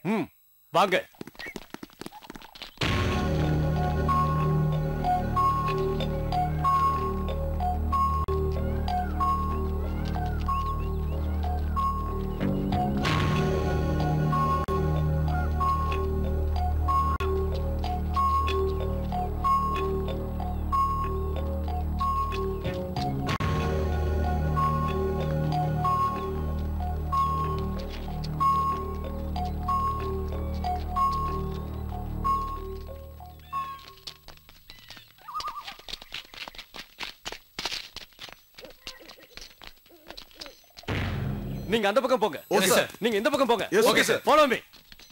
வாங்க. நீங்க அந்த பக்கம் போங்க. Okay sir. நீங்க இந்த பக்கம் போங்க. Okay sir. Follow me.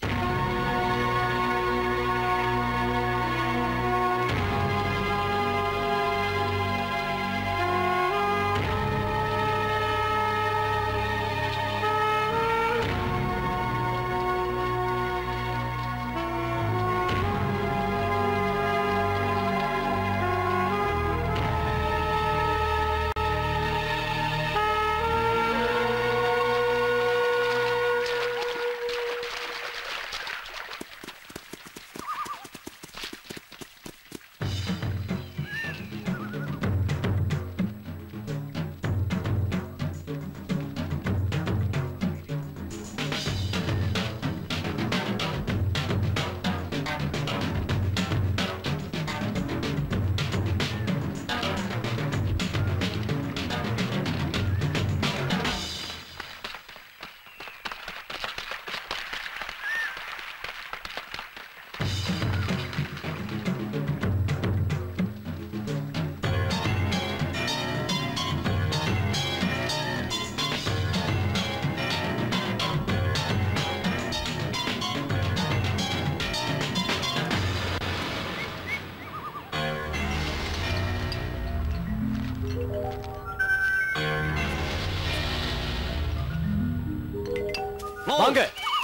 வாங்க.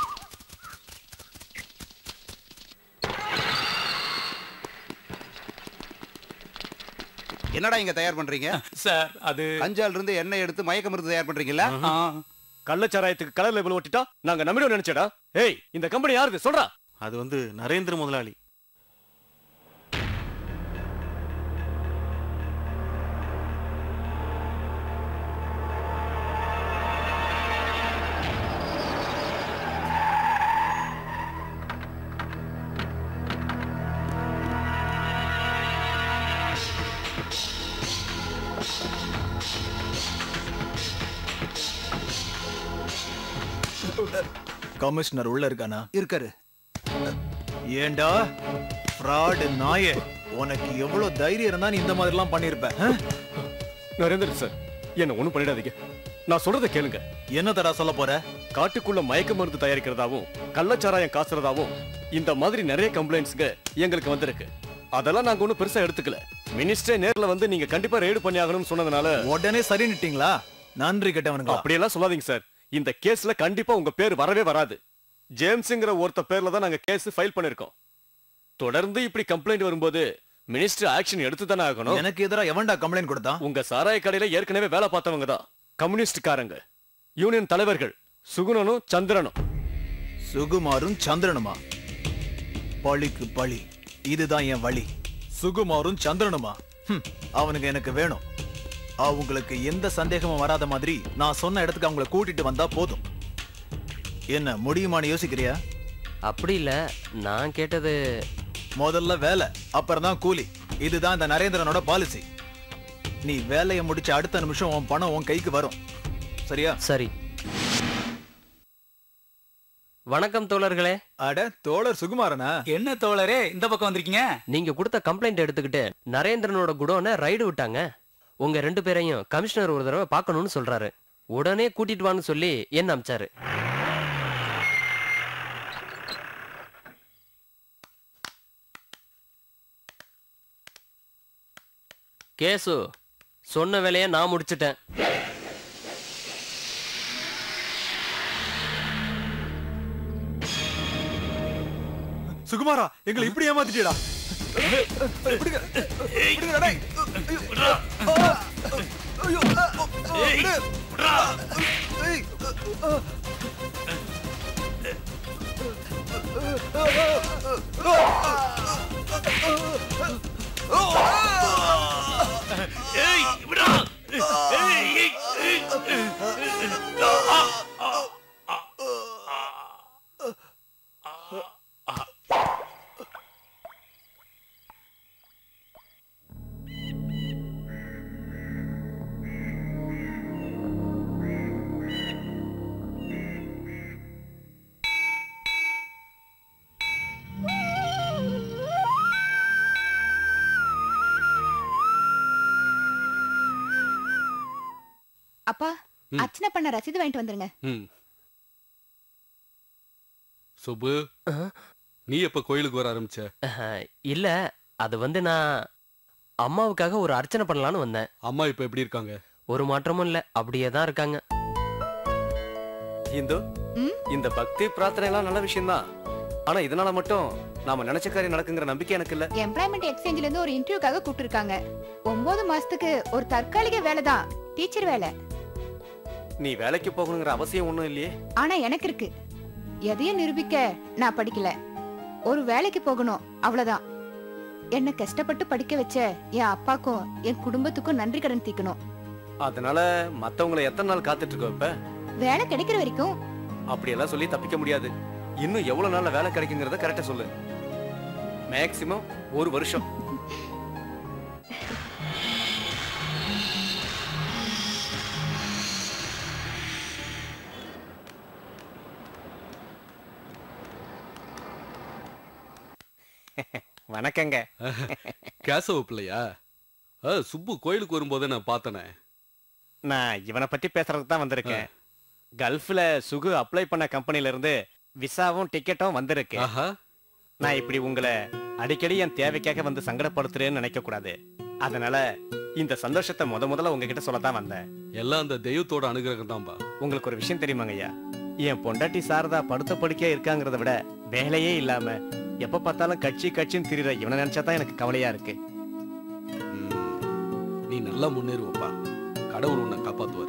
என்னடா இங்க தயார் பண்றீங்க? சார் அது அஞ்சால இருந்து எண்ணெய் எடுத்து மயக்க மருந்து தயார் பண்றீங்கல்ல? கள்ளச்சாராயத்துக்கு கலர் லேபிள் ஒட்டிட்டா நாங்க நம்பிடுவோம் நினைச்சடா. ஏய், இந்த கம்பெனி யாருது சொல்றா? அது நரேந்திர முதலாளி. கமிஷனர் உள்ள இருக்கானா? இருக்காரு. ஏண்டா ஃப்ராட் நாயே, உனக்கு எவ்வளவு தைரியம் இருந்தா நீ இந்த மாதிரி எல்லாம் பண்ணிருப்ப? நரேந்திர சார், என்ன ஒண்ணும் பண்ணிடாதீங்க. நான் சொல்றதை கேளுங்க. என்ன தடா சொல்ல போற? காட்டுக்குள்ள மயக்க மருந்து தயாரிக்கிறதாவும் கள்ளச்சாராயம் காசுறதாவும் இந்த மாதிரி நிறைய கம்ப்ளைண்ட்ஸ்ங்க எங்களுக்கு வந்திருக்கு. அதெல்லாம் நாங்க ஒண்ணும் பெருசா எடுத்துக்கல. மினிஸ்டர் நேர்ல வந்து நீங்க கண்டிப்பா ரெய்டு பண்ணி ஆகணும்னு சொன்னதுனால உடனே சரின்னுட்டீங்களா? நன்றி கெட்டவனுங்க. அப்படியெல்லாம் சொல்லாதீங்க சார். இந்த கேஸ்ல கண்டிப்பா உங்க பேர் வரவே வராது. ஜேம்ஸ்ங்கிற ஒருத்த பேர்ல தான் நாங்க கேஸ் ஃபைல் பண்ணிருக்கோம். தொடர்ந்து இப்படி கம்ப்ளைண்ட் வரும்போது மினிஸ்டர் ஆக்ஷன் எடுத்து தானே ஆகணும். எனக்கு எதிராக எவன்டா கம்ப்ளைண்ட் கொடுத்தான்? உங்க சாராய கடையில ஏற்கனவே வேலை பார்த்தவங்க தான். கம்யூனிஸ்ட்காரங்க, யூனியன் தலைவர்கள் சுகுணனும் சந்திரனும். சுகுமாரும் சந்திரனுமா? பழிக்கு பழி. இதுதான் என் வழி. சுகுமாரும் சந்திரனுமா? அவனுக்கு எனக்கு வேணும். அவங்களுக்கு எந்த சந்தேகமும் வராத மாதிரி நான் சொன்ன இடத்துக்கு அவங்களை கூட்டிட்டு வந்தா போதும். என்ன முடியுமான்னு யோசிக்கிறியா? அப்படி இல்ல, நான் கேட்டது முதல்ல வேலை, அப்புறம் தான் கூலி. இதுதான் இந்த நரேந்திரனோட பாலிசி. நீ வேலையை முடிச்ச அடுத்த நிமிஷம் உன் பணம் உன் கைக்கு வரும். சரியா? சரி. வணக்கம் தோழர்களே. அட, தோழர் சுகுமாரனா? என்ன தோழரே இந்த பக்கம் வந்திருக்கீங்க? நீங்க கொடுத்த கம்ப்ளைண்ட் எடுத்துக்கிட்டு நரேந்திரனோட குடோனை ரைடு விட்டாங்க. உங்க 2 பேரையும் கமிஷனர் ஒரு தடவை பார்க்கணும்னு சொல்றாரு. உடனே கூட்டிட்டு வான்னு சொல்லி என்ன அனுப்பிச்சாரு. கேசு, சொன்ன வேலையை நான் முடிச்சிட்டேன். சுகுமாரா, எங்களை இப்படி ஏமாத்திட்டீடா. அப்பா அர்ச்சனை பண்ண ரசீது வாங்கிட்டு வந்துருங்க. சுப்பு, நீ எப்ப கோயிலுக்கு வர ஆரம்பிச்ச? இல்ல, அது வந்து நான் அம்மாவுக்காக ஒரு அர்ச்சனை பண்ணலான்னு வந்தேன். அம்மா இப்ப எப்படி இருக்காங்க? ஒரு மாற்றமும் இல்ல, அப்படியே தான் இருக்காங்க. இந்து, இந்த பக்தி பிரார்த்தனை எல்லாம் நல்ல விஷயம்தான். ஆனா இதனால மட்டும் நாம நினைச்ச காரியம் நடக்குங்கிற நம்பிக்கை எனக்கு இல்ல. எம்ப்ளாய்மெண்ட் எக்ஸ்சேஞ்சில இருந்து ஒரு இன்டர்வியூக்காக கூப்பிட்டுருக்காங்க. 9 மாசத்துக்கு ஒரு தற்காலிக வேலை தான், டீச்சர் வேலை. நீ வேலைக்கு போகணுங்கிற அவசியம் ஒண்ணும் இல்லையே. ஆனா எனக்கு இருக்கு. எதையும் நிரூபிக்க நான் படிக்கல. ஒரு வேலைக்கு போகணும், அவ்வளவுதான். என்ன கஷ்டப்பட்டு படிக்க வச்ச என் அப்பாக்கும் என் குடும்பத்துக்கும் நன்றி கடன் தீக்கணும். அதனால மத்தவங்களை எத்தனை நாள் காத்துட்டு இருக்க இப்ப? வேலை கிடைக்கிற வரைக்கும். அப்படியெல்லாம் சொல்லி தப்பிக்க முடியாது. இன்னும் எவ்வளவு நாள்ல வேலை கிடைக்குங்கிறத கரெக்டா சொல்லு. மேக்ஸிமம் 1 வருஷம். வணக்கங்க. கேசவ பிள்ளையா? சுப்பு கோயிலுக்கு வரும்போதே நான் பார்த்தனே. நான் இவனை பத்தி பேசுறதுக்கு தான் வந்திருக்கேன். கல்ஃப்ல சுகு அப்ளை பண்ண கம்பெனில இருந்து விசாவும் டிக்கெட்டும் வந்திருக்கு. நான் இப்படி உங்களை அடிக்கடி என் தேவைக்காக வந்து சங்கடப்படுத்துறேன்னு நினைக்க கூடாது. அதனால இந்த சந்தோஷத்தை முதல்ல உங்ககிட்ட சொல்லத்தான் வந்தேன். எல்லாம் அந்த தெய்வத்தோட அனுகிரகம் தான்பா. உங்களுக்கு ஒரு விஷயம் தெரியுமாங்க ஐயா? என் பொண்டாட்டி சாரதா படுத்த படுக்கையா இருக்காங்கிறத விட வேலையே இல்லாம எப்ப பார்த்தாலும் கட்சின்னு திரிற இவனை நினைச்சாதான் எனக்கு கவலையா இருக்கு. நீ நல்லா முன்னேறுவப்பா. கடவுள் உன்னை காப்பாத்துவாரு.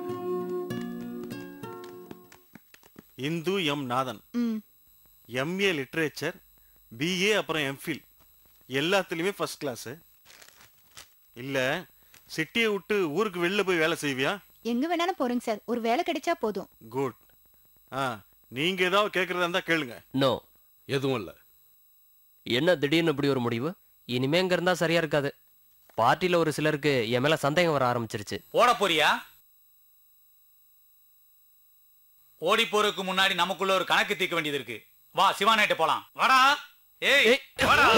Indhu M Nathan, MA literature, BA, அப்புறம் எம்ஃபில், எல்லாத்துலயுமே ஃபர்ஸ்ட் கிளாஸ். இல்ல சிட்டியை விட்டு ஊருக்கு வெளில போய் வேலை செய்வியா? எங்க வேணாலும் போறேங்க சார், ஒரு வேலை கிடைச்சா போதும். குட். நீங்க ஏதாவது கேட்கறதா இருந்தா கேளுங்க. நோ, எதுவும் இல்ல. என்ன திடீர்னு இப்படி ஒரு முடிவு? இனிமே இங்க இருந்தா சரியா இருக்காது. பார்ட்டில ஒரு சிலருக்கு என் மேல சந்தேகம் வர ஆரம்பிச்சிருச்சு. ஓட போறியா? ஓடி போறதுக்கு முன்னாடி நமக்குள்ள ஒரு கணக்கு தீர்க்க வேண்டியது இருக்கு. வா சிவானேட்ட போலாம். வாடா. ஏய் வாடா.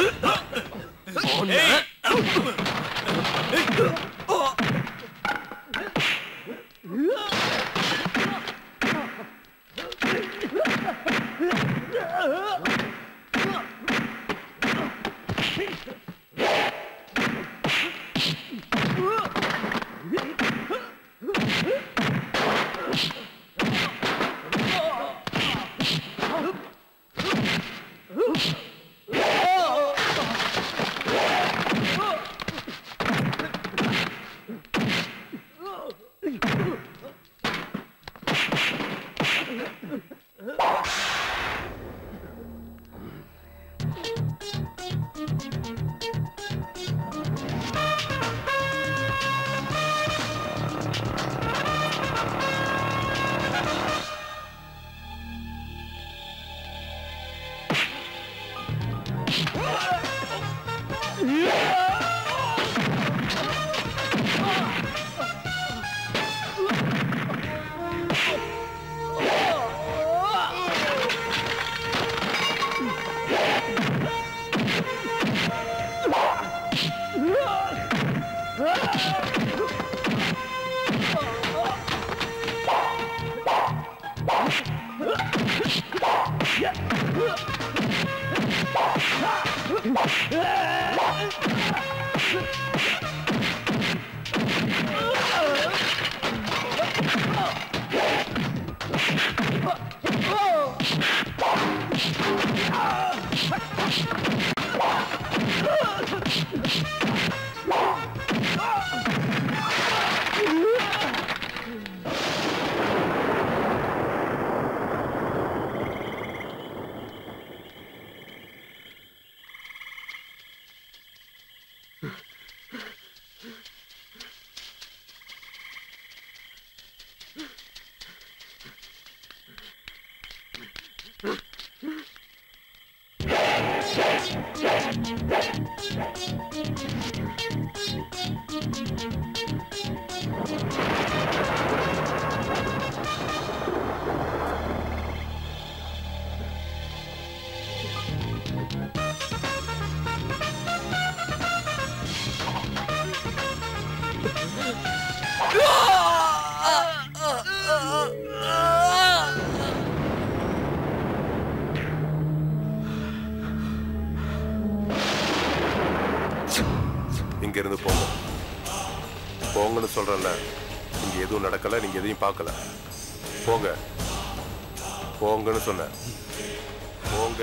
இங்க இருந்து போங்க. போங்கன்னு சொல்றேன்ல. இங்க எதுவும் நடக்கல, நீங்க எதையும் பார்க்கல. போங்க போங்கன்னு சொன்ன. போங்க.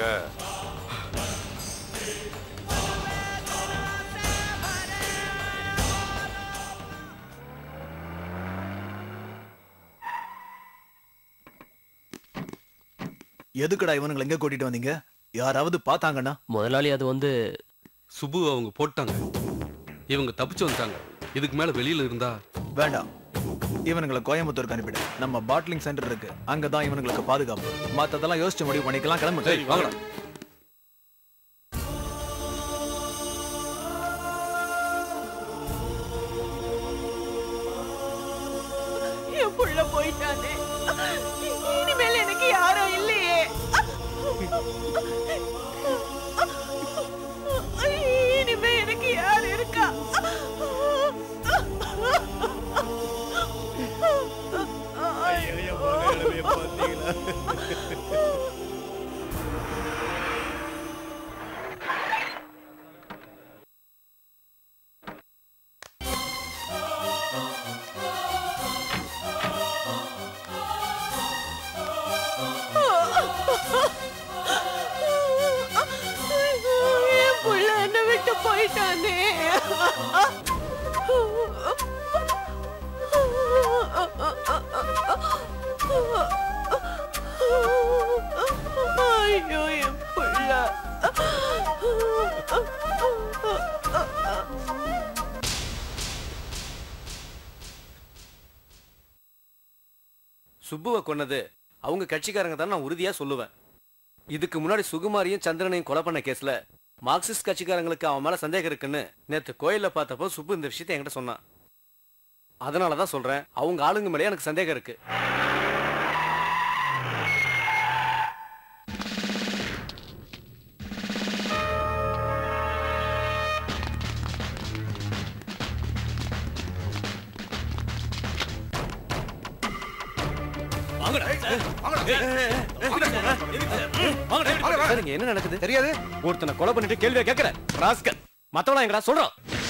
எதுக்குடா இவனுங்களை எங்க கூட்டிட்டு வந்தீங்க? யாராவது பார்த்தாங்கன்னா? முதலாளி அது வந்து சுபு அவங்க போட்டாங்க, இவங்க தப்பிச்சு வந்துட்டாங்க. இதுக்கு மேல வெளியில இருந்தா வேண்டாம், இவனுங்களை கோயம்புத்தூருக்கு அனுப்பிடு. நம்ம பாட்லிங் சென்டர் இருக்கு, அங்கதான் இவனுங்களுக்கு பாதுகாப்பு. மத்ததெல்லாம் யோசிச்சு முடிவு பண்ணிக்கலாம். கிளம்பு. சரி வாங்கடா. என் புள்ள போயிட்டானே, இனிமேல் எனக்கு யாரும் இல்லையே. இனிமே எனக்கு யார் இருக்கா? என் புள்ள என்ன விட்டு போயிட்டானே. ஐயோ என் புள்ள. சுப்புவை கொன்னது அவங்க கட்சிக்காரங்க தான் நான் உறுதியா சொல்லுவேன். இதுக்கு முன்னாடி சுகுமாரியும் சந்திரனையும் கொலை பண்ண கேஸ்ல மார்க்சிஸ்ட் கட்சிக்காரங்களுக்கு அவன் மேல சந்தேகம் இருக்குன்னு நேத்து கோயில்ல பார்த்தப்போ சுப்பு இந்த விஷயத்தை என்கிட்ட சொன்னான். அதனாலதான் சொல்றேன், அவங்க ஆளுங்க மேலே எனக்கு சந்தேகம் இருக்கு. என்ன நடக்குது தெரியாது. ஒருத்தனை கொலை பண்ணிட்டு கேள்வியா கேட்கிற ராஸ்கல். மத்தவனா எங்கடா சொல்றோம்?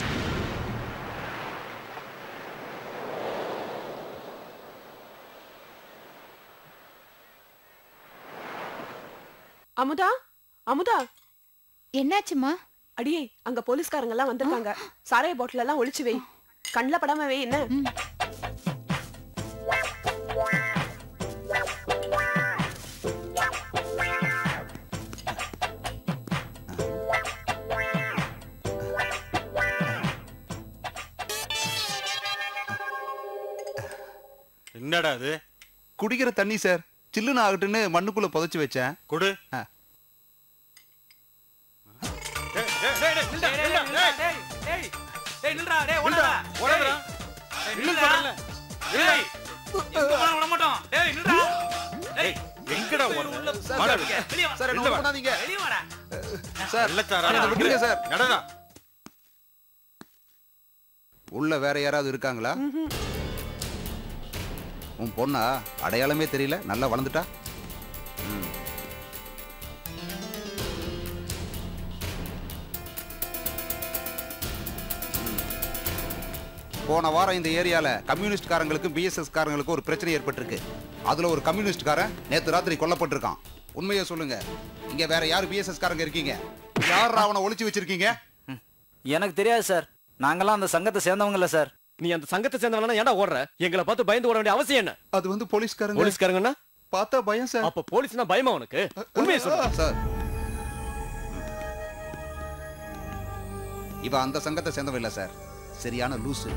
அமுதா, அமுதா, என்னாச்சுமா? அடியே அங்க போலீஸ்காரங்க எல்லாம் வந்திருக்காங்க. சாராய பாட்டில் எல்லாம் ஒளிச்சு வை, கண்ணுல படாம வை. என்ன? என்னடா அது? குடிக்கிற தண்ணி சார். சில்லுன்னு ஆகட்டுன்னு மண்ணுக்குள்ள புதைச்சு வச்சேன். கொடு. எங்கடா ஓடுற? சார் என்ன பண்ணாதீங்க சார். விட்டுருங்க சார். நடடா. உள்ள வேற யாராவது இருக்காங்களா? உன் பொண்ணா? அடையாளமே தெரியல, நல்லா வளர்ந்துட்டா. போன வாரம் இந்த ஏரியால கம்யூனிஸ்ட் காரங்களுக்கும் பிஎஸ்எஸ் காரங்களுக்கும் ஒரு பிரச்சனை ஏற்பட்டிருக்கு. அதுல ஒரு கம்யூனிஸ்ட் காரன் நேத்து ராத்திரி கொல்லப்பட்டிருக்கான். உண்மையை சொல்லுங்க, இங்க வேற யாரு பிஎஸ்எஸ் காரங்க இருக்கீங்க? யார் அவனை ஒளிச்சு வச்சிருக்கீங்க? எனக்கு தெரியாது சார், நாங்கெல்லாம் அந்த சங்கத்தை சேர்ந்தவங்க இல்ல சார். நீ அந்த சங்கத்தை சேர்ந்தவனா ஏன்டா ஓடுற? எங்களை பார்த்து பயந்து ஓட வேண்டிய அவசியம் என்ன? அது வந்து போலீஸ்காரங்க. போலீஸ்காரங்கன்னா பார்த்தா பயம் சார். அப்ப போலீஸ்னா பயமா உனக்கு? உண்மையை சொல்லு சார். இவ அந்த சங்கத்தை சேர்ந்தவ இல்ல சார், சரியான லூசு.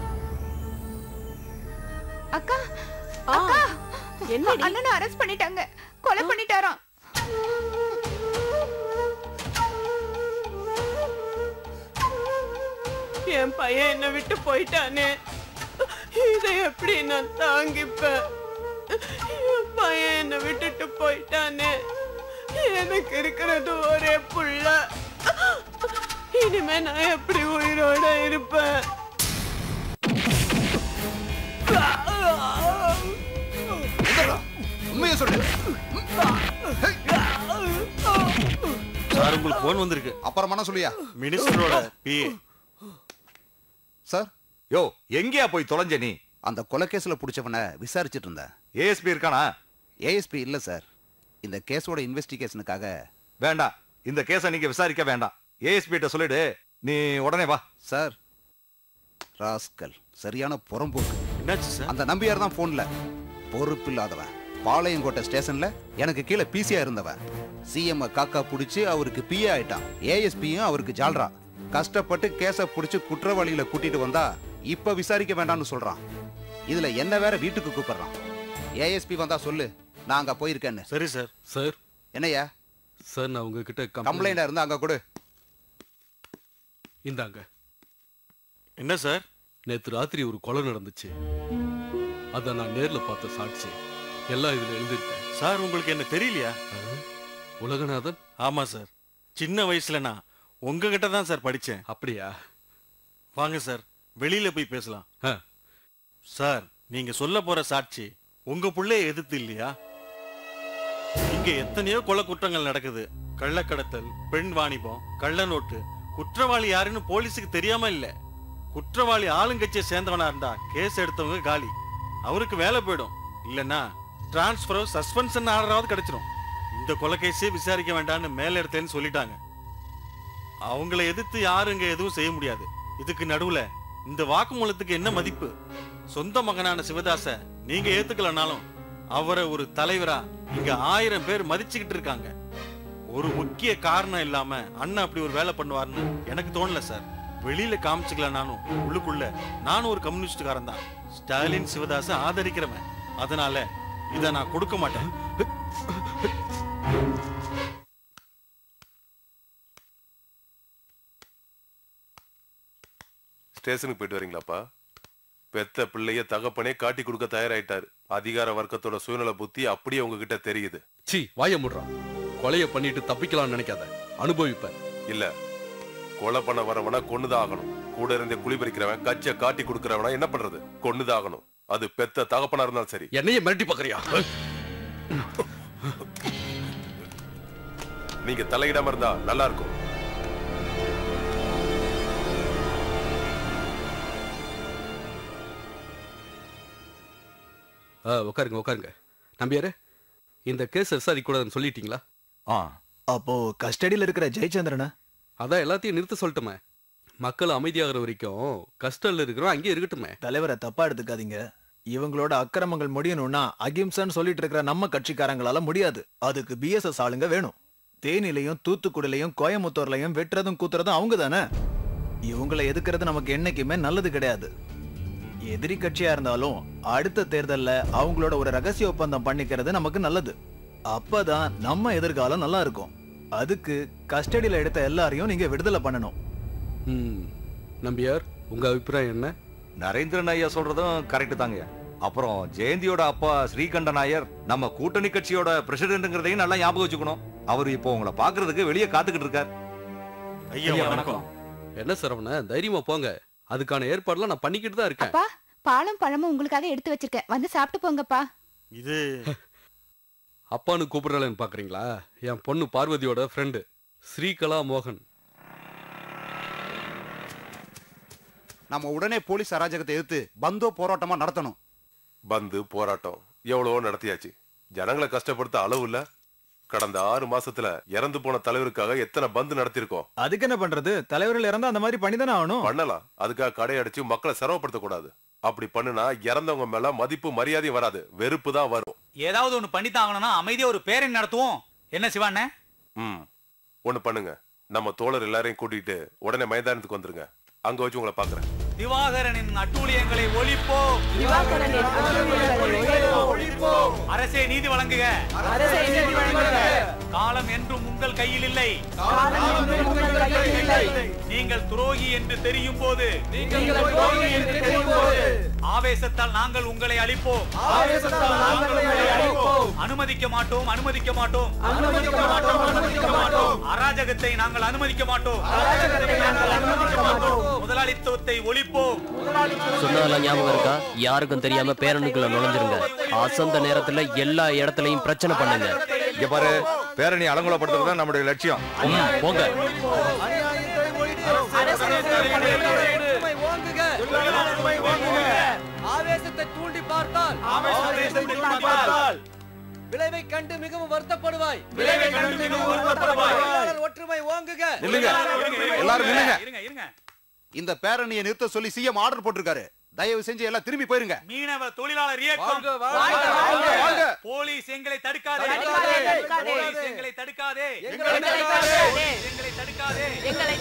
அக்கா, அக்கா, என்ன அண்ணனை அரெஸ்ட் பண்ணிட்டாங்க, கொலை பண்ணிட்டாராம். என் பையன் என்ன விட்டு போயிட்டானே, இதை எப்படி நான் தாங்கிப்பேன்? என் பையன் என்ன விட்டுட்டு போயிட்டானே, எனக்கு இருக்கிறது ஒரே புள்ள. இனிமே நான் எப்படி உயிரோட இருப்பேன்? உண்மையை சொல்லு. சார் உங்களுக்கு போன் வந்திருக்கு. அப்புறமா சொல்லியா? மினிஸ்டரோட பிஏ. சார். யோ எங்கேயா போய் தொலைஞ்ச நீ? அந்த கொலைகேஸ்ல பிடிச்சவனை விசாரிச்சுட்டு இருந்தேன். ஏஎஸ்பி இருக்கானா? ஏஎஸ்பி இல்ல சார். இந்த கேஸோட இன்வெஸ்டிகேஷனுக்காக. வேண்டாம், இந்த கேஸை நீங்க விசாரிக்க வேண்டாம். ஏஎஸ்பி கிட்ட சொல்லிடு, நீ உடனே வா. சார் ராஸ்கல் சரியான புறம்போக்கு. என்னாச்சு சார்? அந்த நம்பியார் தான் போன்ல பொறுப்பு இல்லாதவன். பாளையங்கோட்டை ஸ்டேஷன்ல எனக்கு கீழே பிசியா இருந்தவன் சிஎம் காக்கா புடிச்சு அவருக்கு பிஏ ஆயிட்டான். ஏஎஸ்பியும் அவருக்கு ஜால்ரா. கஷ்டப்பட்டு கேஸ புடிச்சு குற்றவாளிகளை கூட்டிட்டு வந்தா இப்ப விசாரிக்க வேண்டாம்னு சொல்றான். இதுல என்ன வேற வீட்டுக்கு கூப்பிடுறான். ஏஎஸ்பி வந்தா சொல்லு நான் அங்க போயிருக்கேன்னு. சரி சார். சார் என்னையா? சார் நான் உங்ககிட்ட கம்ப்ளைண்டா இருந்தா அங்க கொடு. இந்தாங்க. என்ன சார்? நேத்து ராத்திரி ஒரு கொலை நடந்துச்சு. அத நான் நேர்ல பார்த்த சாட்சி. எல்லாம் இதுல எழுதிருக்கேன். சார் உங்களுக்கு என்ன தெரியலையா? உலகநாதன்? ஆமா சார். சின்ன வயசுல நான் உங்ககிட்ட தான் சார் படிச்சேன். அப்படியா? வாங்க சார் வெளியில போய் பேசலாம். சார் நீங்க சொல்ல போற சாட்சி உங்க புள்ளைய எதிர்த்து இல்லையா? இங்க எத்தனையோ கொலை குற்றங்கள் நடக்குது. கள்ளக்கடத்தல், பெண் வாணிபம், கள்ள நோட்டு. குற்றவாளி யாருன்னு போலீஸுக்கு தெரியாம இல்ல. குற்றவாளி ஆளுங்கட்சியை சேர்ந்தவனா இருந்தா கேஸ் எடுத்தவங்க காலி, அவருக்கு வேலை போயிடும். இல்லன்னா டிரான்ஸ்பரோ சஸ்பென்ஷன் ஆர்டராவது கிடைச்சிடும். இந்த கொலை கேஸே விசாரிக்க வேண்டாம்னு மேல இடத்துலன்னு சொல்லிட்டாங்க. அவங்கள எதிர்த்து யாரும் இங்க எதுவும் செய்ய முடியாது. இதுக்கு நடுவுல இந்த வாக்குமூலத்துக்கு என்ன மதிப்பு? சொந்த மகனான சிவதாச நீங்க ஏத்துக்கலனாலும் அவரை ஒரு தலைவரா இங்க 1000 பேர் மதிச்சுக்கிட்டு இருக்காங்க. ஒரு முக்கிய காரணம் இல்லாம அண்ணன் அப்படி ஒரு வேலை பண்ணுவார்னு எனக்கு தோணல சார். வெளியில காமிச்சுக்கலனாலும் உள்ளுக்குள்ள நானும் ஒரு கம்யூனிஸ்டுக்காரன் தான். ஸ்டாலின் சிவதாச ஆதரிக்கிறவன். அதனால இத நான் கொடுக்க மாட்டேன். ஸ்டேஷனுக்கு போயிட்டு வரீங்களாப்பா? பெத்த பிள்ளைய தகப்பனே காட்டி கொடுக்க தயாராயிட்டாரு. அதிகார வர்க்கத்தோட சுயநல புத்தி அப்படியே உங்ககிட்ட தெரியுது. சி வாய முடுறான். கொலைய பண்ணிட்டு தப்பிக்கலாம்னு நினைக்காத, அனுபவிப்ப. இல்ல, கொலை பண்ண வரவனா கொன்னுதான் ஆகணும். கூட இருந்தே குளிபறிக்கிறவன் கச்ச காட்டி கொடுக்கறவனா என்ன பண்றது? கொன்னுதான் ஆகணும். அது பெத்த தகப்பனா இருந்தாலும் சரி. என்னையே மிரட்டி பாக்குறியா? நீங்க தலையிடாம இருந்தா நல்லா இருக்கும். உட்காருங்க உட்காருங்க. நம்பியாரு, இந்த கேஸ் விசாரிக்க கூடாதுன்னு சொல்லிட்டீங்களா? அப்போ கஸ்டடியில் இருக்கிற ஜெயச்சந்திரன அதான் எல்லாத்தையும் நிறுத்த சொல்லட்டுமே. மக்கள் அமைதியாகிற வரைக்கும் கஸ்டடியில் இருக்கிறோம் அங்கேயே இருக்கட்டுமே. தலைவரை தப்பா எடுத்துக்காதீங்க. இவங்களோட அக்கிரமங்கள் முடியணும்னா அகிம்சன்னு சொல்லிட்டு இருக்கிற நம்ம கட்சிக்காரங்களால முடியாது. அதுக்கு பிஎஸ்எஸ் ஆளுங்க வேணும். தேனிலையும் தூத்துக்குடிலையும் கோயம்புத்தூர்லையும் வெட்டுறதும் கூத்துறதும் அவங்க தானே. இவங்களை எதுக்குறது நமக்கு என்னைக்குமே நல்லது கிடையாது. எதிரி கட்சியா இருந்தாலும் அடுத்த தேர்தல்ல அவங்களோட ஒரு ரகசிய ஒப்பந்தம் பண்ணிக்கிறது நமக்கு நல்லது. அப்பதான் நம்ம எதிர்காலம் நல்லா இருக்கும். அதுக்கு கஸ்டடியில எடுத்த எல்லாரையும் நீங்க விடுதலை பண்ணணும். நம்பியார், உங்க அபிப்பிராயம் என்ன? நரேந்திரன் ஐயா சொல்றதும் கரெக்ட் தாங்க. அப்புறம் ஜெயந்தியோட அப்பா ஸ்ரீகண்ட நாயர் நம்ம கூட்டணி கட்சியோட பிரசிடென்ட்ங்கிறதையும் நல்லா ஞாபகம் வச்சுக்கணும். அவரு இப்போ உங்களை பாக்குறதுக்கு வெளியே காத்துக்கிட்டு இருக்கார். ஐயா வணக்கம். என்ன சரவண, தைரியமா போங்க. அதுக்கான ஏற்பாடுலாம் நான் பண்ணிக்கிட்டு தான் இருக்கேன். அப்பா, பாலும் பழமும் உங்களுக்காக எடுத்து வச்சிருக்கேன், வந்து சாப்பிட்டு போங்கப்பா. இது அப்பான்னு கூப்பிடுறேன்னு பாக்குறீங்களா? என் பொண்ணு பார்வதியோட ஃப்ரெண்டு ஸ்ரீகலா மோகன். நம்ம உடனே போலீஸ் அராஜகத்தை எதிர்த்து பந்தோ போராட்டமா நடத்தணும். பந்து போராட்டம் எவ்வளவோ நடத்தியாச்சு. ஜனங்களை கஷ்டப்படுத்த அளவு இல்ல. கடந்த 6 மாசத்துல இறந்து போன தலைவருக்காக எத்தனை பந்து நடத்திருக்கோம். அதுக்கு என்ன பண்றது? தலைவர்கள் இறந்தா அந்த மாதிரி பண்ணிதானே ஆகணும். பண்ணலாம். அதுக்காக கடையடிச்சு மக்களை சிரமப்படுத்த கூடாது. அப்படி பண்ணுனா இறந்தவங்க மேல மதிப்பு மரியாதையும் வராது, வெறுப்பு தான் வரும். ஏதாவது ஒண்ணு பண்ணித்தாங்கணும்னா அமைதியா ஒரு பேரணி நடத்துவோம். என்ன சிவாண்ணே? ஒண்ணு பண்ணுங்க, நம்ம தோழர் எல்லாரையும் கூட்டிட்டு உடனே மைதானத்துக்கு வந்துருங்க. அங்க வச்சு உங்களை பாக்குறேன். திவாகரனின் அட்டூழியங்களை ஒழிப்போம். அரசே நீதி வழங்குக. காலம் என்றும் உங்கள் கையில் இல்லை. நீங்கள் துரோகி என்று தெரியும் போது ஆவேசத்தால் நாங்கள் உங்களை அழிப்போம். அனுமதிக்க மாட்டோம், அனுமதிக்க மாட்டோம். அராஜகத்தை நாங்கள் அனுமதிக்க மாட்டோம். முதலாளித்துவத்தை ஒழிப்போம். சொன்னதெல்லாம் ஞாபகம் இருக்கா? யாருக்கும் தெரியாம பேரனுக்குள்ள நுழைஞ்சிருங்க. அசந்த நேரத்துல எல்லா இடத்துலயும் பிரச்சனை பண்ணுங்க. இங்க பாரு, பேரணி அலங்கோலப்படுத்துறது தான் நம்முடைய லட்சியம். போங்க. ஆவேசத்தை தூண்டி பார்த்தால் விளைவை கண்டு மிகவும் வருத்தப்படுவாய். ஒற்றுமை ஓங்குக. எல்லாரும் நில்லுங்க. இந்த பேரணியை நிறுத்த சொல்லி சிஎம் ஆர்டர் போட்டிருக்காரு. தயவு செஞ்சு எல்லாம் திரும்பி போயிருங்க. மீனவ தொழிலாளர் இயக்கம் போலீஸ் எங்களை தடுக்காதே. போலீஸ் எங்களை தடுக்காதே. எங்களை தடுக்காதே.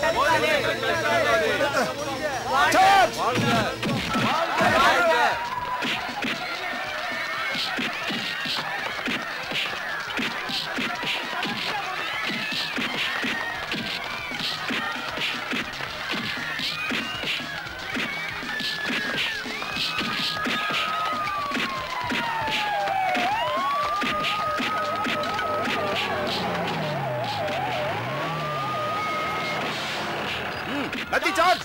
லத்தி சார்ஜ்.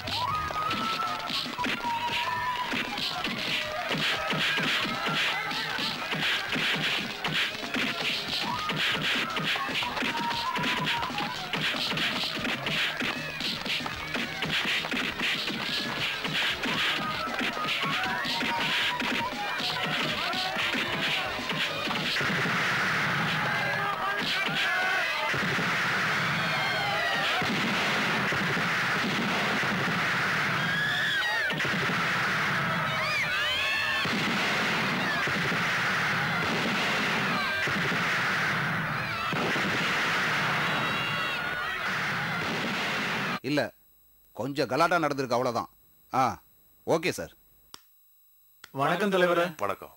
இல்ல கொஞ்சம் கலாட்டா நடந்திருக்கு அவ்வளவுதான். Okay sir. வணக்கம் தலைவரே. வணக்கம்.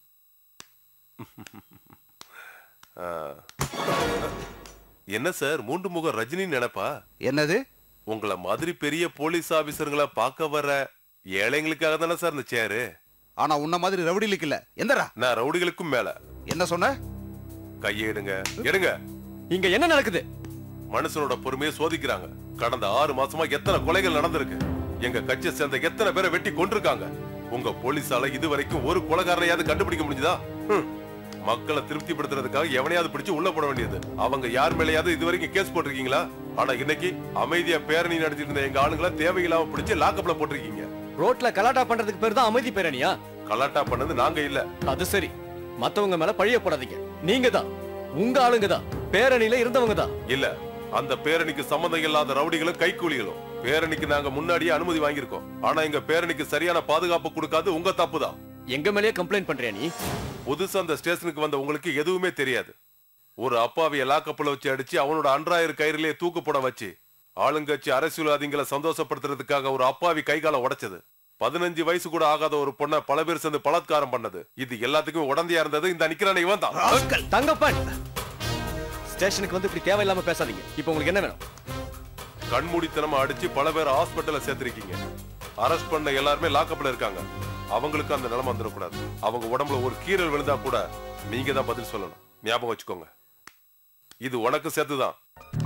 என்ன சார் மூன்று முக ரஜினி நினைப்பா? என்னது? உங்களை மாதிரி பெரிய போலீஸ் ஆபீசர்களை பார்க்க வர ஏழைங்களுக்காக தானே சார் இந்த சேரு. ஆனா உன்ன மாதிரி ரவுடிகளுக்கு இல்ல. எந்தரா? நான் ரவுடிகளுக்கும் மேல. என்ன சொன்ன? கையை எடுங்க. எடுங்க. இங்க என்ன நடக்குது? மனுஷனோட பொறுமையை சோதிக்கிறாங்க. கடந்த 6 மாசமா எத்தனை கொலைகள் நடந்திருக்கு. எங்க கட்சியை சேர்ந்த எத்தனை பேரை வெட்டி கொண்டிருக்காங்க. உங்க போலீஸால இதுவரைக்கும் ஒரு கொலைகாரனையாவது கண்டுபிடிக்க முடிஞ்சதா? மக்களை திருப்திப்படுத்துறதுக்காக எவனையாவது பிடிச்சு உள்ள போட வேண்டியது. அவங்க யார் மேலேயாவது இதுவரைக்கும் கேஸ் போட்டிருக்கீங்களா? ஆனா இன்னைக்கு அமைதியா பேரணி நடத்திட்டு இருந்த எங்க ஆளுங்களை தேவையில்லாம பிடிச்சு லாக்கப்ல போட்டிருக்கீங்க. ரோட்ல கலாட்டா பண்றதுக்கு பேர் தான் அமைதி பேரணியா? கலாட்டா பண்ணது நாங்க இல்ல. அது சரி, மத்தவங்க மேல பழிய போடாதீங்க. நீங்க தான், உங்க ஆளுங்க தான் பேரணியில இருந்தவங்க தான். இல்ல, அந்த பேரணிக்கு சம்பந்தம் இல்லாத ரவுடிகளும் கைக்கூலிகளும். பேரணிக்கு நாங்க முன்னாடியே அனுமதி வாங்கியிருக்கோம். ஆனா எங்க பேரணிக்கு சரியான பாதுகாப்பு கொடுக்காது உங்க தப்பு தான். எங்க மேலேயே கம்ப்ளைண்ட் பண்றியா நீ? புதுசா அந்த ஸ்டேஷனுக்கு வந்த உங்களுக்கு எதுவுமே தெரியாது. ஒரு அப்பாவிய லாக்கப்புல வச்சு அடிச்சு அவனோட அன்றாயிர கயிறிலே தூக்கு போட வச்சு ஆளுங்கட்சி அரசியல்வாதிகளை சந்தோஷப்படுத்துறதுக்காக ஒரு அப்பாவி கைகால உடைச்சது. 15 வயசு கூட ஆகாத ஒரு பொண்ணை பல பேர் சேர்ந்து பலாத்காரம் பண்ணது. இது எல்லாத்துக்கும் உடந்தையா இருந்தது இந்த நிக்கிறான இவன் தான். தங்கப்பன், ஸ்டேஷனுக்கு வந்து இப்படி தேவையில்லாம பேசாதீங்க. இப்போ உங்களுக்கு என்ன வேணும்? கண்மூடித்தனமா அடிச்சு பல பேர் ஹாஸ்பிட்டல்ல சேர்த்திருக்கீங்க. அரெஸ்ட் பண்ண எல்லாருமே லாக்கப்ல இருக்காங்க. அவங்களுக்கு அந்த நிலைமை வந்துடக்கூடாது. அவங்க உடம்புல ஒரு கீறல் விழுந்தா கூட நீங்க தான் பதில் சொல்லணும். ஞாபகம் வச்சுக்கோங்க. இது உனக்கு சேர்த்துதான்.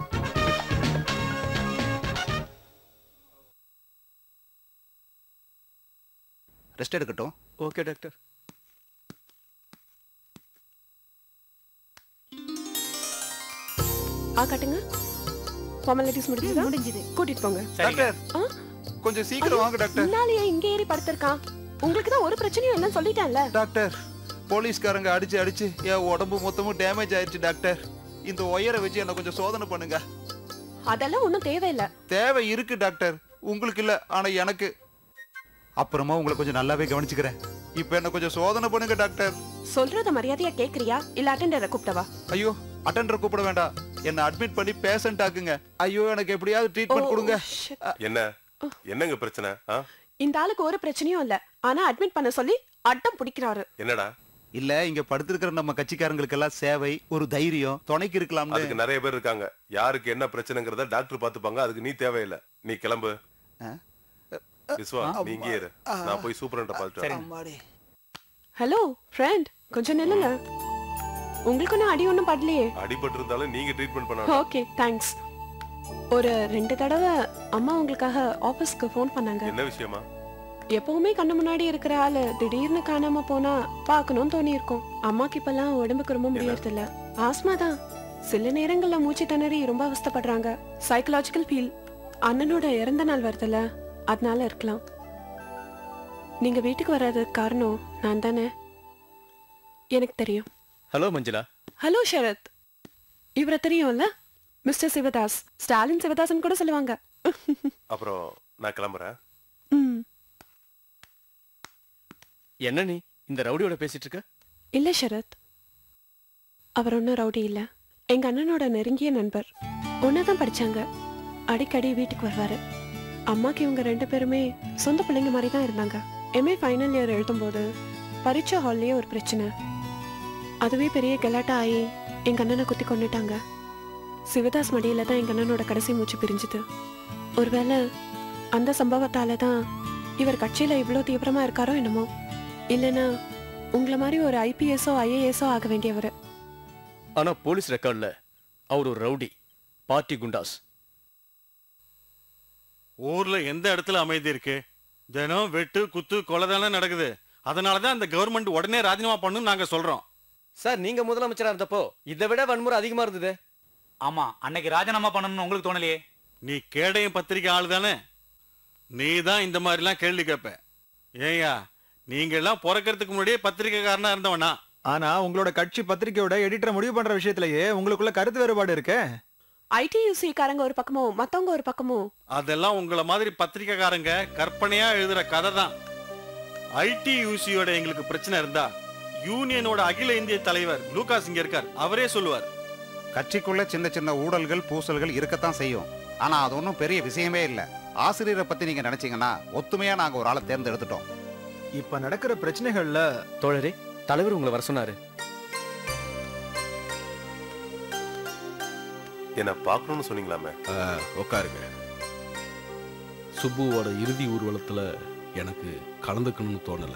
ரெஸ்ட் எடுக்கட்டும். Okay doctor. காட்டுங்க. ஃபார்மாலிட்டிஸ் முடிஞ்சது. கூட்டிட்டு போங்க. டாக்டர் கொஞ்சம் சீக்கிரம் வாங்க டாக்டர். முன்னாலேயே இங்க ஏறி படுத்திருக்கான். உங்களுக்கு தான் ஒரு பிரச்சனையும் இல்லைன்னு சொல்லிட்டேன்ல. டாக்டர், போலீஸ்காரங்க அடிச்சு என் உடம்பு மொத்தமும் டேமேஜ் ஆயிடுச்சு டாக்டர். இந்த ஒயரை வச்சு என்ன கொஞ்சம் சோதனை பண்ணுங்க. அதெல்லாம் ஒன்றும் தேவையில்லை. தேவை இருக்கு டாக்டர், உங்களுக்கு இல்ல ஆனா எனக்கு. அப்புறமா உங்களை கொஞ்சம் நல்லாவே கவனிச்சுக்கிறேன். இப்ப என்ன கொஞ்சம் சோதனை பண்ணுங்க டாக்டர். சொல்றத மரியாதையா கேக்குறியா இல்ல அட்டெண்டரை கூப்பிட்டவா? ஐயோ, அட்டெண்டரை கூப்பிட வேண்டாம். என்ன அட்மிட் பண்ணி பேஷண்ட் ஆக்குங்க. ஐயோ, எனக்கு எப்படியாவது ட்ரீட்மெண்ட் கொடுங்க. என்னங்க பிரச்சனை? இந்த ஆளுக்கு ஒரு பிரச்சனையும் இல்ல, ஆனா அட்மிட் பண்ண சொல்லி அட்டம் பிடிக்கிறாரு. என்னடா? இல்ல, இங்க படுத்திருக்கிற நம்ம கட்சிக்காரங்களுக்கு எல்லாம் சேவை, ஒரு தைரியம், துணைக்கு இருக்கலாம். அதுக்கு நிறைய பேர் இருக்காங்க. யாருக்கு என்ன பிரச்சனைங்கறத டாக்டர் பாத்துப்பாங்க. அதுக்கு நீ தேவையில்லை. நீ கிளம்பு. விஸ்வா, நீ இங்கே இரு. நான் போய் சூப்பரண்ட பாத்துட்டு. ஹலோ ஃப்ரெண்ட், கொஞ்சம் நில்லுங்க. உங்களுக்கு ஒன்றும் அடி ஒன்றும் படலையே? அடிபட்டு இருந்தாலும் நீங்க ட்ரீட்மெண்ட் பண்ணணும். Okay, thanks. ஒரு 2 தடவை அம்மா உங்களுக்காக ஆபீஸ்க்கு ஃபோன் பண்ணாங்க. என்ன விஷயமா? எப்பவுமே கண்ணு முன்னாடி இருக்கிற ஆளு திடீர்னு காணாம போனா பார்க்கணும்னு தோணி இருக்கும். அம்மாக்கு இப்பெல்லாம் உடம்புக்கு ரொம்ப முடியறது இல்ல. ஆஸ்மா தான். சில நேரங்கள்ல மூச்சு திணறி ரொம்ப அவஸ்தைப்படுறாங்க. Psychological feel. அண்ணனோட இறந்த நாள் வருதுல்ல, அதனால இருக்கலாம். நீங்க வீட்டுக்கு வராததுக்கு காரணம் நான் தானே? எனக்கு தெரியும். ஹலோ மஞ்சுளா. ஹலோ ஷரத். இவரை தெரியும்ல? மிஸ்டர் சிவதாஸ், ஸ்டாலின் சிவதாசன் கூட சொல்லுவாங்க. அப்புறம் நான் கிளம்புறேன். என்ன நீ இந்த ரவுடியோட பேசிட்டு இருக்க? இல்ல ஷரத், அவர் ஒன்றும் ரவுடி இல்ல. எங்க அண்ணனோட நெருங்கிய நண்பர். ஒன்னதான் படிச்சாங்க. அடிக்கடி வீட்டுக்கு வருவாரு. அம்மாக்கு இவங்க 2 பேருமே சொந்த பிள்ளைங்க மாதிரி தான் இருந்தாங்க. எம்ஏ ஃபைனல் இயர் எழுதும்போது பரீட்சை ஹால்லேயே ஒரு பிரச்சனை. அதுவே பெரிய கலாட்டா ஆகி எங்க அண்ணனை குத்தி கொண்டுட்டாங்க. சிவதாஸ் மடியில தான் எங்க அண்ணனோட கடைசி மூச்சு பிரிஞ்சுது. ஒருவேளை அந்த சம்பவத்தால தான் இவர் கட்சியில இவ்வளோ தீவிரமா இருக்காரோ என்னமோ. இல்லைன்னா உங்களை மாதிரி ஒரு ஐபிஎஸ்ஓ ஐஏஎஸ்ஓ ஆக வேண்டியவர். ஆனா போலீஸ் ரெக்கார்ட்ல அவர் ஒரு ரவுடி, பார்ட்டி குண்டாஸ். ஊர்ல எந்த இடத்துல அமைதி இருக்கு? தினம் வெட்டு குத்து கொலை தானே நடக்குது. அதனாலதான் அந்த கவர்மெண்ட் உடனே ராஜினாமா பண்ணு நாங்க சொல்றோம். சார், நீங்க முதலமைச்சரா இருந்தப்போ இதை விட வன்முறை அதிகமா இருந்தது. ஆமா, அன்னைக்கு ராஜினாமா பண்ணணும்னு உங்களுக்கு தோணலையே? நீ கேடையும் பத்திரிக்கை ஆளு தானே? நீ தான் இந்த மாதிரிலாம் கேள்வி கேட்ப. ஏயா, நீங்க எல்லாம் பிறக்கிறதுக்கு முன்னாடியே பத்திரிக்கைக்காரனா இருந்தவனா? ஆனா உங்களோட கட்சி பத்திரிக்கையோட எடிட்டரை முடிவு பண்ற விஷயத்திலேயே உங்களுக்குள்ள கருத்து வேறுபாடு இருக்கு. ஐடியூசி காரங்க ஒரு பக்கமோ மத்தவங்க ஒரு பக்கமோ. அதெல்லாம் உங்களை மாதிரி பத்திரிக்கைக்காரங்க கற்பனையா எழுதுற கதை தான். ஐடியூசியோட எங்களுக்கு பிரச்சனை இருந்தா யூனியனோட அகில இந்திய தலைவர் லூகாஸ் இங்க இருக்கார், அவரே சொல்லுவார். கட்சிக்குள்ள சின்ன சின்ன ஊழல்கள் பூசல்கள் இருக்கத்தான் செய்யும். ஆனா அது ஒன்றும் பெரிய விஷயமே இல்லை. ஆசிரியரை பத்தி நீங்க நினைச்சீங்கன்னா ஒத்துமையா நாங்க ஒரு ஆளை தேர்ந்தெடுத்துட்டோம். இப்ப நடக்கிற பிரச்சனைகள்ல தோழரே, தலைவர் உங்களை வர சொன்னாரு. என்ன பார்க்கணும்னு சொன்னீங்களாமே? உட்காருங்க. சுப்புவோட இறுதி ஊர்வலத்துல எனக்கு கலந்துக்கணும்னு தோணல.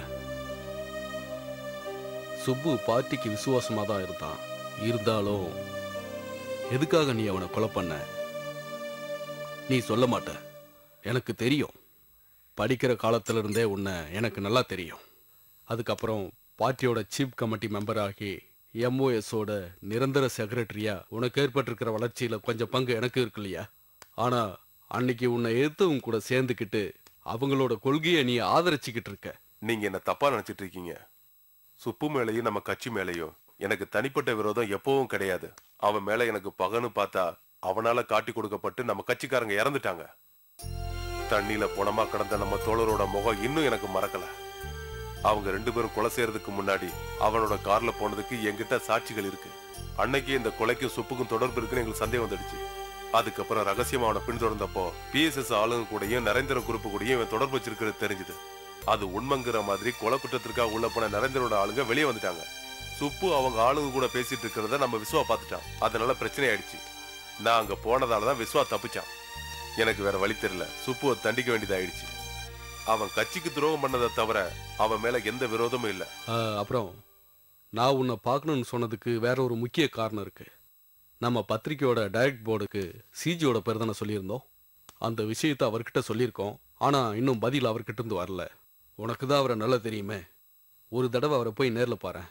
சுப்பு பார்ட்டிக்கு விசுவாசமா தான் இருந்தான். இருந்தாலும் எதுக்காக நீ அவனை கொலை பண்ண? நீ சொல்ல மாட்ட. எனக்கு தெரியும். படிக்கிற காலத்துல இருந்தே உன்னை எனக்கு நல்லா தெரியும். அதுக்கப்புறம் பார்ட்டியோட சீஃப் கமிட்டி மெம்பர் ஆகி எம்ஓஎஸோட நிரந்தர செக்ரட்டரியா உனக்கு ஏற்பட்டிருக்கிற வளர்ச்சியில கொஞ்சம் பங்கு எனக்கு இருக்கு இல்லையா? ஆனா அன்னைக்கு உன்னை எதிர்த்தவங்க கூட சேர்ந்துக்கிட்டு அவங்களோட கொள்கையை நீ ஆதரிச்சுக்கிட்டு இருக்க. நீங்க என்ன தப்பா நினைச்சிட்டு இருக்கீங்க. சுப்பு மேலையும் நம்ம கட்சி மேலையும் எனக்கு தனிப்பட்ட விரோதம் எப்பவும் கிடையாது. அவன் மேல எனக்கு பகன்னு பார்த்தா அவனால காட்டி கொடுக்கப்பட்டு நம்ம கட்சிக்காரங்க இறந்துட்டாங்க. தண்ணியில புணமா கிடந்த நம்ம தோழரோட முகம் இன்னும் எனக்கு மறக்கல. அவங்க 2 பேரும் கொலை செய்யறதுக்கு முன்னாடி அவனோட கார்ல போனதுக்கு என்கிட்ட சாட்சிகள் இருக்கு. அன்னைக்கு இந்த கொலைக்கும் சுப்புக்கும் தொடர்பு இருக்குன்னு எங்களுக்கு சந்தேகம் வந்துடுச்சு. அதுக்கப்புறம் ரகசியமா அவனை பின்தொடர்ந்தப்போ பிஎஸ்எஸ் ஆளுங்க கூடயும் நரேந்திர குரூப்பு கூடயும் இவன் தொடர்பு வச்சிருக்கிறது தெரிஞ்சுது. அது உண்மைங்கிற மாதிரி கொலை குற்றத்திற்காக உள்ள போன நரேந்திரோட ஆளுங்க வெளியே வந்துட்டாங்க. சுப்பு அவங்க ஆளுங்க கூட பேசிட்டு இருக்கிறத நம்ம விஸ்வா பார்த்துட்டான். அதனால பிரச்சனை ஆயிடுச்சு. நான் அங்க போனதாலதான் விஸ்வா தப்பிச்சான். எனக்கு வேற வழி தெரியல. சுப்புவை தண்டிக்க வேண்டியதாயிடுச்சு. அவன் கட்சிக்கு துரோகம் பண்ணதை தவிர அவன் மேல எந்த விரோதமும் இல்ல. அப்புறம் நான் உன்னை பார்க்கணும்னு சொன்னதுக்கு வேற ஒரு முக்கிய காரணம் இருக்கு. நம்ம பத்திரிக்கையோட டைரக்ட் போர்டுக்கு சிஜியோட பேர் தானே சொல்லியிருந்தோம். அந்த விஷயத்தை அவர்கிட்ட சொல்லியிருக்கோம். ஆனா இன்னும் பதில் அவர்கிட்ட இருந்து வரல. உனக்கு தான் அவரை நல்லா தெரியுமே. ஒரு தடவை அவரை போய் நேர்ல பாரு.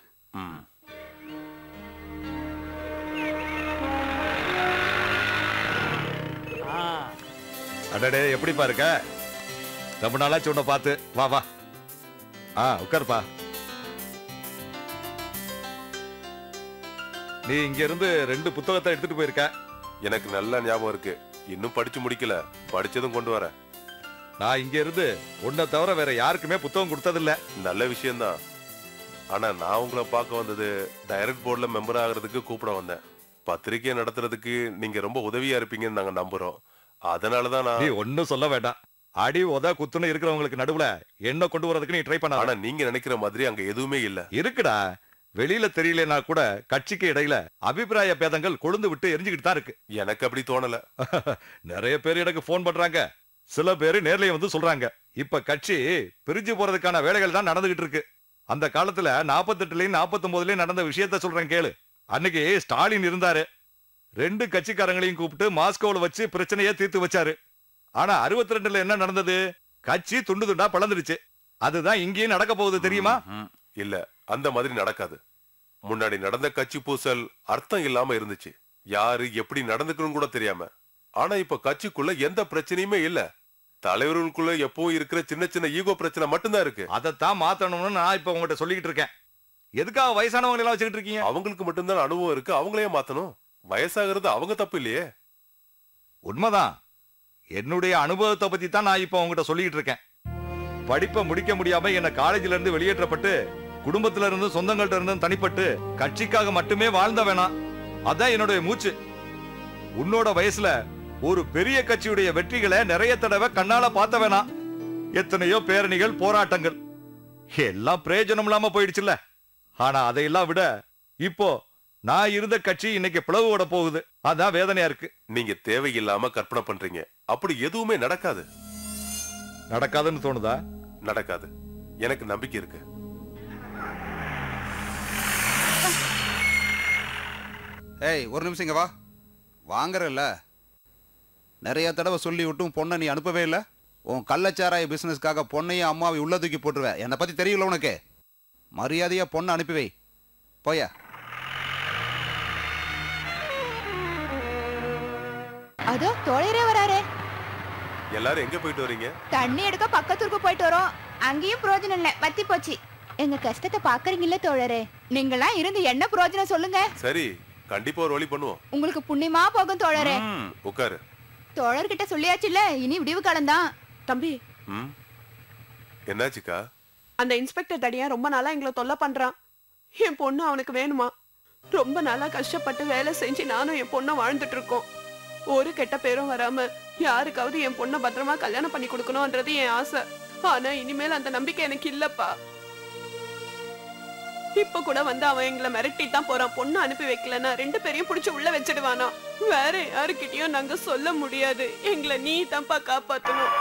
அடடே, எப்படி பாருக்க? ரொம்ப நாளாச்சு உன்னை பார்த்து. வா வா, உட்காருப்பா. நீ இங்க இருந்து 2 புத்தகத்தை எடுத்துட்டு போயிருக்க. எனக்கு நல்ல ஞாபகம் இருக்கு. இன்னும் படிச்சு முடிக்கல. படிச்சதும் கொண்டு வரேன். நான் இங்க இருந்து உன்னை தவிர வேற யாருக்குமே புத்தகம் கொடுத்ததில்ல. நல்ல விஷயம்தான். ஆனா நான் உங்களை பார்க்க வந்தது டைரக்ட் போர்டுல மெம்பர் ஆகிறதுக்கு கூப்பிட வந்தேன். பத்திரிகை நடத்துறதுக்கு நீங்க ரொம்ப உதவியா இருப்பீங்கன்னு நாங்க நம்புறோம். அதனாலதான் நீ ஒன்னும் சொல்ல வேண்டாம். அடி உத குத்துன்னு இருக்கிறவங்களுக்கு நடுவுல என்ன கொண்டு வரதுக்கு நீ ட்ரை பண்ண. ஆனா நீங்க நினைக்கிற மாதிரி அங்க எதுவுமே இல்ல. இருக்குடா. வெளியில தெரியலனா கூட கட்சிக்கு இடையில அபிப்பிராய பேதங்கள் கொழுந்து விட்டு எரிஞ்சுக்கிட்டு தான் இருக்கு. எனக்கு அப்படி தோணல. நிறைய பேர் எனக்கு போன் பண்றாங்க. சில பேரு நேர்லயே வந்து சொல்றாங்க. இப்ப கட்சி பிரிஞ்சு போறதுக்கான வேலைகள் தான் நடந்துகிட்டு இருக்கு. அந்த காலத்துல 48லயும் 49லயும் நடந்த விஷயத்த சொல்றேன் கேளு. அன்னைக்கு ஸ்டாலின் இருந்தாரு. 2 கட்சிக்காரங்களையும் கூப்பிட்டு மாஸ்கோவில் வச்சு பிரச்சனையை தீர்த்து வச்சாரு. ஆனா 62ல என்ன நடந்தது? கட்சி துண்டு துண்டா பிளந்துருச்சு. அதுதான் இங்கேயும் நடக்க போகுது தெரியுமா? இல்ல, அந்த மாதிரி நடக்காது. முன்னாடி நடந்த கட்சி பூசல் அர்த்தம் இல்லாம இருந்துச்சு. யாரு எப்படி நடந்துக்கணும் கூட தெரியாம. ஆனா இப்ப கட்சிக்குள்ள எந்த பிரச்சனையுமே இல்ல. தலைவர்களுக்குள்ள எப்பவும் இருக்கிற சின்ன சின்ன ஈகோ பிரச்சனை மட்டும்தான் இருக்கு. அதைத்தான் மாத்தணும்னு நான் இப்ப உங்ககிட்ட சொல்லிக்கிட்டு இருக்கேன். எதுக்காக வயசானவங்க எல்லாம் வச்சுக்கிட்டு இருக்கீங்க? அவங்களுக்கு மட்டும்தான் அனுபவம் இருக்கு, அவங்களையே மாத்தணும். வயசாகிறது அவங்க தப்பு இல்லையே. உண்மைதான். என்னுடைய அனுபவத்தை பத்தி தான் நான் இப்ப உங்ககிட்ட சொல்லிக்கிட்டு இருக்கேன். படிப்பை முடிக்க முடியாம என்ன காலேஜ்ல இருந்து வெளியேற்றப்பட்டு குடும்பத்துல இருந்து சொந்தங்கள்ட்ட இருந்து தனிப்பட்டு கட்சிக்காக மட்டுமே வாழ்ந்த வேணாம். அதான் என்னுடைய மூச்சு. உன்னோட வயசுல ஒரு பெரிய கட்சியுடைய வெற்றிகளை நிறைய தடவை கண்ணால பார்த்த வேணாம். எத்தனையோ பேரணிகள், போராட்டங்கள் எல்லாம் பிரயோஜனம் இல்லாம போயிடுச்சுல்ல. ஆனா அதையெல்லாம் விட இப்போ நான் இருந்த கட்சி இன்னைக்கு பிளவோட போகுது. அதான் வேதனையா இருக்கு. நீங்க தேவையில்லாம கற்பனை பண்றீங்க. அப்படி எதுவுமே நடக்காது. நடக்காதுன்னு தோணுதா? நடக்காது. எனக்கு நம்பிக்கை இருக்கு. ஏய், ஒரு நிமிஷம் இங்க வா. வாங்குறல்ல, நிறைய தடவை சொல்லி விட்டும் பொண்ணை நீ அனுப்பவே இல்லை. உன் கள்ளச்சாராய பிசினஸ்க்காக பொண்ணையும் அம்மாவை உள்ள தூக்கி போட்டுருவேன். என்னை பத்தி தெரியல உனக்கு. மரியாதையா பொண்ணை அனுப்பி வை. போயா. அதோ தோழரே வராரே. எல்லாரும் எங்க போயிட்டு வரீங்க? தண்ணி எடுக்க பக்கத்துக்கு போயிட்டு வரோம். அங்கேயும் பிரயோஜனம் இல்ல, வத்தி போச்சு. எங்க கஷ்டத்தை பாக்குறீங்கல்ல தோழரே, நீங்களாம் இருந்து என்ன பிரயோஜனம் சொல்லுங்க. சரி, கண்டிப்பா ஒரு வழி பண்ணுவோம். உங்களுக்கு புண்ணியமா போகும் தோழரே. உட்காரு. தோழர்கிட்ட சொல்லியாச்சுல்ல, இனி விடிவு காலம் தான். தம்பி, என்னாச்சுக்கா? அந்த இன்ஸ்பெக்டர் தடியா ரொம்ப நாளா எங்களை தொல்லை பண்றான். என் பொண்ணு அவனுக்கு வேணுமா? ரொம்ப நாளா கஷ்டப்பட்டு வேலை செஞ்சு நானும் என் பொண்ணை வாழ்ந்துட்டு இருக்கோம். ஒரு கெட்ட பேரும் வராம யாருக்காவது என் பொண்ணை பத்திரமா கல்யாணம் பண்ணி கொடுக்கணும்ன்றது என் ஆசை. ஆனா இனிமேல் அந்த நம்பிக்கை எனக்கு இல்லப்பா. இப்ப கூட வந்து அவன் எங்களை மிரட்டி தான் போறான். பொண்ணு அனுப்பி வைக்கலன்னா 2 பேரையும் புடிச்சு உள்ள வச்சிடுவானா. வேற யாருக்கிட்டயும் நாங்க சொல்ல முடியாது. எங்களை நீ தான்ப்பா காப்பாத்தணும்.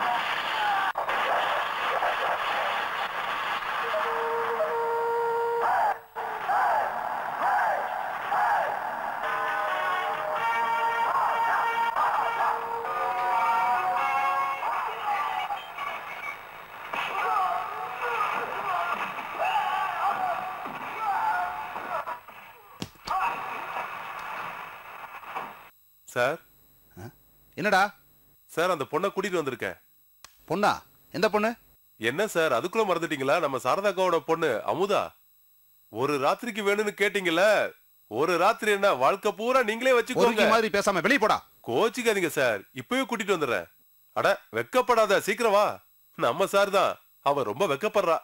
சார். என்னடா சார், அந்த பொண்ணை கூட்டிட்டு வந்திருக்கேன். பொண்ணா? எந்த பொண்ணு? என்ன சார், அதுக்குள்ள மறந்துட்டீங்களா? நம்ம சாரதாக்காவோட பொண்ணு அமுதா. ஒரு ராத்திரிக்கு வேணும்னு கேட்டீங்கல்ல. ஒரு ராத்திரி என்ன, வாழ்க்கை பூரா நீங்களே வச்சுக்கோங்க. மாதிரி பேசாம வெளிய போடா. கோச்சிக்காதீங்க சார், இப்பவே கூட்டிட்டு வந்துடுறேன். அட வெக்கப்படாத, சீக்கிரம் வா. நம்ம சார் தான், அவ ரொம்ப வெக்கப்படுறா.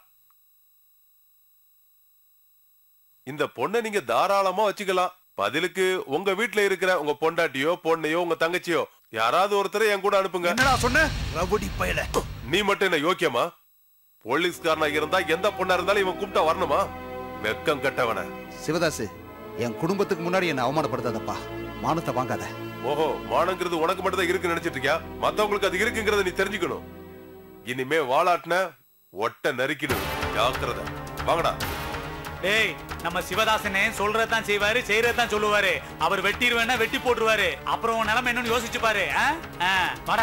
இந்த பொண்ணை நீங்க தாராளமா வச்சுக்கலாம். பதிலுக்கு உங்க வீட்டுல இருக்கிற உங்க பொண்டாட்டியோ பொண்ணையோ உங்க தங்கச்சியோ யாராவது ஒருத்தரை என் கூட அனுப்புங்க. என்னடா சொன்ன? ரவுடி பயல. நீ மட்டும் என்ன யோக்கியமா? போலீஸ்காரனா இருந்தா எந்த பொண்ணா இருந்தாலும் இவன் கூப்பிட்டா வரணுமா? வெக்கம் கட்டவன. சிவதாசு, என் குடும்பத்துக்கு முன்னாடி என்ன அவமானப்படுத்தாதப்பா. மானத்தை வாங்காத. ஓஹோ, மானங்கிறது உனக்கு மட்டும் தான் இருக்குன்னு நினைச்சிட்டு இருக்கியா? மத்தவங்களுக்கு அது இருக்குங்கிறத நீ தெரிஞ்சுக்கணும். இனிமே வாளாட்டின ஒட்ட நறுக்கிடும். ஜாக்கிரதை. வாங்கடா. டேய், நம்ம சிவதாசனே சொல்றதான் செய்வாரு, செய்யறதான் சொல்லுவாரு. அவர் வெட்டிடுவேன்னா வெட்டி போட்டுருவாரு. அப்புறம் உன் நிலைமை என்னன்னு யோசிச்சு பாரு. வாடா.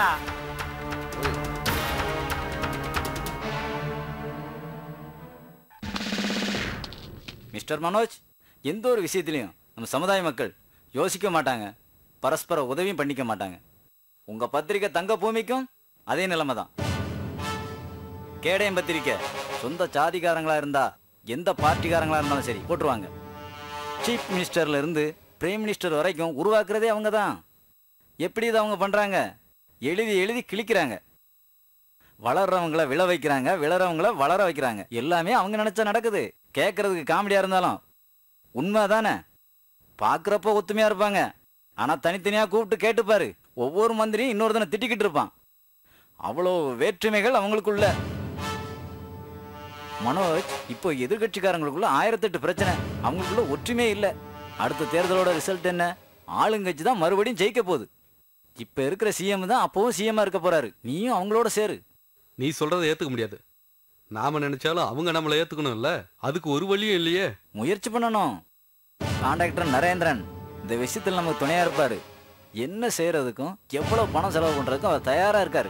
மிஸ்டர் மனோஜ், எந்த ஒரு விஷயத்திலையும் நம்ம சமுதாய மக்கள் யோசிக்க மாட்டாங்க, பரஸ்பர உதவியும் பண்ணிக்க மாட்டாங்க. உங்க பத்திரிக்கை தங்க பூமிக்கும் அதே நிலைமை தான். கேடயம் பத்திரிக்கை சொந்த சாதிகாரங்களா இருந்தா எந்த பார்ட்டிக்காரங்களா இருந்தாலும் சரி போட்டுருவாங்க. சீஃப் மினிஸ்டர்ல இருந்து பிரைம் மினிஸ்டர் வரைக்கும் உருவாக்குறதே அவங்க தான். எப்படி இதை அவங்க பண்றாங்க? எழுதி எழுதி கிழிக்கிறாங்க. வளர்றவங்கள விழ வைக்கிறாங்க, விளறவங்கள வளர வைக்கிறாங்க. எல்லாமே அவங்க நினைச்சா நடக்குது. கேட்கறதுக்கு காமெடியா இருந்தாலும் உண்மைதானே. பார்க்குறப்ப ஒத்துமையா இருப்பாங்க, ஆனா தனித்தனியா கூப்பிட்டு கேட்டுப்பாரு. ஒவ்வொரு மந்திரியும் இன்னொருத்தனை திட்டிக்கிட்டு இருப்பான். அவ்வளோ வேற்றுமைகள் அவங்களுக்குள்ள. மனோஜ், இப்போ எதிர்கட்சிக்காரங்களுக்குள்ள 1008 பிரச்சனை. அவங்களுக்குள்ள ஒற்றுமே இல்லை. அடுத்த தேர்தலோட ரிசல்ட் என்ன? ஆளுங்கட்சி தான் மறுபடியும் ஜெயிக்க போகுது. இப்ப இருக்கிற சிஎம் தான் அப்பவும் சிஎம்மா இருக்க போறாரு. நீயும் அவங்களோட சேரு. நீ சொல்றதை ஏத்துக்க முடியாது. நாம நினைச்சாலும் அவங்க நம்மளை ஏத்துக்கணும்ல. அதுக்கு ஒரு வழியும் இல்லையே. முயற்சி பண்ணணும். கான்ட்ராக்டர் நரேந்திரன் இந்த விஷயத்தில் நமக்கு துணையா இருப்பாரு. என்ன செய்யறதுக்கும் எவ்வளவு பணம் செலவு பண்றதுக்கும் அவர் தயாரா இருக்காரு.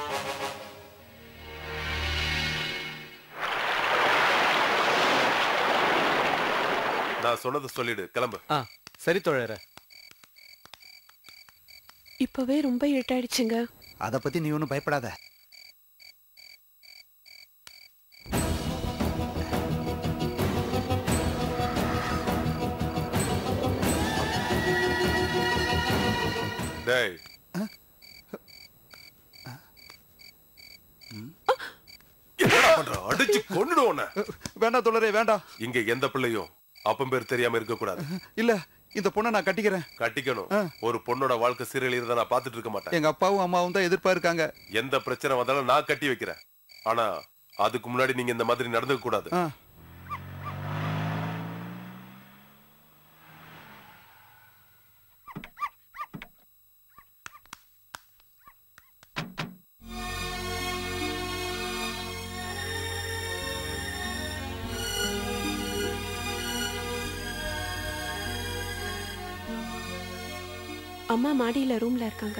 நான் சொன்னதை சொல்லிடு, கிளம்பு. சரி தோழர. இப்பவே ரொம்ப இருட்டாயிடுச்சுங்க. அதை பத்தி நீ ஒன்றும் பயப்படாத. டேய் அடிச்சு கொன்னுடுவோம். வேண்டாம் தோழரே வேண்டாம். இங்க எந்த பிள்ளையும் அப்பன் பேர் தெரியாம இருக்க கூடாது. இல்ல இந்த பொண்ணை நான் கட்டிக்கிறேன். கட்டிக்கணும். ஒரு பொண்ணோட வாழ்க்கை சீரழியறத நான் பார்த்துட்டு இருக்க மாட்டேன். எங்க அப்பாவும் அம்மாவும் தான் எதிர்பார்க்காங்க. எந்த பிரச்சனை வந்தாலும் நான் கட்டி வைக்கிறேன். ஆனா அதுக்கு முன்னாடி நீங்க இந்த மாதிரி நடந்துக்க கூடாது. அம்மா மாடியில ரூம்ல இருக்காங்க.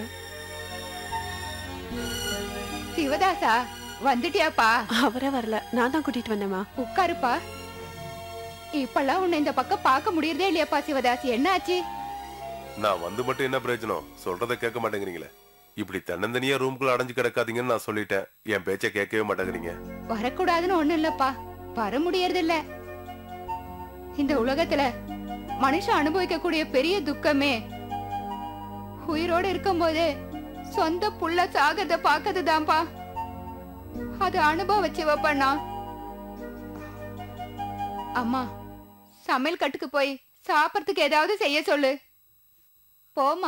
சிவதாசா வந்துட்டியாப்பா? அவரே வரல, நான் தான் கூட்டிட்டு வந்தேம்மா. உட்காருப்பா. இப்பெல்லாம் உன்னை இந்த பக்கம் பார்க்க முடியறதே இல்லையாப்பா சிவதாஸ், என்ன ஆச்சு? நான் வந்து மட்டும் என்ன பிரயோஜனம்? சொல்றதை கேட்க மாட்டேங்கிறீங்களே. இப்படி தன்னந்தனியா ரூம்குள்ள அடைஞ்சு கிடக்காதீங்கன்னு நான் சொல்லிட்டேன். என் பேச்சை கேட்கவே மாட்டேங்கிறீங்க. வரக்கூடாதுன்னு ஒண்ணு இல்லப்பா, வர முடியறது இல்ல. இந்த உலகத்துல மனுஷன் அனுபவிக்க கூடிய பெரிய துக்கமே உயிரோடு இருக்கும் போதே சொந்த புள்ள சாகத பாக்கதுதான்ப்பா. அது அனுபவிச்சு வைப்பண்ணா. அம்மா சமையல் கட்டுக்கு போய் சாப்பிடறதுக்கு ஏதாவது செய்ய சொல்லு. போமா.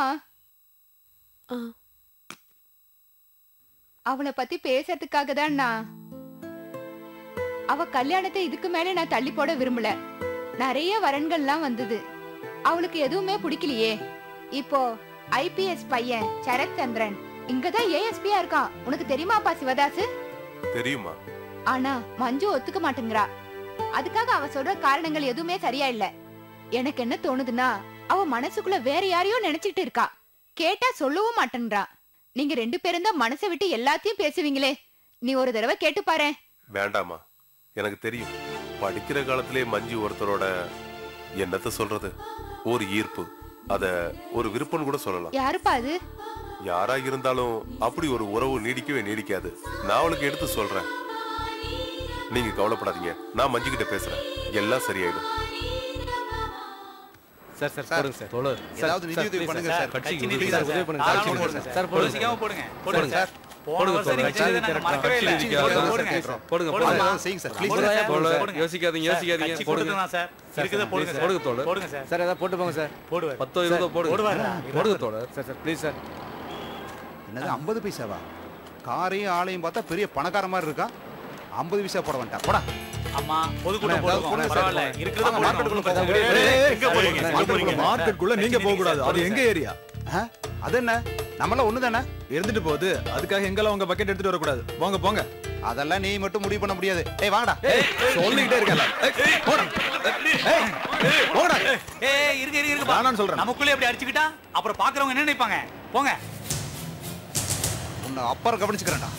அவளை பத்தி பேசுறதுக்காக தான் அவ கல்யாணத்தை இதுக்கு மேல நான் தள்ளி போட விரும்பல. நிறைய வரன்கள்லாம் வந்தது, அவளுக்கு எதுவுமே பிடிக்கலையே. இப்போ ஐபிஎஸ் பையன் சரத் சந்திரன் இங்கதான் ஏஎஸ்பியா இருக்கான். உனக்கு தெரியுமாப்பா சிவதாஸ்? தெரியுமா? ஆனா மஞ்சு ஒத்துக்க மாட்டேங்கிறா. அதுக்காக அவ சொல்ற காரணங்கள் எதுவுமே சரியா இல்ல. எனக்கு என்ன தோணுதுன்னா, அவ மனசுக்குள்ள வேற யாரையோ நினைச்சிட்டு இருக்கா. கேட்டா சொல்லவும் மாட்டேன்றா. நீங்க 2 பேரும் தான் மனசை விட்டு எல்லாத்தையும் பேசுவீங்களே, நீ ஒரு தடவை கேட்டு பாரு. வேண்டாமா, எனக்கு தெரியும். படிக்கிற காலத்திலே மஞ்சு ஒருத்தரோட என்னத்த சொல்றது, ஒரு ஈர்ப்பு, அத ஒரு விருப்பம் கூட சொல்லலாம். யாருப்பா அது? யாரா இருந்தாலும் அப்படி ஒரு உறவு நீடிக்கவே நீடிக்காது. நான் அவளுக்கு எடுத்து சொல்றேன். நீங்க கவலைப்படாதீங்க, நான் மஞ்சு கிட்ட பேசுறேன், எல்லாம் சரியாயிடும். சார் சார் போடுங்க சார். தோழர் ஏதாவது நிதி உதவி பண்ணுங்க சார். கட்சிக்கு நிதி உதவி பண்ணுங்க. கட்சிக்கு போடுங்க சார். போடுங்க போடுங்க போடுங்க சார். போடுங்க போடுங்க மறக்கவே இல்ல. போடுங்க போடுங்க செய்யுங்க சார் ப்ளீஸ். தோழர் யோசிக்காதீங்க யோசிக்காதீங்க. போடுங்க சார். இருக்குது போடுங்க சார். போடுங்க தோழர். போடுங்க சார். சார் ஏதாவது போட்டு போங்க சார். போடுவார். 10 20 போடுங்க. போடுவாரா? போடுங்க தோழர். Sir sir please sir. என்னது 50 பைசாவா? காரையும் ஆளையும் பார்த்தா பெரிய பணக்கார மாதிரி இருக்கா. 50 பைசா போட வேண்டாம். போடா. அம்மா பொதுக்கூட்டம் போடுங்க. பரவாயில்ல, இருக்குறத மார்க்கெட்டுக்குள்ள போக முடியாது. எங்க போறீங்க? மார்க்கெட்டுக்குள்ள நீங்க போக கூடாது. அது எங்க ஏரியா? அது என்ன, நம்மளாம் ஒண்ணுதானே. இருந்துட்டு போகுது, அதுக்காக எங்கெல்லாம் உங்க பக்கெட் எடுத்துட்டு வர கூடாது. வாங்க போங்க. அதெல்லாம் நீ மட்டும் முடிவு பண்ண முடியாது. டேய் வாங்கடா. சொல்லிட்டே இருக்கல. போடா. போடா. இருங்க இருங்க இருங்க. நான் சொல்றேன். நமக்குள்ளே அப்படி அடிச்சுக்கிட்டா அப்புறம் பாக்குறவங்க என்ன நினைப்பாங்க? போங்க. உன்னை அப்புறம் கவனிச்சுக்கிறேன்டா.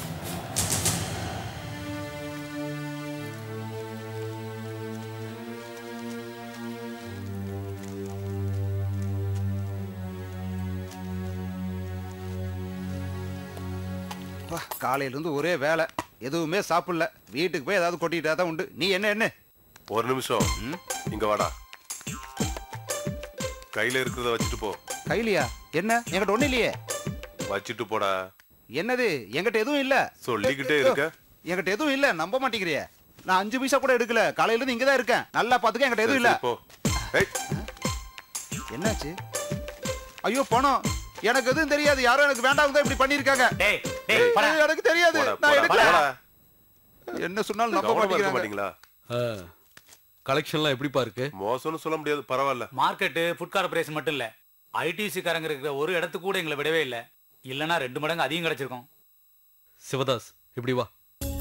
காலையில இருந்து ஒரே வேலை, எதுவுமே சாப்பிடல. வீட்டுக்கு போய் ஏதாவது கொட்டிட்டா தான் உண்டு. நீ என்ன ஒரு நிமிஷம் இங்க வாடா. கையில இருக்கிறத வச்சுட்டு போ. கையிலையா? என்ன என்கிட்ட ஒண்ணு இல்லையே. வச்சுட்டு போடா. என்னது என்கிட்ட எதுவும் இல்ல. சொல்லிக்கிட்டே இருக்க. என்கிட்ட எதுவும் இல்ல, நம்ப மாட்டேங்கிறியே. நான் 5 பைசா கூட எடுக்கல. காலையில இருந்து இங்கதான் இருக்கேன். நல்லா பாத்துக்க, என்கிட்ட எதுவும் இல்ல. என்னாச்சு? ஐயோ பணம். எனக்கு எதுவும் தெரியாது. யாரும் எனக்கு வேண்டாம் தான் இப்படி பண்ணிருக்காங்க. எனக்கு தெரியாது, நான் எடுக்கல. என்ன சொன்னாலும் நம்ப மாட்டீங்களா? கலெக்ஷன்லாம் எப்படிப்பா இருக்கு? மோசம்னு சொல்ல முடியாது, பரவாயில்ல. மார்க்கெட் ஃபுட் கார்ப்பரேஷன் மட்டும் இல்ல, ஐடிசி காரங்க இருக்கிற ஒரு இடத்துக்கு கூட எங்களை விடவே இல்ல. இல்லனா 2 மடங்கு அதிகம் கிடைச்சிருக்கும். சிவதாஸ் இப்படி வா.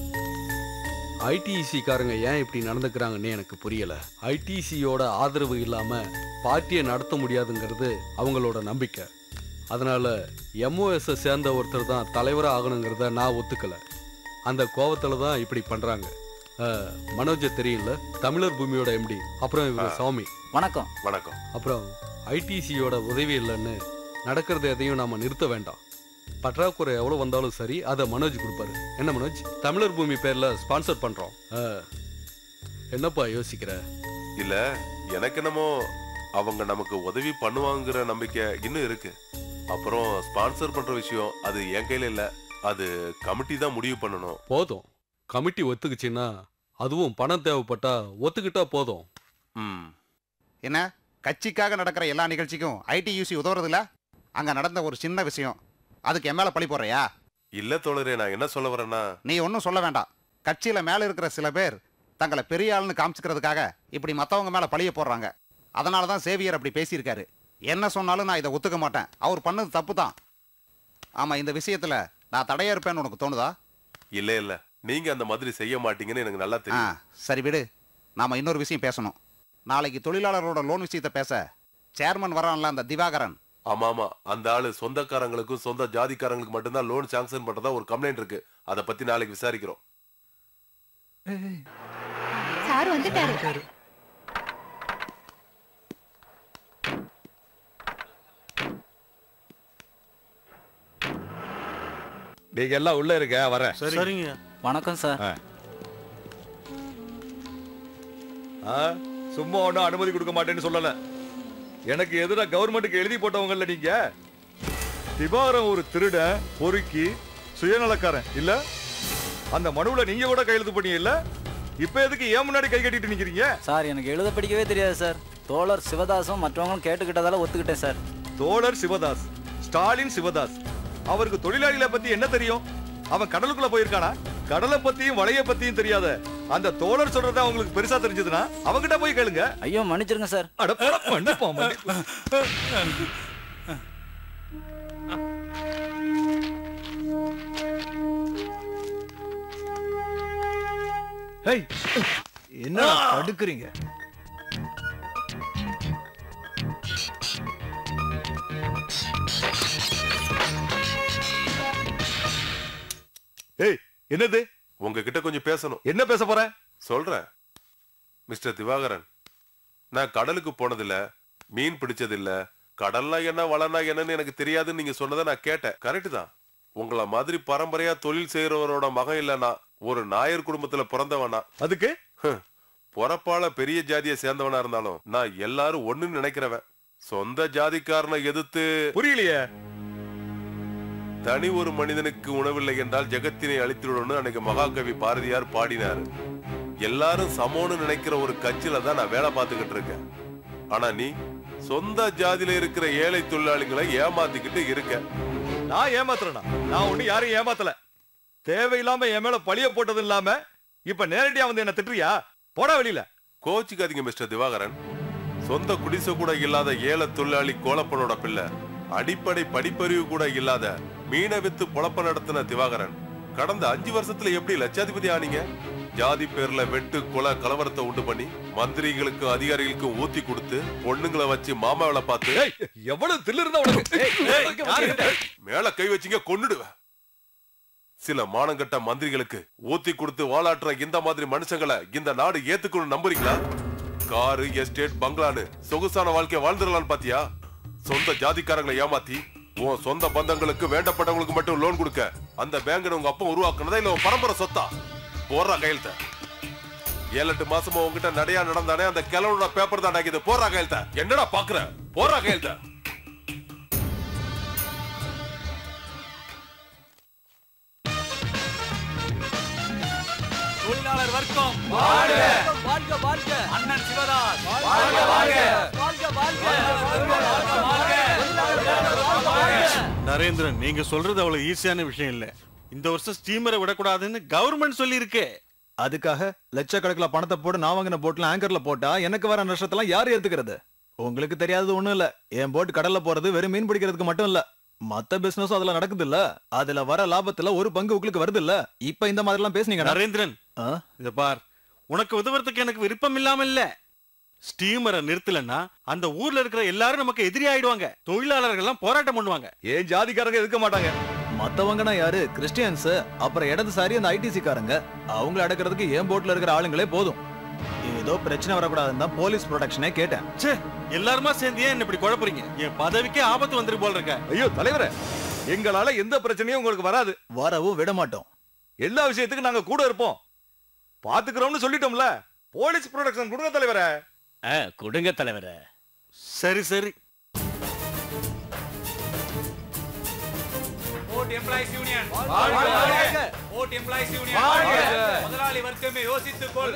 ஐடிசி காரங்க ஏன் இப்படி நடந்துக்கிறாங்கன்னு எனக்கு புரியல. ஐடிசியோட ஆதரவு இல்லாம பார்ட்டியை நடத்த முடியாதுங்கிறது அவங்களோட நம்பிக்கை. அதனால எம்ஓஎஸ் சேர்ந்த ஒருத்தர் தான் தலைவராக ஆகணுங்கிறத நான் ஒத்துக்கல. அந்த கோவத்துல தான் இப்படி பண்றாங்க. மனோஜ் தெரியல, தமிழர் பூமியோட எம்டி. அப்புறம் இவர் சாமி. வணக்கம். வணக்கம். அப்புறம் ஐடிசியோட உதவி இல்லைன்னு நடக்கிறது எதையும் நாம நிறுத்த வேண்டாம். பற்றாக்குறை எவ்வளவு வந்தாலும் சரி அதை மனோஜ் கொடுப்பாரு. என்ன மனோஜ்? தமிழர் பூமி பேர்ல ஸ்பான்சர் பண்றோம். என்னப்பா யோசிக்கிற? இல்ல எனக்கு என்னமோ அவங்க நமக்கு உதவி பண்ணுவாங்கிற நம்பிக்கை இன்னும் இருக்கு. அப்புறம் ஸ்பான்சர் பண்ற விஷயம் அது என் கையில இல்ல, அது கமிட்டி தான் முடிவு பண்ணணும். போதும், கமிட்டி ஒத்துக்குச்சுன்னா, அதுவும் பணம் தேவைப்பட்டா ஒத்துக்கிட்டா போதும். என்ன கட்சிக்காக நடக்கிற எல்லா நிகழ்ச்சிக்கும் ITUC உதவுறதில்ல? அங்க நடந்த ஒரு சின்ன விஷயம், அதுக்கு என் மேல பழி போடுறியா? இல்ல தோழரே, நான் என்ன சொல்ல வரேன்னா, நீ ஒன்றும் சொல்ல வேண்டாம். கட்சியில மேல இருக்கிற சில பேர் தங்களை பெரிய ஆளுன்னு காமிச்சுக்கிறதுக்காக இப்படி மற்றவங்க மேல பழிய போடுறாங்க. அதனால தான் சேவியர் அப்படி பேசியிருக்காரு. என்ன சொன்னாலும் நான் இதை ஒத்துக்க மாட்டேன். அவர் பண்ணது தப்பு தான். ஆமா, இந்த விஷயத்துல நான் தடையா இருப்பேன்னு உனக்கு தோணுதா? இல்ல இல்ல, நீங்க அந்த மாதிரி செய்ய மாட்டீங்கன்னு எனக்கு நல்லா தெரியும். சரி விடு, நாம இன்னொரு விஷயம் பேசணும். நாளைக்கு தொழிலாளர்களோட லோன் விஷயத்தை பேச சேர்மன் வரான்ல அந்த திவாகரன். ஆமா ஆமா, அந்த ஆளு சொந்தக்காரங்களுக்கும் சொந்த ஜாதிக்காரங்களுக்கு மட்டும்தான் லோன் சாங்ஷன் பண்றதா ஒரு கம்ப்ளைண்ட் இருக்கு. அதை பத்தி நாளைக்கு விசாரிக்கிறோம். சார் வந்துட்டாரு. நீங்க எல்லாம் உள்ள இருக்க, வரேன். சரிங்க. வணக்கம் சார். சும்மா ஒன்றும் அனுமதி கொடுக்க மாட்டேன்னு சொல்லல. எனக்கு எதிராக கவர்மெண்ட்டுக்கு எழுதி போட்டவங்கல்ல நீங்க. திவாகரன் ஒரு திருடன், பொறுக்கி, சுயநலக்காரன் இல்ல? அந்த மனுவுல நீங்க கூட கையெழுத்து பண்ணீங்க இல்ல? இப்ப எதுக்கு ஏன் முன்னாடி கை கட்டிட்டு நிக்கிறீங்க? சார், எனக்கு எழுத படிக்கவே தெரியாது சார். தோழர் சிவதாசும் மற்றவங்களும் கேட்டுக்கிட்டதால ஒத்துக்கிட்டேன் சார். தோழர் சிவதாஸ், ஸ்டாலின் சிவதாஸ், அவருக்கு தொழிலாளிகளை பத்தி என்ன தெரியும்? அவன் கடலுக்குள்ள போயிருக்கானா? கடலை பத்தியும் வளைய பத்தியும் தெரியாத அந்த தோழர் சொல்றத அவங்களுக்கு பெருசா தெரிஞ்சதுன்னா அவங்கிட்ட போய் கேளுங்க. ஐயோ மன்னிச்சிருங்க சார். என்ன தடுக்கிறீங்க? ஏய், என்னது? உங்ககிட்ட கொஞ்சம் பேசணும். என்ன பேச போற? சொல்றேன். மிஸ்டர் திவாகரன், நான் கடலுக்கு போனதில்ல, மீன் பிடிச்சதில்ல, கடல்னா என்ன வளனா என்னன்னு எனக்கு தெரியாதுன்னு நீங்க சொன்னதை நான் கேட்டேன். கரெக்ட் தான். உங்கள மாதிரி பரம்பரையா தொழில் செய்யறவரோட மகன் இல்லனா, ஒரு நாயர் குடும்பத்துல பிறந்தவனா, அதுக்கு பொறப்பால பெரிய ஜாதியை சேர்ந்தவனா இருந்தாலும் நான் எல்லாரும் ஒண்ணுன்னு நினைக்கிறவன். சொந்த ஜாதிக்காரனை எதிர்த்து புரியலையே. தனி ஒரு மனிதனுக்கு உணவில்லை என்றால் ஜெகத்தினை அழித்துடணும்னு அன்னைக்கு மகாகவி பாரதியார் பாடினாரு. எல்லாரும் சமோன்னு நினைக்கிற ஒரு கட்சியில தான் நான் வேலை பார்த்துக்கிட்டு இருக்கேன். ஆனா நீ சொந்த ஜாதியில இருக்கிற ஏழை தொழிலாளிகளை ஏமாத்திக்கிட்டு இருக்க. நான் ஏமாத்துறேனா? நான் ஒண்ணு யாரையும் ஏமாத்தல. தேவையில்லாம என் மேல பழிய போட்டது இல்லாம இப்ப நேரடியா வந்து என்ன திட்டுறியா? போடா வெளியில. கோச்சிக்காதீங்க மிஸ்டர் திவாகரன். சொந்த குடிசை கூட இல்லாத ஏழை தொழிலாளி கோலப்பனோட பிள்ளை, அடிப்படை படிப்பறிவு கூட இல்லாத மீனை வித்து பொழப்ப நடத்தின திவாகரன் கடந்த 5 வருஷத்துல எப்படி லட்சாதிபதி ஆனீங்க? ஜாதி பேர்ல வெட்டு கொலை கலவரத்தை உண்டு பண்ணி மந்திரிகளுக்கும் அதிகாரிகளுக்கும் ஊத்தி கொடுத்து பொண்ணுங்களை வச்சு மாமாவில பார்த்து எவ்வளவு தில்லு இருந்தா உனக்கு? மேல கை வச்சீங்க கொன்னுடுவேன். சில மானங்கட்ட மந்திரிகளுக்கு ஊத்தி கொடுத்து வாலாட்டுற இந்த மாதிரி மனுஷங்களை இந்த நாடு ஏத்துக்கணும் நம்புறீங்களா? காரு, எஸ்டேட், பங்களான்னு சொகுசான வாழ்க்கைய வாழ்ந்துடலான்னு பாத்தியா? சொந்த ஜாதிக்காரங்களை ஏமாத்தி உன் சொந்த பந்தங்களுக்கு வேண்டப்பட்டவங்களுக்கு மட்டும் லோன் கொடுக்க அந்த பேங்க் உங்க அப்பா உருவாக்குனதா இல்ல பரம்பரை சொத்தா? போடுறா கையெழுத்த. 7-8 மாசமா உங்ககிட்ட நடையா நடந்தானே அந்த கிழவனோட பேப்பர் தான் ஆகிது. போடுறா கையெழுத்த. என்னடா பாக்குற? போடுறா கையெழுத்த. தொழிலாளர் வர்க்கம் வாழ்க வாழ்க வாழ்க. அண்ணன் சிவதாஸ் வாழ்க வாழ்க வாழ்க வாழ்க. நரேந்திரன், நீங்க சொல்றது அவ்வளவு ஈஸியான விஷயம் இல்ல. இந்த வருஷம் ஸ்டீமரை விடக்கூடாதுன்னு கவர்மெண்ட் சொல்லி இருக்கு. அதுக்காக லட்சக்கணக்கில் பணத்தை போட்டு நான் வாங்கின போட்ல ஆங்கர்ல போட்டா எனக்கு வர நஷ்டத்தெல்லாம் யாரு ஏத்துக்கிறது? உங்களுக்கு தெரியாதது ஒண்ணும் இல்ல. என் போட் கடல்ல போறது வெறும் மீன் பிடிக்கிறதுக்கு மட்டும் இல்ல, மத்த பிசினஸும் அதுல நடக்குது இல்ல. அதுல வர லாபத்துல ஒரு பங்கு உங்களுக்கு வருது இல்ல. இப்ப இந்த மாதிரி எல்லாம் பேசுனீங்க நரேந்திரன். இத பார், உனக்கு உதவுறதுக்கு எனக்கு விருப்பம் இல்லாம இல்ல. ஸ்டீமரை நிறுத்தலன்னா அந்த ஊர்ல இருக்கிற எல்லாரும் நமக்கு எதிரி ஆயிடுவாங்க. தொழிலாளர்கள் எல்லாம் போராட்டம் பண்ணுவாங்க. ஏன் ஜாதிக்காரங்க எதுக்க மாட்டாங்க? மத்தவங்கன்னா யாரு? கிறிஸ்டியன்ஸ், அப்புறம் இடதுசாரி அந்த ITC காரங்க. அவங்களை அடக்கிறதுக்கு என் போட்ல இருக்கிற ஆளுங்களே போதும். ஏதோ பிரச்சனை வரக்கூடாதுன்னு தான் போலீஸ் ப்ரொடெக்ஷனே கேட்டேன். எல்லாருமா சேர்ந்து ஏன் இப்படி குழப்பறீங்க? என் பதவிக்கே ஆபத்து வந்துரு போல இருக்க. ஐயோ தலைவரே, எங்களால எந்த பிரச்சனையும் உங்களுக்கு வராது. வரவும் விட மாட்டோம். எல்லா விஷயத்துக்கும் நாங்க கூட இருப்போம். பாத்துக்கிறோம்னு சொல்லிட்டோம்ல. போலீஸ் ப்ரொடெக்ஷன் கொடுங்க தலைவரே. கொடுங்க தலைவரே. சரி சரி. Vote employees union vote employees union முதலாளி வர்க்கமே யோசித்துக்கொள்.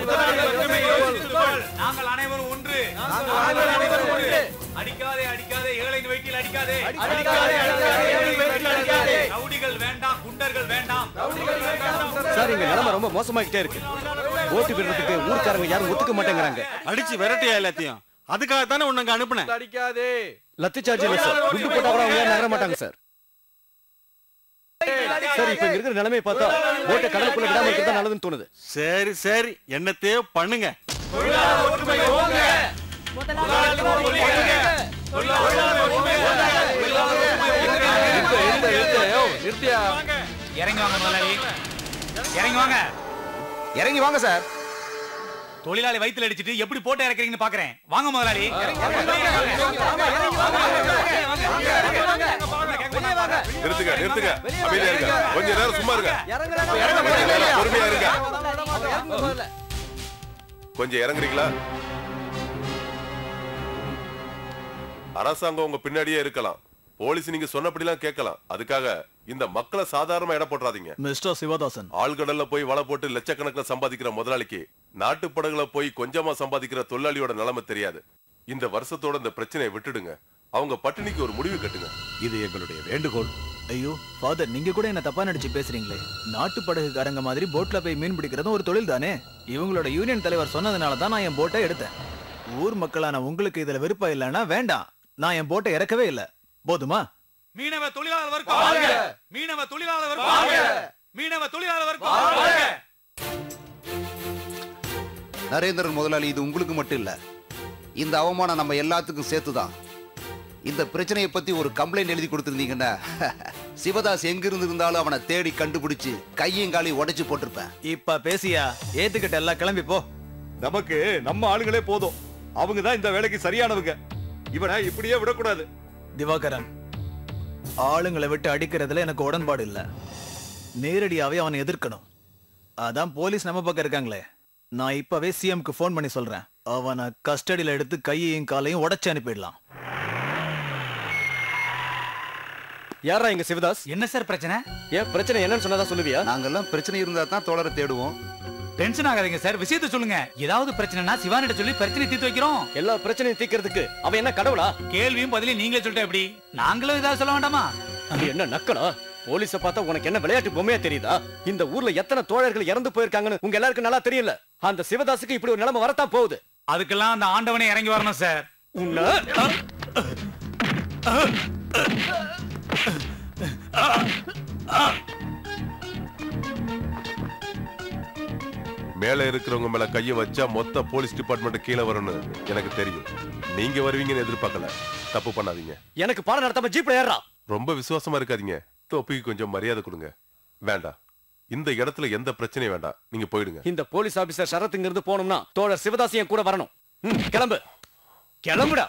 நாங்கள் அனைவரும் ஒன்று. அடிக்காதே அடிக்காதே ஏழையின் வயிற்றில் அடிக்காதே. ரவுடிகள் வேண்டாம், குண்டர்கள் வேண்டாம். சார் எங்க நிலைமை ரொம்ப மோசமாகிட்டே இருக்கு. ஓட்டு விடுறதுக்கு ஊர்க்காரங்க யாரும் ஒத்துக்க மாட்டேங்கிறாங்க. அடிச்சு விரட்டியா எல்லாத்தையும். அதுக்காக தானே உன்னை அனுப்புனேன். அடிக்காதே. லத்தி சார்ஜ் இல்ல சார். குண்டு போட்டா கூட அவங்க நகர மாட்டாங்க சார். சரி இப்ப இருக்கிற நிலைமையை பார்த்தா ஓட்டை கடலுக்குள்ள விடாம இருக்கிறது நல்லதுன்னு தோணுது. சரி சரி என்னத்தையோ பண்ணுங்க. இறங்கி வாங்க முதலாளி, இறங்கி வாங்க. இறங்கி வாங்க சார். தொழிலாளி வயித்துல அடிச்சிட்டு எப்படி போட்டு இறக்குறீங்கன்னு பாக்குறேன். வாங்க முதலாளி. நிறுத்துங்க நிறுத்துங்க. அமைதியா இருங்க. கொஞ்ச நேரம் சும்மா இருங்க. பொறுமையா இருங்க. கொஞ்சம் இறங்குறீங்களா? அரசாங்கம் உங்க பின்னாடியே இருக்கலாம். போலீஸ் நீங்க சொன்னபடிலாம் கேட்கலாம். அதுக்காக இந்த மக்களை சாதாரணமா இட போட்டுறாதீங்க. மிஸ்டர் சிவதாசன், ஆழ்கடல்ல போய் வலை போட்டு லட்சக்கணக்கில் சம்பாதிக்கிற முதலாளிக்கு நாட்டு படகுல போய் கொஞ்சமா சம்பாதிக்கிற தொழிலாளியோட நிலைமை தெரியாது. இந்த வருஷத்தோட இந்த பிரச்சனையை விட்டுடுங்க. அவங்க பட்டினிக்கு ஒரு முடிவு கட்டுங்க. இது எங்களுடைய வேண்டுகோள். ஐயோ ஃபாதர், நீங்க கூட என்ன தப்பா நடிச்சு பேசுறீங்களே. நாட்டு படகுக்காரங்க மாதிரி போட்ல போய் மீன் பிடிக்கிறதும் ஒரு தொழில் தானே. இவங்களோட யூனியன் தலைவர் சொன்னதுனால தான் நான் என் போட்டை எடுத்தேன். ஊர் மக்களான உங்களுக்கு இதுல விருப்பம் இல்லைன்னா வேண்டாம். நான் என் போட்டை இறக்கவே இல்லை. போதுமா? மீனவ தொழிலாளர் வர்க்கம், மீனவ தொழிலாளர் வர்க்கம், மீனவ தொழிலாளர் வர்க்கம். நரேந்திரன் முதலாளி, இது உங்களுக்கு மட்டும் இல்ல, இந்த அவமானம் நம்ம எல்லாத்துக்கும் சேர்த்துதான். இந்த பிரச்சனையை பத்தி ஒரு கம்ப்ளைண்ட் எழுதி கொடுத்திருந்தீங்கன்னா சிவதாஸ் எங்க இருந்தாலும் அவனை தேடி கண்டுபிடிச்சு கையும் காலையும் உடைச்சு போட்டிருப்பேன். இப்ப பேசியா? ஏத்துக்கிட்ட எல்லாம் கிளம்பி போ. நமக்கு நம்ம ஆளுங்களே போதும். அவங்க தான் இந்த வேலைக்கு சரியானவங்க. இவனை இப்படியே விடக்கூடாது. திவாகரன், ஆளுங்களை விட்டு அடிக்கிறதுல எனக்கு உடன்பாடு இல்ல. நேரடியாவே அவனை எதிர்க்கணும். அதான் போலீஸ் நம்ம பக்கம் இருக்காங்களே. நான் இப்பவே சிஎம்க்கு போன் பண்ணி சொல்றேன். அவனை கஸ்டடியில எடுத்து கையையும் காலையும் உடைச்சு அனுப்பிடலாம். யாரா இங்க சிவதாஸ்? என்ன சார் பிரச்சனை? ஏன் பிரச்சனை என்னன்னு சொன்னதா சொல்லுவியா? நாங்கெல்லாம் பிரச்சனை இருந்தா தான் தோழரை தேடுவோம். டென்ஷன் ஆகாதீங்க சார், விஷயத்தை சொல்லுங்க. ஏதாவது பிரச்சனைனா சிவானிட்ட சொல்லி பிரச்சனை தீர்த்து வைக்கிறோம். எல்லா பிரச்சனையும் தீர்க்கிறதுக்கு அவன் என்ன கடவுளா? கேள்வியும் பதிலையும் நீங்களே சொல்லிட்டு எப்படி? நாங்களும் ஏதாவது சொல்ல வேண்டாமா? அது என்ன நக்கலா? போலீஸ பார்த்தா உனக்கு என்ன விளையாட்டு பொம்மையா தெரியுதா? இந்த ஊர்ல எத்தனை தோழர்கள் இறந்து போயிருக்காங்கன்னு உங்க எல்லாருக்கும் நல்லா தெரியல. அந்த சிவதாஸுக்கு இப்படி ஒரு நிலைமை வரத்தான் போகுது. அதுக்கெல்லாம் அந்த ஆண்டவனே இறங்கி வரணும் சார். உன்ன மேல இருக்கிறவங்க மேல கைய வச்சா மொத்த போலீஸ் டிபார்ட்மெண்ட் கீழே வரும்னு எனக்கு தெரியும். நீங்க வருவீங்கன்னு எதிர்பார்க்கல. தப்பு பண்ணாதீங்க. எனக்கு பாடம் நடத்தாம ஜீப்ல ஏறா. ரொம்ப விசுவாசமா இருக்காதீங்க. தொப்பிக்கு கொஞ்சம் மரியாதை கொடுங்க. வேண்டாம், இந்த இடத்துல எந்த பிரச்சனையும் வேண்டாம். நீங்க போயிடுங்க. இந்த போலீஸ் ஆபீசர் சரத்துங்க இருந்து போனோம்னா தோழர் சிவதாசியம் கூட வரணும். கிளம்பு, கிளம்புடா.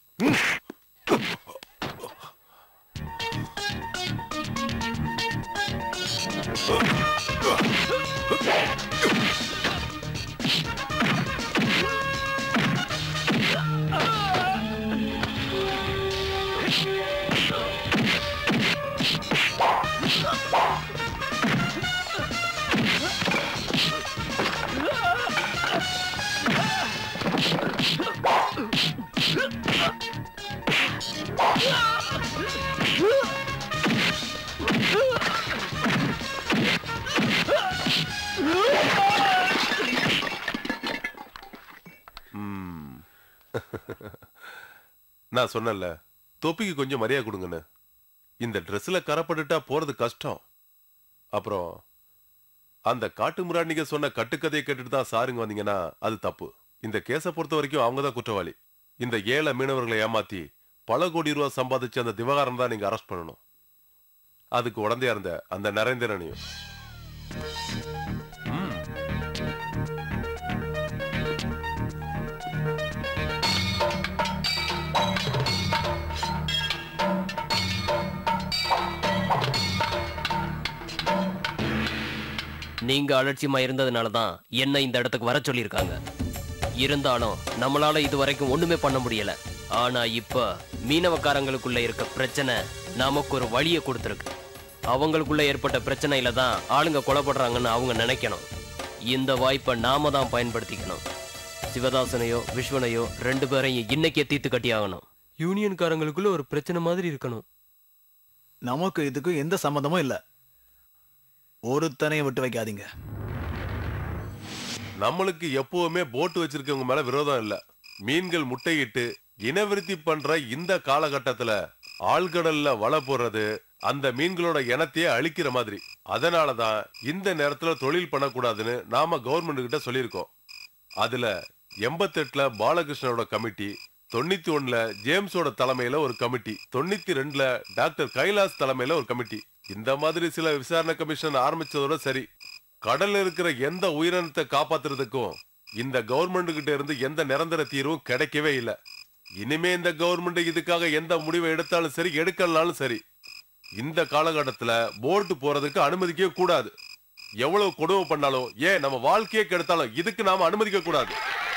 நான் சொன்னல தொப்பிக்கு கொஞ்சம் மரியாதை கொடுங்கன்னு. இந்த ட்ரெஸ்ல கரப்பட்டுட்டா போறது கஷ்டம். அப்புறம் அந்த காட்டு முராணிங்க சொன்ன கட்டுக்கதையை கேட்டுட்டு தான் சாருங்க வந்தீங்கன்னா அது தப்பு. இந்த கேஸை பொறுத்த வரைக்கும் அவங்க தான் குற்றவாளி. இந்த ஏழை மீனவர்களை ஏமாத்தி பல கோடி ரூபாய் சம்பாதிச்ச அந்த திவாகரன் தான் நீங்க அரெஸ்ட் பண்ணணும். அதுக்கு உடந்தையா இருந்த அந்த நரேந்திரனையும். நீங்க அலட்சியமா இருந்ததுனால தான் என்ன இந்த இடத்துக்கு வர சொல்லியிருக்காங்க. இருந்தாலும் நம்மளால இது வரைக்கும் ஒண்ணுமே பண்ண முடியல. ஆனா இப்ப மீனவக்காரங்களுக்குள்ள இருக்க பிரச்சனை நமக்கு ஒரு வழியை கொடுத்துருக்கு. அவங்களுக்குள்ள ஏற்பட்ட பிரச்சனையில தான் ஆளுங்க கொலைப்படுறாங்கன்னு அவங்க நினைக்கணும். இந்த வாய்ப்பை நாம தான் பயன்படுத்திக்கணும். சிவதாசனையோ விஸ்வனையோ 2 பேரையும் இன்னைக்கே தீர்த்து கட்டி ஆகணும். யூனியன்காரங்களுக்குள்ள ஒரு பிரச்சனை மாதிரி இருக்கணும். நமக்கு இதுக்கு எந்த சம்மந்தமும் இல்ல. ஒருத்தனையும் விட்டு வைக்காதீங்க. நம்மளுக்கு எப்பவுமே போட்டு வச்சிருக்கவங்க மேல விரோதம் இல்ல. மீன்கள் முட்டையிட்டு இனவிருத்தி பண்ற இந்த காலகட்டத்துல ஆழ்கடல்ல வலை போடுறது அந்த மீன்களோட இனத்தையே அழிக்கிற மாதிரி. அதனாலதான் இந்த நேரத்துல தொழில் பண்ணக்கூடாதுன்னு நாம கவர்மெண்ட் கிட்ட சொல்லியிருக்கோம். அதுல 88ல பாலகிருஷ்ணனோட கமிட்டி, 91ல ஜேம்ஸோட தலைமையில ஒரு கமிட்டி, 92ல டாக்டர் கைலாஸ் தலைமையில ஒரு கமிட்டி. இந்த மாதிரி சில விசாரணை கமிஷன் ஆரம்பிச்சதோட சரி. கடல்ல இருக்கிற எந்த உயிரினத்தை காப்பாத்துறதுக்கும் இந்த கவர்மெண்ட் கிட்ட இருந்து எந்த நிரந்தர தீர்வும் கிடைக்கவே இல்லை. இனிமே இந்த கவர்மெண்ட் இதுக்காக எந்த முடிவை எடுத்தாலும் சரி, எடுக்கலனாலும் சரி, இந்த காலகட்டத்துல போட்டு போறதுக்கு அனுமதிக்க கூடாது. எவ்வளவு கொடுமை பண்ணாலும், ஏன் நம்ம வாழ்க்கையே கெடுத்தாலும் இதுக்கு நாம அனுமதிக்க கூடாது.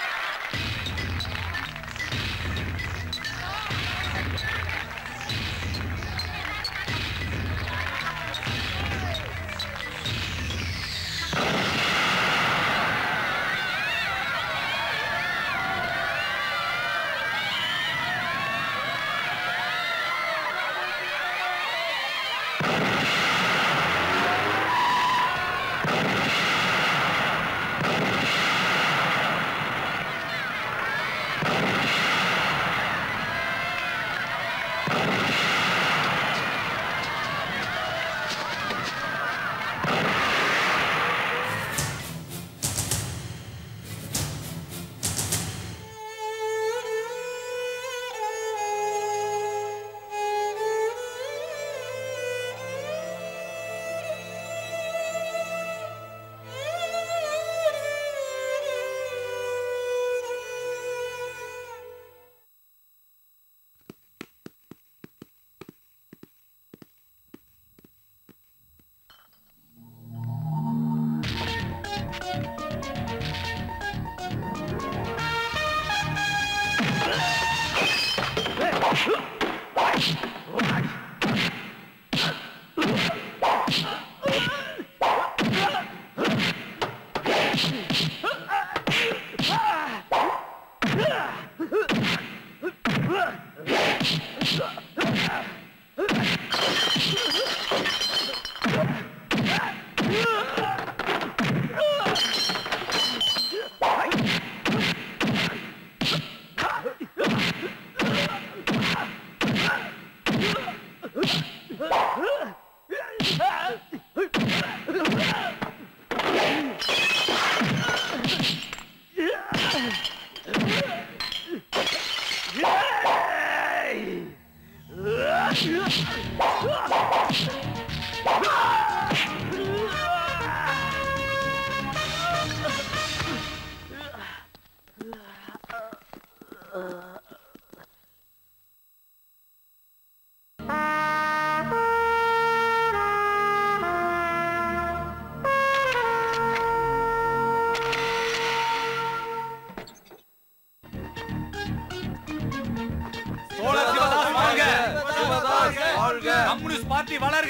கம்யூனிஸ்ட் பார்ட்டி வளர்க!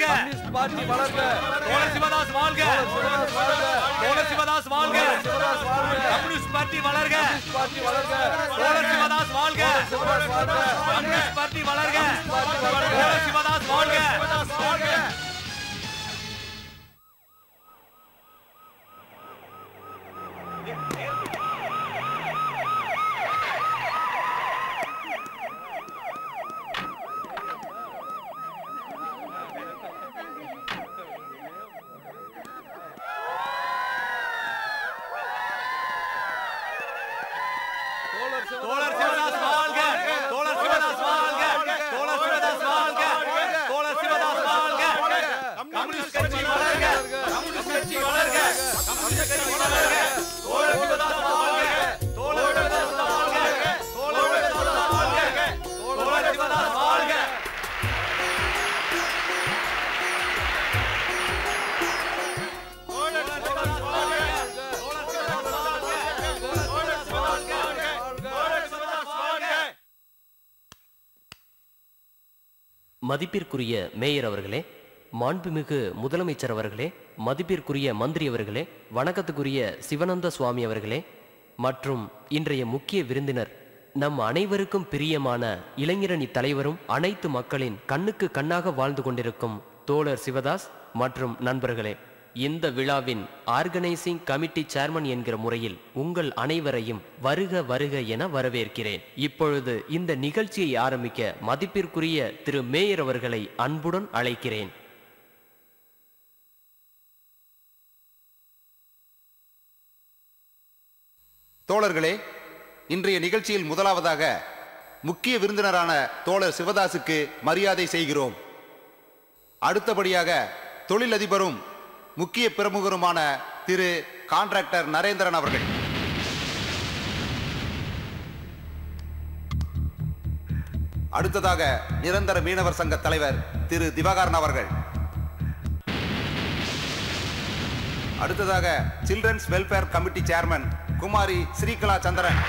தோழர் சிவதாஸ் வாழ்க! தோழர் சிவதாஸ் வாழ்க! கம்யூனிஸ்ட் பார்ட்டி வளர்க! தோழர் சிவதாஸ் வாழ்க! கம்யூனிஸ்ட் பார்ட்டி வளர்க! தோழர் சிவதாஸ் வாழ்க! தோழர் சிவதாஸ் வாழ்க! தோழர் சிவதாஸ் வாழ்க! தோழர் சிவதாஸ் வாழ்க! தோழர் சிவதாஸ் வாழ்க! கம்யூனிஸ்ட் கட்சி வளர்க! கம்யூனிஸ்ட் கட்சி வளர்க! கம்யூனிஸ்ட் கட்சி வளர்க! தோழர் சிவதாஸ் வாழ்க! தோழர் சிவதாஸ் வாழ்க! தோழர் சிவதாஸ் வாழ்க! தோழர் சிவதாஸ் வாழ்க! தோழர் சிவதாஸ் மதிப்பிற்குரிய மேயர் அவர்களே, மாண்புமிகு முதலமைச்சர் அவர்களே, மதிப்பிற்குரிய மந்திரி அவர்களே, வணக்கத்துக்குரிய சிவனந்த சுவாமி அவர்களே, மற்றும் இன்றைய முக்கிய விருந்தினர் நம் அனைவருக்கும் பிரியமான இளைஞரணி தலைவரும் அனைத்து மக்களின் கண்ணுக்கு கண்ணாக வாழ்ந்து கொண்டிருக்கும் தோழர் சிவதாஸ் மற்றும் நண்பர்களே, இந்த விழாவின் ஆர்கனைசிங் கமிட்டி சேர்மன் என்கிற முறையில் உங்கள் அனைவரையும் வருக வருக என வரவேற்கிறேன். இப்பொழுது இந்த நிகழ்ச்சியை ஆரம்பிக்க மதிப்பிற்குரிய திரு மேயர் அவர்களை அன்புடன் அழைக்கிறேன். தோழர்களே, இன்றைய நிகழ்ச்சியில் முதலாவதாக முக்கிய விருந்தினரான தோழர் சிவதாசுக்கு மரியாதை செய்கிறோம். அடுத்தபடியாக தொழிலதிபரும் முக்கிய பிரமுகருமான திரு கான்ட்ராக்டர் நரேந்திரன் அவர்கள். அடுத்ததாக நிரந்தர மீனவர் சங்க தலைவர் திரு திவாகரன் அவர்கள். அடுத்ததாக சில்ட்ரன்ஸ் வெல்ஃபேர் கமிட்டி சேர்மன் குமாரி ஸ்ரீகலா சந்திரன்.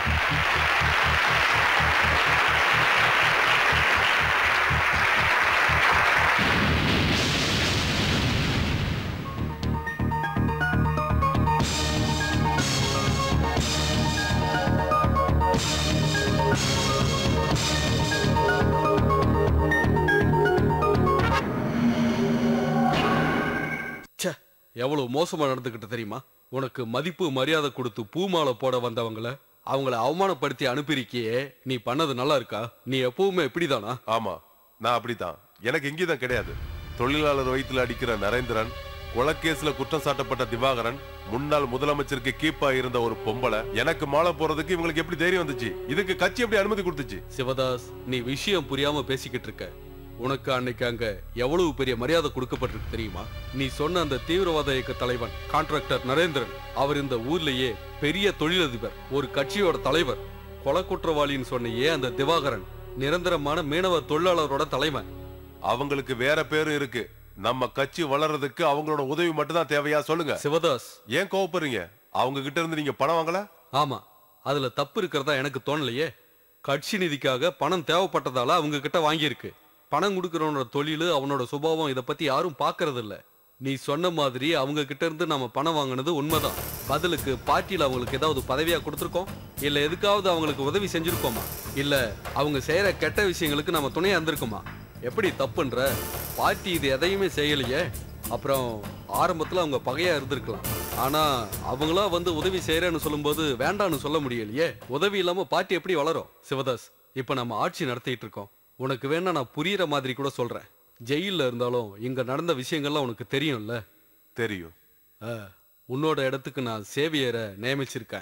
எவ்வளவு மோசமா நடந்துகிட்டு தெரியுமா? உனக்கு மதிப்பு மரியாதை கொடுத்து பூமாலை போட வந்தவங்கள அவங்கள அவமானப்படுத்தி அனுப்பியிருக்கியே, நீ பண்ணது நல்லா இருக்கா? நீ எப்பவுமே இப்படிதானா? ஆமா, நான் அப்படித்தான். எனக்கு இங்கேதான் கிடையாது. தொழிலாளர் வயிற்றுல அடிக்கிற நரேந்திரன், கொலைக்கேஸ்ல குற்றம் சாட்டப்பட்ட திவாகரன், முன்னாள் முதலமைச்சருக்கு கீப்பா இருந்த ஒரு பொம்பளை, எனக்கு மாலை போறதுக்கு இவங்களுக்கு எப்படி தைரியம் வந்துச்சு? இதுக்கு கட்சி எப்படி அனுமதி கொடுத்துச்சு? சிவதாஸ், நீ விஷயம் புரியாம பேசிக்கிட்டு இருக்க. உனக்கு அன்னைக்கு அங்க எவ்வளவு பெரிய மரியாதை கொடுக்கப்பட்டிருக்கு தெரியுமா? நீ சொன்ன அந்த தீவிரவாத இயக்க தலைவன் கான்ட்ராக்டர் நரேந்திரன், அவர் இந்த ஊர்லயே பெரிய தொழிலதிபர், ஒரு கட்சியோட தலைவர். கொலை குற்றவாளின்னு சொன்னையே அந்த திவாகரன் நிரந்தரமான மீனவ தொழிலாளரோட தலைவன். அவங்களுக்கு வேற பேரு இருக்கு. நம்ம கட்சி வளர்றதுக்கு அவங்களோட உதவி மட்டும் தான் தேவையா? சொல்லுங்க சிவதாஸ். ஏன் கோவப்படுறீங்க? அவங்க கிட்ட இருந்து நீங்க பணம் வாங்கல? ஆமா, அதுல தப்பு இருக்கிறதா எனக்கு தோணலையே. கட்சி நிதிக்காக பணம் தேவைப்பட்டதால அவங்க கிட்ட வாங்கியிருக்கு. பணம் கொடுக்கறவனோட தொழில், அவனோட சுபாவம், இதை பத்தி யாரும் பாக்குறது இல்ல. நீ சொன்ன மாதிரி அவங்க கிட்ட இருந்து நம்ம பணம் வாங்கினது உண்மைதான். பதிலுக்கு பார்ட்டியில அவங்களுக்கு ஏதாவது பதவியா கொடுத்துருக்கோம்? இல்ல எதுக்காவது அவங்களுக்கு உதவி செஞ்சிருக்கோமா? இல்ல அவங்க செய்யற கெட்ட விஷயங்களுக்கு நம்ம துணையா இருந்திருக்கோமா? எப்படி தப்புன்ற? பார்ட்டி இது எதையுமே செய்யலையே. அப்புறம் ஆரம்பத்துல அவங்க பகையா இருந்திருக்கலாம். ஆனா அவங்களா வந்து உதவி செய்யறேன்னு சொல்லும்போது வேண்டான்னு சொல்ல முடியலையே. உதவி இல்லாம பார்ட்டி எப்படி வளரும்? சிவதாஸ், இப்ப நம்ம ஆட்சி நடத்திட்டு இருக்கோம். உனக்கு வேணா நான் புரியுற மாதிரி கூட சொல்றேன். ஜெயில இருந்தாலும் இங்க நடந்த விஷயங்கள்லாம் உனக்கு தெரியும்ல? தெரியும். உன்னோட இடத்துக்கு நான் சேவியரை நியமிச்சிருக்கேன்.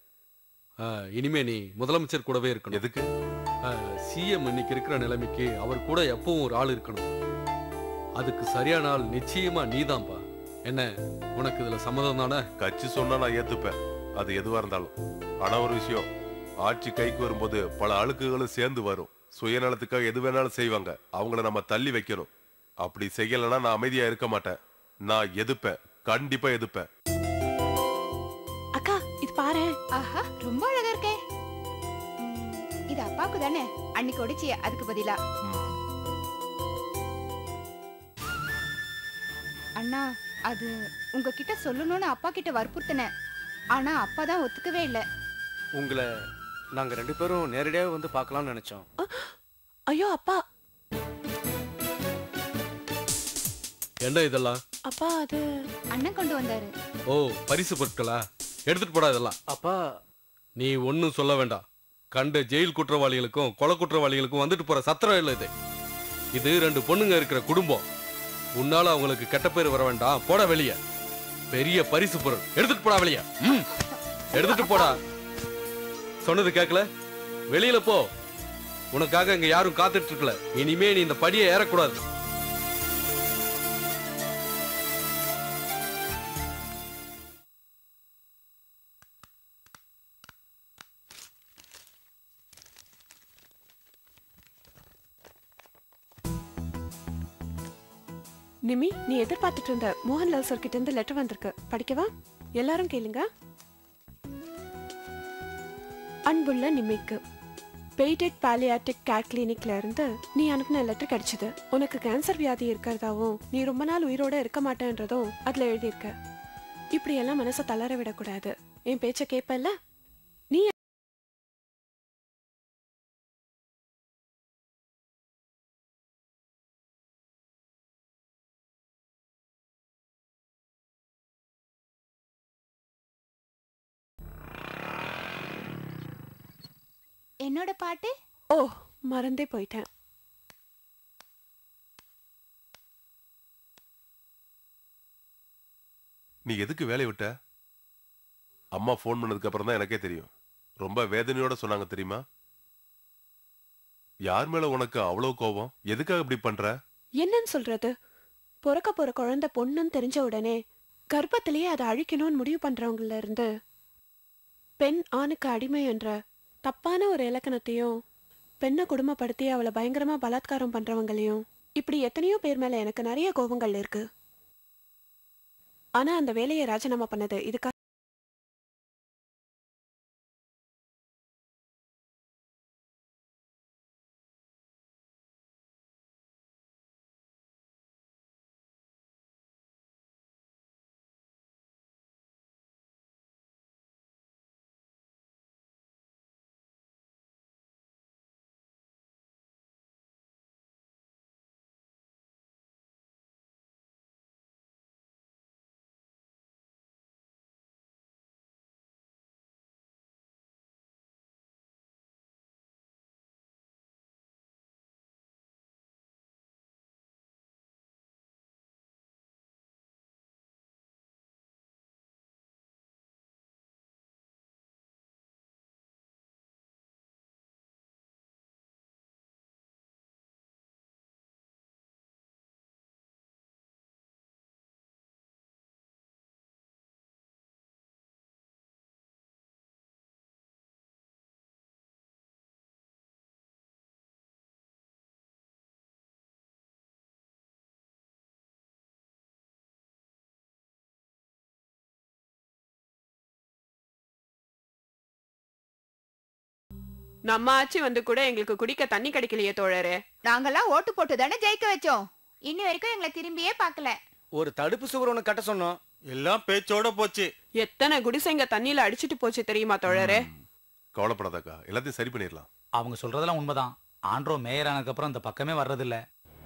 இனிமே நீ முதலமைச்சர் கூடவே இருக்கணும். எதுக்கு? சிஎம் இன்னைக்கு இருக்கிற நிலைமைக்கு அவர் கூட எப்பவும் ஒரு ஆள் இருக்கணும். அதுக்கு சரியான ஆள் நிச்சயமா நீதான்பா. என்ன, உனக்கு இதுல சம்மதம் தானே? கட்சி சொன்னா நான் ஏத்துப்பேன், அது எதுவா இருந்தாலும். ஆனா ஒரு விஷயம், ஆட்சி கைக்கு வரும்போது பல அழுக்குகளும் சேர்ந்து வரும். சுயநலத்துக்காக எது வேணாலும் செய்வாங்க. அவங்கள நம்ம தள்ளி வைக்கணும். அப்படி செய்யலைன்னா நான் அமைதியா இருக்க மாட்டேன். நான் எதுப்பேன், கண்டிப்பா எதுப்பேன். அக்கா, இது பாரு. ஆஹா, ரொம்ப அழகா இருக்கே. இது அப்பாவுக்கு தானே அன்னைக்கு ஒடிச்சி, அதுக்கு பதிலா. அண்ணா, அது உங்ககிட்ட சொல்லணும்னு அப்பா கிட்ட வற்புறுத்தினேன். ஆனா அப்பா தான் ஒத்துக்கவே இல்லை. உங்களை நாங்க 2 பேரும் நேரடியாக வந்து பார்க்கலாம்னு நினைச்சோம். ஐயோ அப்பா. என்ன இதெல்லாம்? அப்பா, அது அண்ணன் கொண்டு வந்தாரு. ஓ, பரிசு பொருட்களா? எடுத்துட்டு போடா இதெல்லாம். அப்பா, நீ ஒன்னும் சொல்ல வேண்டாம். கண்ட ஜெயில் குற்றவாளிகளுக்கும் கொலை குற்றவாளிகளுக்கும் வந்துட்டு போற சத்திரம் இல்லை இது. இது 2 பொண்ணுங்க இருக்கிற குடும்பம். உன்னால அவங்களுக்கு கெட்ட பேர் வர வேண்டாம். போட வெளிய. பெரிய பரிசு பொருள் எடுத்துட்டு போடா வெளிய. எடுத்துட்டு போடா. சொன்னது கேட்கல? வெளியில போ. உனக்காக இங்க யாரும் காத்துட்டு இருக்கல. இனிமே நீ இந்த படியை ஏறக்கூடாது. நிமி, நீ எதிர்பார்த்துட்டு இருந்த மோகன்லால் சார் கிட்ட இருந்து லெட்டர் வந்திருக்கு. படிக்கவா? எல்லாரும் கேளுங்க. அன்புள்ள நிமிக்கு, பெய்டட் பாலியாட்டிக் கேர் கிளினிக்ல இருந்து நீ அனுப்பின லெட்டர் கிடைச்சது. உனக்கு கேன்சர் வியாதி இருக்கிறதாவும் நீ ரொம்ப நாள் உயிரோட இருக்க மாட்டேன்றதும் அதுல எழுதியிருக்க. இப்படி எல்லாம் மனசை தளர விடக்கூடாது. என் பேச்ச கேட்பல்ல? நீ என்னோட பாட்டு? ஓ, மறந்தே போயிட்டேன். நீ எதுக்கு வேலையை விட்ட? அம்மா ஃபோன் பண்ணதுக்கு அப்புறம் தான் எனக்கே தெரியும். ரொம்ப வேதனையோட சொன்னாங்க தெரியுமா? யார் மேல உனக்கு அவ்வளவு கோபம்? எதுக்காக இப்படி பண்ற? என்னன்னு சொல்றது? பிறக்க போற குழந்தை பொண்ணுன்னு தெரிஞ்ச உடனே கர்ப்பத்திலேயே அதை அழிக்கணும்னு முடிவு பண்றவங்கள இருந்து பெண் ஆணுக்கு அடிமை என்ற தப்பான ஒரு இலக்கணத்தையும் பெண்ணை குடும்பப்படுத்தி அவளை பயங்கரமா பலாத்காரம் பண்றவங்களையும் இப்படி எத்தனையோ பேர் மேல எனக்கு நிறைய கோபங்கள் இருக்கு. ஆனா அந்த வேலையை ராஜினாமா பண்ணது இதுக்காக. நம்ம ஆட்சி வந்து கூட எங்களுக்கு குடிக்க தண்ணி கிடைக்கலையே தோழரே. நாங்கெல்லாம் ஓட்டு போட்டு தானே ஜெயிக்க வச்சோம். இன்னி வரைக்கும் எங்களை திரும்பியே பார்க்கல. ஒரு தடுப்பு சுவர் ஒண்ணு கட்ட சொன்னோம். எல்லாம் பேச்சோட போச்சு. எத்தனை குடிசைங்க தண்ணியில அடிச்சிட்டு போச்சு தெரியுமா தோழரே? கவலைப்படாதக்கா, எல்லாத்தையும் சரி பண்ணிடலாம். அவங்க சொல்றதெல்லாம் உண்மைதான். ஆண்ட்ரோ மேயர் ஆனதுக்கு அப்புறம் இந்த பக்கமே வர்றதில்ல.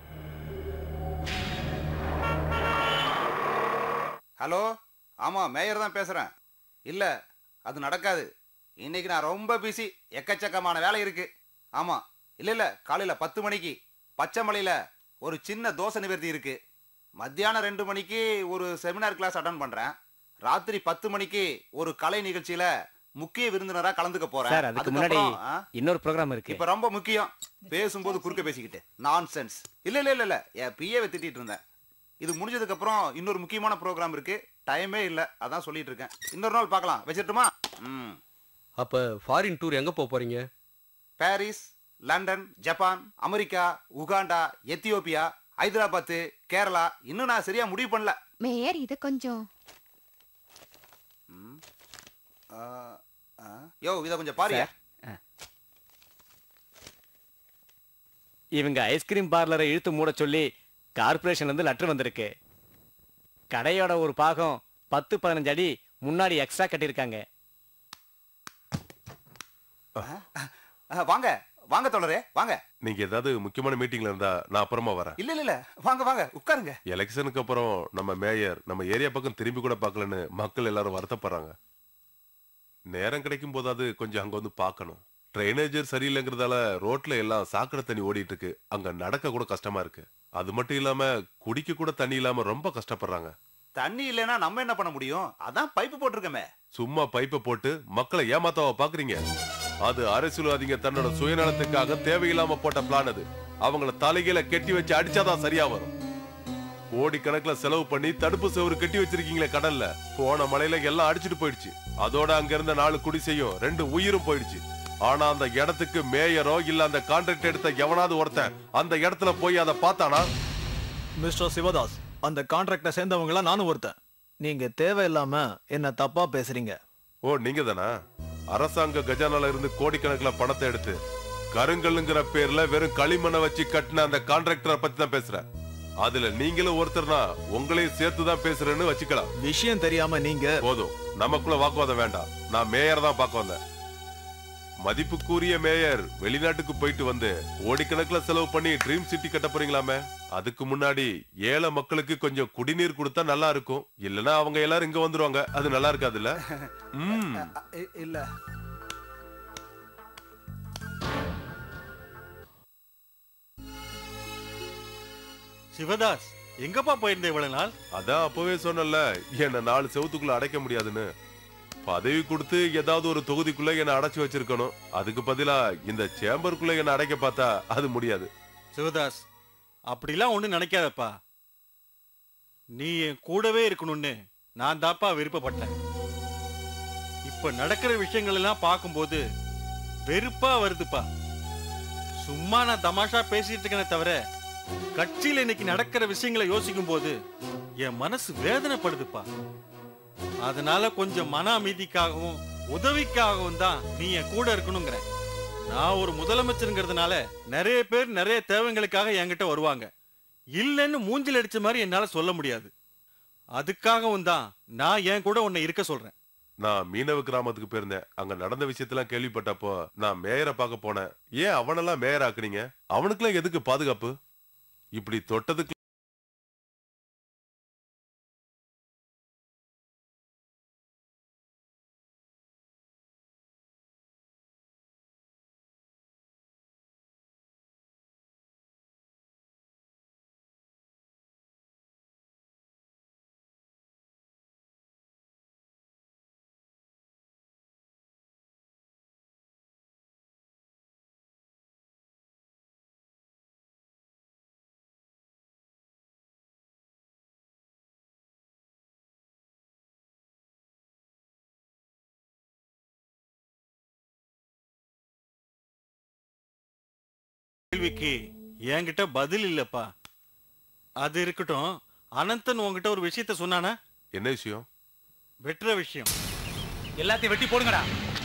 ஹலோ, ஆமா மேயர் தான் பேசுறேன். இல்ல அது நடக்காது. இன்னைக்கு நான் ரொம்ப பிஸி. எக்கச்சக்கமான வேலை இருக்கு. ஆமா, இல்ல காலையில 10 மணிக்கு பச்சைமலையில ஒரு சின்ன தோசை நிவர்த்தி இருக்கு. மத்தியானம் 2 மணிக்கு ஒரு செமினார் கிளாஸ் அட்டன் பண்றேன். ராத்திரி 10 மணிக்கு ஒரு கலை நிகழ்ச்சியில முக்கிய விருந்தினரா கலந்துக்க போறேன். சார், அதுக்கு முன்னாடி இன்னொரு ப்ரோகிராம் இருக்கு. இப்ப ரொம்ப முக்கியம். பேசும்போது குறுக்க பேசிக்கிட்டு நான்சென்ஸ். இல்ல என் பிஏவை திட்டிட்டு இருந்தேன். இது முடிஞ்சதுக்கு அப்புறம் இன்னொரு முக்கியமான ப்ரோகிராம் இருக்கு. டைமே இல்ல, அதான் சொல்லிட்டு இருக்கேன். இன்னொரு நாள் பார்க்கலாம். வச்சிட்டுமா? அப்ப ஃபாரின் டூர் எங்க போறீங்க? Paris, London, Japan, America, Uganda, Ethiopia, Hyderabad, Kerala. இன்னும் நான் சரியா முடிவு பண்ணல. மேயர் இது கொஞ்சம் யோ இத கொஞ்சம் பாருங்க. இவங்க ஐஸ்கிரீம் பார்லரை இழுத்து மூட சொல்லி கார்பரேஷன்ல இருந்து லெட்டர் வந்திருக்கு. கடையோட ஒரு பாகம் 10-15 அடி முன்னாடி எக்ஸ்ட்ரா கட்டியிருக்காங்க. வாங்க வாங்க தோழரே, வாங்க. நீங்க ஏதாவது முக்கியமான மீட்டிங்ல இருந்தா நான் அப்புறமா வரேன். இல்ல வாங்க வாங்க உட்காருங்க. எலெக்ஷனுக்கு அப்புறம் நம்ம மேயர் நம்ம ஏரியா பக்கம் திரும்பி கூட பார்க்கலன்னு மக்கள் எல்லாரும் வருத்தப்படுறாங்க. நேரம் கிடைக்கும் போதாவது கொஞ்சம் அங்க வந்து பார்க்கணும். ட்ரைனேஜர் சரியில்லைங்கிறதால ரோட்ல எல்லாம் சாக்கடை தண்ணி ஓடிட்டு இருக்கு. அங்க நடக்க கூட கஷ்டமா இருக்கு. அது மட்டும் இல்லாம குடிக்க கூட தண்ணி இல்லாம ரொம்ப கஷ்டப்படுறாங்க. தண்ணி இல்லைன்னா நம்ம என்ன பண்ண முடியும்? அதான் பைப்பு போட்டிருக்கமே. சும்மா பைப்பை போட்டு மக்களை ஏமாத்தாவ பாக்குறீங்க. அது அரசியல்வாதிங்க தன்னோட சுயநலத்துக்காக தேவையில்லாம போட்ட பிளான். அது அவங்கள தலைகீழ கெட்டி வச்சு அடிச்சாதான் சரியா வரும். கோடிக்கணக்குல செலவு பண்ணி தடுப்பு சுவர் கட்டி வச்சிருக்கீங்களே கடல்ல. போன மழையில எல்லாம் அடிச்சுட்டு போயிடுச்சு. அதோட அங்க இருந்த 4 குடிசையும் 2 உயிரும் போயிடுச்சு. ஆனா அந்த இடத்துக்கு மேயரோ இல்ல அந்த கான்ட்ராக்ட் எடுத்த எவனாவது ஒருத்தன் அந்த இடத்துல போய் அதை பார்த்தானா? மிஸ்டர் சிவதாஸ், அந்த கான்ட்ராக்ட சேர்ந்தவங்கள நானும் ஒருத்தன். நீங்க தேவையில்லாம என்ன தப்பா பேசுறீங்க. ஓ, நீங்க தானா? அரசாங்க கஜானால இருந்து கோடிக்கணக்கில் பணத்தை எடுத்து கருங்கல்லுங்கிற பேர்ல வெறும் களிமண்ணை வச்சு கட்டின அந்த கான்ட்ராக்டரை பத்தி தான் பேசுறேன். அதுல நீங்களும் ஒருத்தர்னா உங்களையும் சேர்த்துதான் பேசுறேன்னு வச்சுக்கலாம். விஷயம் தெரியாம நீங்க போதும், நமக்குள்ள வாக்குவாதம் வேண்டாம். நான் மேயர் தான் பார்க்க வந்தேன். மதிப்புக்குரிய மேயர் வெளிநாட்டுக்கு போயிட்டு வந்து கோடிக்கணக்கில் செலவு பண்ணி ட்ரீம் சிட்டி கட்ட போறீங்களாமே, அதுக்கு முன்னாடி ஏழை மக்களுக்கு கொஞ்சம் குடிநீர் கொடுத்தா நல்லா இருக்கும். இல்லனா அவங்க எல்லாரும் இங்க வந்துருவாங்க, அது நல்லா இருக்காதுல்ல? இல்ல சிவதாஸ், எங்கப்பா போயிருந்த இவ்வளவு நாள்? அதான் அப்பவே சொன்னல, என்ன 4 செவத்துக்குள்ள அடைக்க முடியாதுன்னு. பதவி கொடுத்து ஏதாவது ஒரு தொகுதிக்குள்ள என்ன அடைச்சு வச்சிருக்கணும். அதுக்கு பதிலா இந்த சேம்பருக்குள்ள என்ன அடைக்க பார்த்தா அது முடியாது. சிவதாஸ், அப்படிலாம் ஒண்ணு நினைக்காதப்பா. நீ என் கூடவே இருக்கணும்னு நான் தாப்பா விருப்பப்பட்டேன். இப்ப நடக்கிற விஷயங்கள் எல்லாம் பார்க்கும்போது வெறுப்பா வருதுப்பா. சும்மா நான் தமாஷா பேசிட்டு இருக்கேனே தவிர கட்சியில இன்னைக்கு நடக்கிற விஷயங்களை யோசிக்கும் போது என் மனசு வேதனைப்படுதுப்பா. அதனால கொஞ்சம் மன அமைதிக்காகவும் உதவிக்காகவும் தான் நீ என் கூட இருக்கணுங்கிற. நான் ஒரு முதலமைச்சருங்கிறதுனால நிறைய பேர் நிறைய தேவைகளுக்காக என்கிட்ட வருவாங்க. இல்லைன்னு மூஞ்சில் அடிச்ச மாதிரி என்னால சொல்ல முடியாது. அதுக்காகவும் தான் நான் என் கூட உன்னை இருக்க சொல்றேன். நான் மீனவ கிராமத்துக்கு போயிருந்தேன். அங்க நடந்த விஷயத்தெல்லாம் கேள்விப்பட்டப்போ நான் மேயரை பார்க்க போனேன். ஏன் அவனெல்லாம் மேயர் ஆக்குனீங்க? அவனுக்குலாம் எதுக்கு பாதுகாப்பு? இப்படி தொட்டதுக்கு கேள்விக்கு என்கிட்ட பதில் இல்லப்பா. அது இருக்கட்டும், அனந்தன் உங்ககிட்ட ஒரு விஷயத்த சொன்னானா? என்ன விஷயம்? வெட்டுற விஷயம். எல்லாத்தையும் வெட்டி போடுங்கடா.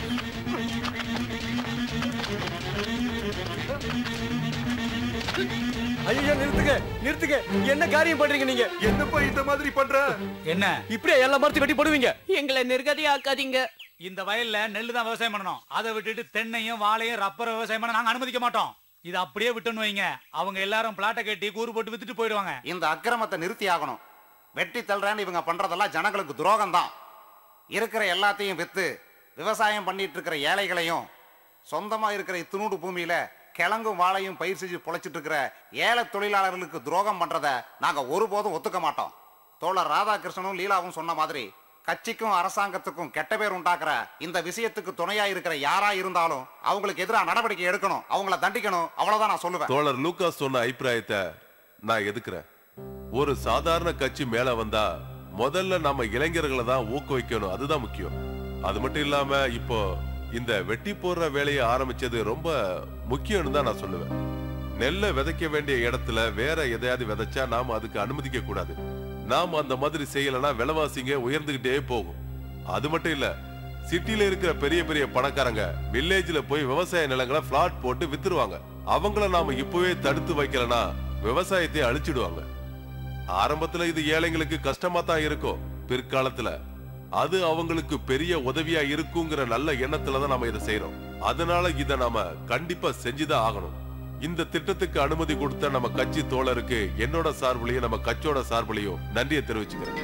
ஐயோ நிறுத்துங்க நிறுத்துங்க, என்ன காரியம் பண்றீங்க நீங்க? என்னப்பா இந்த மாதிரி பண்ற? என்ன இப்படியே எல்லா மரத்தையும் வெட்டி போடுவீங்க? எங்களை நிர்கதி ஆக்காதீங்க. இந்த வயல்ல நெல்லு தான் விவசாயம் பண்ணணும். அதை விட்டுட்டு தென்னையும் வாழையும் ரப்பர் விவசாயம் பண்ண நாங்க அனுமதிக்க மாட்டோம். இது அப்படியே விட்டுன்னு வைங்க, அவங்க எல்லாரும் பிளாட்டை கட்டி கூறு போட்டு வித்துட்டு போயிடுவாங்க. இந்த அக்கிரமத்தை நிறுத்தி ஆகணும். வெட்டி தள்ளுறேன்னு இவங்க பண்றதெல்லாம் ஜனங்களுக்கு துரோகம் தான். இருக்கிற எல்லாத்தையும் வித்து விவசாயம் பண்ணிட்டு இருக்கிற ஏழைகளையும், சொந்தமா இருக்கிற இத்தினூடு பூமியில கிழங்கும் வாழையும் பயிர் செஞ்சு பொழைச்சிட்டு இருக்கிற ஏழை தொழிலாளர்களுக்கு துரோகம் பண்றத நாங்க ஒருபோதும் ஒத்துக்க மாட்டோம். தோழர் ராதாகிருஷ்ணனும் லீலாவும் சொன்ன மாதிரி கட்சிக்கும் அரசாங்கத்துக்கும் கெட்ட பேர் உண்டாக்குற இந்த விஷயத்துக்கு துணையா இருக்கிற யாரா இருந்தாலும் அவங்களுக்கு எதிராக நடவடிக்கை எடுக்கணும், அவங்கள தண்டிக்கணும். அவ்வளவுதான் நான் சொல்லுவேன். தோழர் லூகாஸ் சொன்ன அபிப்பிராயத்தை நான் எதுக்குறேன். ஒரு சாதாரண கட்சி மேல வந்தா முதல்ல நம்ம இளைஞர்களை தான் ஊக்குவிக்கணும், அதுதான் முக்கியம். அது மட்டும் இல்லாம இப்போ இந்த வெட்டி போடுற வேலையை ஆரம்பிச்சது ரொம்ப முக்கியம்னு தான் நான் சொல்லுவேன். நெல்லை விதைக்க வேண்டிய இடத்துல வேற எதையாவது விதைச்சா நாம அதுக்கு அனுமதிக்க கூடாது. நாம அந்த மாதிரி செய்யலன்னா விலைவாசிங்க உயர்ந்துகிட்டே போகும். அது மட்டும் இல்ல, சிட்டில இருக்கிற பெரிய பெரிய பணக்காரங்க வில்லேஜ்ல போய் விவசாய நிலங்களை பிளாட் போட்டு வித்துருவாங்க. அவங்கள நாம இப்பவே தடுத்து வைக்கலனா விவசாயத்தை அழிச்சிடுவாங்க. ஆரம்பத்துல இது ஏழைங்களுக்கு கஷ்டமா தான் இருக்கும், பிற்காலத்துல அது அவங்களுக்கு பெரிய உதவியா இருக்குங்கிற நல்ல எண்ணத்துல தான் நாம இதை செய்யறோம். அதனால இதை நாம கண்டிப்பா செஞ்சுதான் ஆகணும். இந்த திட்டத்துக்கு அனுமதி கொடுத்த நம்ம கட்சி தோழருக்கு என்னோட சார்பிலையும் நம்ம கட்சியோட சார்பிலையும் நன்றியை தெரிவிச்சுக்கிறேன்.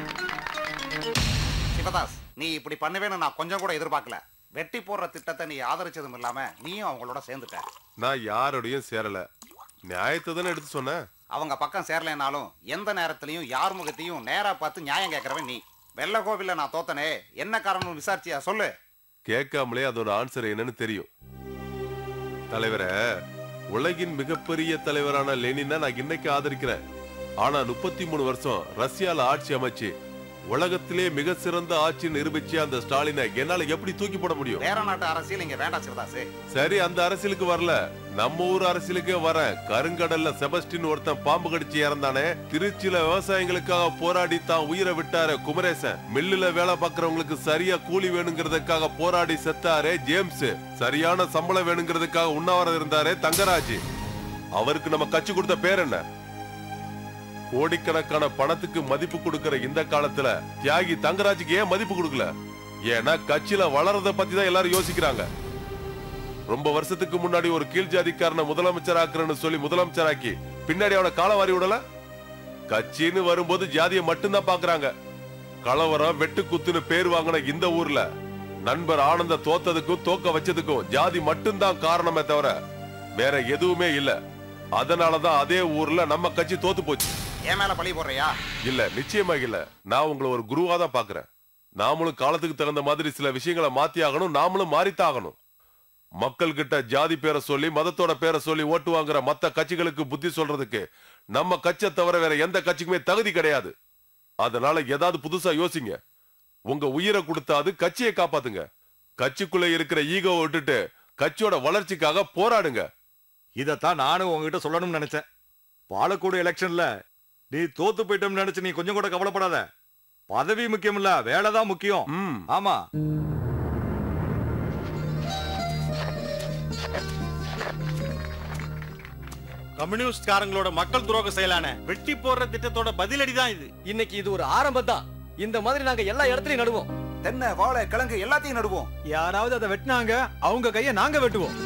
சிவதாஸ், நீ இப்படி பண்ணுவேன்னு நான் கொஞ்சம் கூட எதிர்பார்க்கல. வெட்டி போடுற திட்டத்தை நீ ஆதரிச்சதும் இல்லாம நீயும் அவங்களோட சேர்ந்துட்ட. நான் யாரோடையும் சேரல, நியாயத்தை தானே எடுத்து சொன்னேன். அவங்க பக்கம் சேரலைனாலும் எந்த நேரத்திலையும் யார் முகத்தையும் நேரா பார்த்து நியாயம் கேட்கறவன் நீ. வெள்ள கோவில்ல நான் தோத்தனே, என்ன காரணம் விசாரிச்சியா சொல்லு. கேட்காமலே அதோட ஆன்சர் என்னன்னு தெரியும். தலைவரே, உலகின் மிகப்பெரிய தலைவரான லெனினை நான் இன்னைக்கு ஆதரிக்கிறேன். ஆனா 33 வருஷம் ரஷ்யால ஆட்சி அமைச்சு உலகத்திலே மிக சிறந்த ஆட்சி நிரூபிச்ச அந்த ஸ்டாலினை என்னால எப்படி தூக்கி போட முடியும்? வேற நாட்டு அரசியல் இங்க வேண்டாம் சிவதாசு. சரி, அந்த அரசியலுக்கு வரல, நம்ம ஊர் அரசியலுக்கே வர. கருங்கடல்ல செபஸ்டின் ஒருத்தன் பாம்பு கடிச்சு இறந்தானே, திருச்சியில விவசாயிகளுக்காக போராடி தான் உயிரை விட்டாரு குமரேசன். மில்லுல வேலை பார்க்கறவங்களுக்கு சரியா கூலி வேணுங்கிறதுக்காக போராடி செத்தாரே ஜேம்ஸ். சரியான சம்பளம் வேணுங்கிறதுக்காக உண்ணாவிரதம் இருந்தாரே தங்கராஜ். அவருக்கு நம்ம கட்சி கொடுத்த பேர் என்ன? கோடிக்கணக்கான பணத்துக்கு மதிப்பு கொடுக்கிற இந்த காலத்துல தியாகி தங்கராஜுக்கு ஏன் மதிப்பு கொடுக்கல? ஏன்னா கட்சியில வளர்றத பத்தி தான் எல்லாரும் யோசிக்கிறாங்க. ரொம்ப வருஷத்துக்கு முன்னாடி ஒரு கீழ் ஜாதிக்காரனை முதலமைச்சர் ஆக்குறன்னு சொல்லி முதலமைச்சராக்கி பின்னாடி அவனை காலவாரி விடல. கட்சின்னு வரும்போது ஜாதியை மட்டும்தான் பாக்குறாங்க. கலவரம் வெட்டு குத்துன்னு பேர் வாங்கின இந்த ஊர்ல நண்பர் ஆனந்த தோத்ததுக்கும் தோக்க வச்சதுக்கும் ஜாதி மட்டும்தான் காரணமே தவிர வேற எதுவுமே இல்ல. அதனாலதான் அதே ஊர்ல நம்ம கட்சி தோத்து போச்சு. ஏன் மேல பழி போடுறியா? இல்ல, நிச்சயமா இல்ல. நான் உங்களை ஒரு குருவா தான் பாக்குறேன். நாமளும் காலத்துக்கு தகுந்த மாதிரி சில விஷயங்களை மாத்தி ஆகணும், நாமளும் மாறித்தாகணும். மக்கள் கிட்ட ஜாதி பேரை சொல்லி மதத்தோட பேரை சொல்லி ஓட்டு வாங்குற மத்த கட்சிகளுக்கு புத்தி சொல்றதுக்கு நம்ம கட்சியை தவிர வேற எந்த கட்சிக்குமே தகுதி கிடையாது. அதனால ஏதாவது புதுசா யோசிங்க. உங்க உயிரை கொடுத்தாது கட்சியை காப்பாத்துங்க. கட்சிக்குள்ள இருக்கிற ஈகோவை விட்டுட்டு கட்சியோட வளர்ச்சிக்காக போராடுங்க. இதத்தான் நானும் உங்ககிட்ட சொல்லணும்னு நினைச்சேன். பாலக்கோடு எலெக்ஷன்ல நீ தோத்து போயிட்டோம்னு நினைச்சு நீ கொஞ்சம் கூட கவலைப்படாத. பதவி முக்கியம் இல்ல, வேலைதான் முக்கியம். ஆமா, கம்யூனிஸ்ட்காரங்களோட மக்கள் துரோக செயலான வெட்டி போடுற திட்டத்தோட பதிலடி தான் இது. இன்னைக்கு இது ஒரு ஆரம்பம் தான். இந்த மாதிரி நாங்க எல்லா இடத்துலயும் நடுவோம். தென்னை வாழை கிழங்கு எல்லாத்தையும் நடுவோம். யாராவது அதை வெட்டினாங்க அவங்க கைய நாங்க வெட்டுவோம்.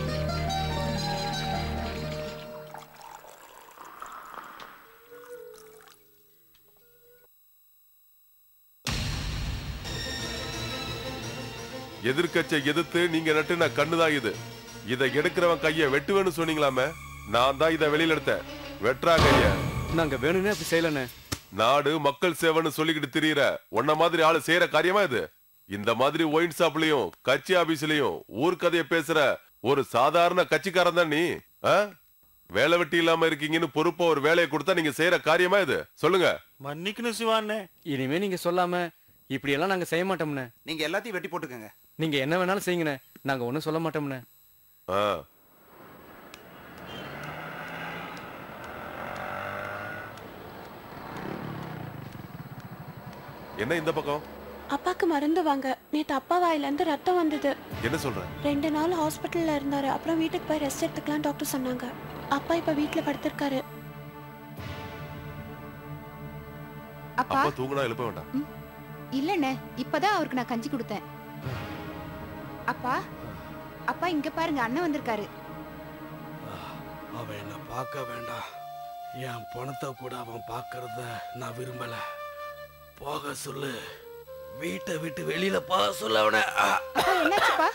எதிர்கட்சியை எதிர்த்து நீங்க நட்டுன கண்ணுதான் இது. இதை எடுக்கிறவன் கைய வெட்டுவேன்னு சொன்னீங்களாமே, நான் தான் இதை வெளியில எடுத்தேன். வெட்டுறா கைய. நாங்க வேணும்னே அப்படி செய்யலன்னு. நாடு மக்கள் சேவைன்னு சொல்லிக்கிட்டு திரியிற உன்ன மாதிரி ஆளு செய்யற காரியமா இது? இந்த மாதிரி ஒயின் ஷாப்லயும் கட்சி ஆபீஸ்லயும் ஊர்கதைய பேசுற ஒரு சாதாரண கட்சிக்காரன் தான் நீ. வேலை வெட்டி இல்லாம இருக்கீங்கன்னு பொறுப்பா ஒரு வேலையை கொடுத்தா நீங்க செய்யற காரியமா இது? சொல்லுங்க. மன்னிக்கணும் சிவாண்ணே. இனிமே நீங்க சொல்லாம இப்படி எல்லாம் நாங்க செய்ய மாட்டோம்னே. நீங்க எல்லாத்தையும் வெட்டி போட்டுக்கங்க. நீங்க என்ன வேணாலும் செய்யுங்கண்ணே, நாங்க ஒண்ணும் சொல்ல மாட்டோம்னே. என்ன இந்த பக்கம்? அப்பாக்கு மருந்து வாங்க. நேத்து அப்பா வாயில இருந்து ரத்தம் வந்தது. என்ன சொல்ற? 2 நாள் ஹாஸ்பிட்டல்ல இருந்தாரு. அப்புறம் வீட்டுக்கு போய் ரெஸ்ட் எடுத்துக்கலாம் டாக்டர் சொன்னாங்க. அப்பா இப்ப வீட்ல படுத்திருக்காரு. அப்பா தூங்குனா எழுப்ப வேண்டாம். இல்லண்ணே, இப்பதான் அவருக்கு நான் கஞ்சி கொடுத்தேன். அப்பா அப்பா இங்க பாருங்க, அண்ணன் வந்திருக்காரு. அவன் என்ன பார்க்க வேண்டாம். என் பணத்தை கூட அவன் பார்க்கறத நான் விரும்பல. போக சொல்லு. வீட்டை விட்டு வெளியில போக சொல்ல அவனை. என்னாச்சுப்பா?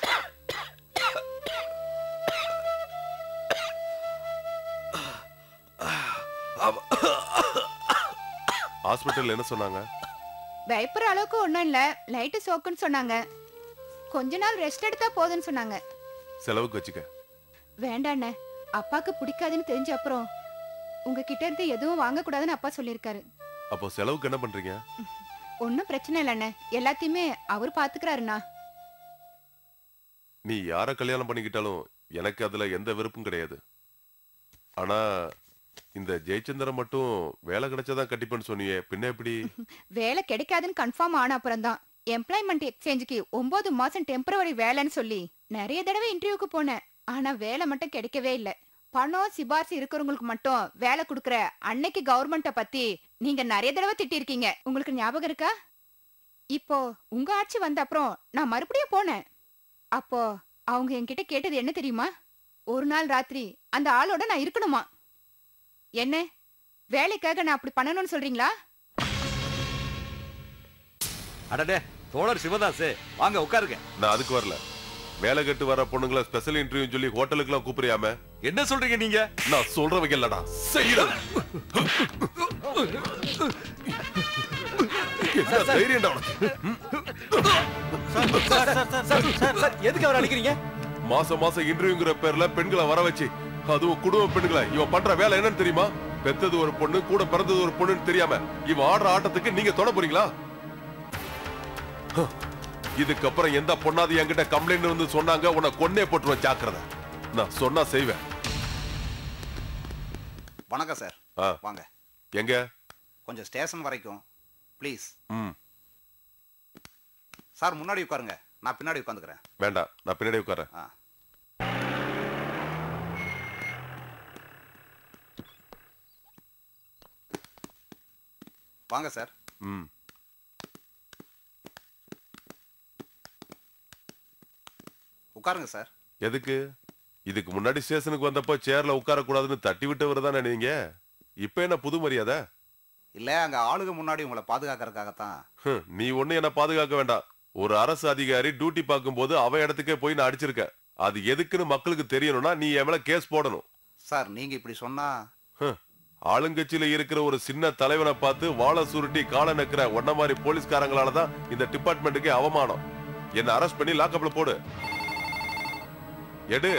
ஹாஸ்பிட்டல் என்ன சொன்னாங்க? பயப்படுற அளவுக்கு ஒண்ணும் இல்ல, லைட் சோக்குன்னு சொன்னாங்க. கொஞ்ச நாள் ரெஸ்ட் எடுத்தா போதும்னு சொன்னாங்க. செலவுக்கு வச்சுக்க. வேண்டாண்ணே, அப்பாக்கு பிடிக்காதுன்னு தெரிஞ்ச அப்புறம் உங்ககிட்ட இருந்து எதுவும் வாங்க கூடாதுன்னு அப்பா சொல்லிருக்காரு. அப்போ செலவுக்கு என்ன பண்றீங்க? ஒன்னும் பிரச்சனை இல்லண்ணே, எல்லாத்தையுமே அவர் பாத்துக்கிறாருண்ணா. நீ யார கல்யாணம் பண்ணிக்கிட்டாலும் எனக்கு அதுல எந்த விருப்பம் கிடையாது. ஆனா இந்த ஜெயச்சந்திரன் மட்டும் வேலை கிடைச்சாதான் கட்டிப்பேன்னு சொன்னியே, பின்ன எப்படி? வேலை கிடைக்காதுன்னு கன்ஃபார்ம் ஆன அப்புறம் தான் எம்ப்ளாய்மெண்ட் எக்ஸ்சேஞ்சுக்கு 9 மாசம் டெம்பரவரி வேலைன்னு சொல்லி நிறைய தடவை இன்டர்வியூக்கு போனேன். ஆனா வேலை மட்டும் கிடைக்கவே இல்லை. பணம் சிபாரிசு இருக்கிறவங்களுக்கு மட்டும் வேலை கொடுக்கற அன்னைக்கு கவர்மெண்ட்டை பத்தி நீங்க நிறைய தடவை திட்டிருக்கீங்க. உங்களுக்கு ஞாபகம் இருக்கா? இப்போ உங்க ஆட்சி வந்த அப்புறம் நான் மறுபடியும் போனேன். அப்போ அவங்க என்கிட்ட கேட்டது என்ன தெரியுமா? ஒரு நாள் ராத்திரி அந்த ஆளோட நான் இருக்கணுமா? என்ன வேலைக்காக நான் அப்படி பண்ணணும்னு சொல்றீங்களா? அடடே தோழர் சிவதாஸ், வாங்க உட்காருங்க. நான் அதுக்கு வரல. வேலை கட்டு வர பொண்ணுங்களை ஸ்பெஷல் இன்டர்வியூ சொல்லி ஹோட்டலுக்கு எல்லாம் கூப்பிடுறியாம? என்ன சொல்றீங்க நீங்க? நான் சொல்றவங்க இல்லடா, செய்யறது. எதுக்கு அவர் அடிக்கிறீங்க? மாசம் மாசம் இன்டர்வியூங்கிற பேர்ல பெண்களை வர வச்சு, அதுவும் குடும்ப பெண்களை, இவன் பண்ற வேலை என்னன்னு தெரியுமா? பெத்தது ஒரு பொண்ணு, கூட பிறந்தது ஒரு பொண்ணுன்னு தெரியாம இவன் ஆடுற ஆட்டத்துக்கு நீங்க தொட போறீங்களா? இதுக்கப்புறம் எந்த பொண்ணாது என்கிட்ட கம்ப்ளைண்ட் வந்து சொன்னாங்க உன்னை கொன்னே போட்டுருவேன், ஜாக்கிரதை. நான் சொன்னா செய்வேன். வணக்கம் சார். வாங்க. எங்க? கொஞ்சம் ஸ்டேஷன் வரைக்கும் ப்ளீஸ். சார் முன்னாடி உட்காருங்க, நான் பின்னாடி உட்காந்துக்கிறேன். வேண்டாம், நான் பின்னாடி உட்காரேன். வாங்க சார். உட்காருங்க சார். எதுக்கு? இதுக்கு முன்னாடி ஸ்டேஷனுக்கு வந்தப்போ சேர்ல உட்கார கூடாதுன்னு தட்டி விட்டவர் தானே நீங்க. இப்ப என்ன புது மரியாதை? இல்ல, அங்க ஆளுங்க முன்னாடி உங்களை பாதுகாக்கிறதுக்காகத்தான். நீ ஒண்ணு என்ன பாதுகாக்க வேண்டாம். ஒரு அரசு அதிகாரி டியூட்டி பார்க்கும் போது அவ இடத்துக்கே போய் நான் அடிச்சிருக்கேன். அது எதுக்குன்னு மக்களுக்கு தெரியணும்னா நீ என் மேல கேஸ் போடணும். சார் நீங்க இப்படி சொன்னா ஆளுங்கட்சியில இருக்கிற ஒரு சின்ன தலைவனை பார்த்து வாழை சுருட்டி காலை நக்கிற ஒன்ன மாதிரி போலீஸ்காரங்களாலதான் இந்த டிபார்ட்மெண்ட்டுக்கே அவமானம். என்ன அரெஸ்ட் பண்ணி லாக்அப்ல போடு. எடு.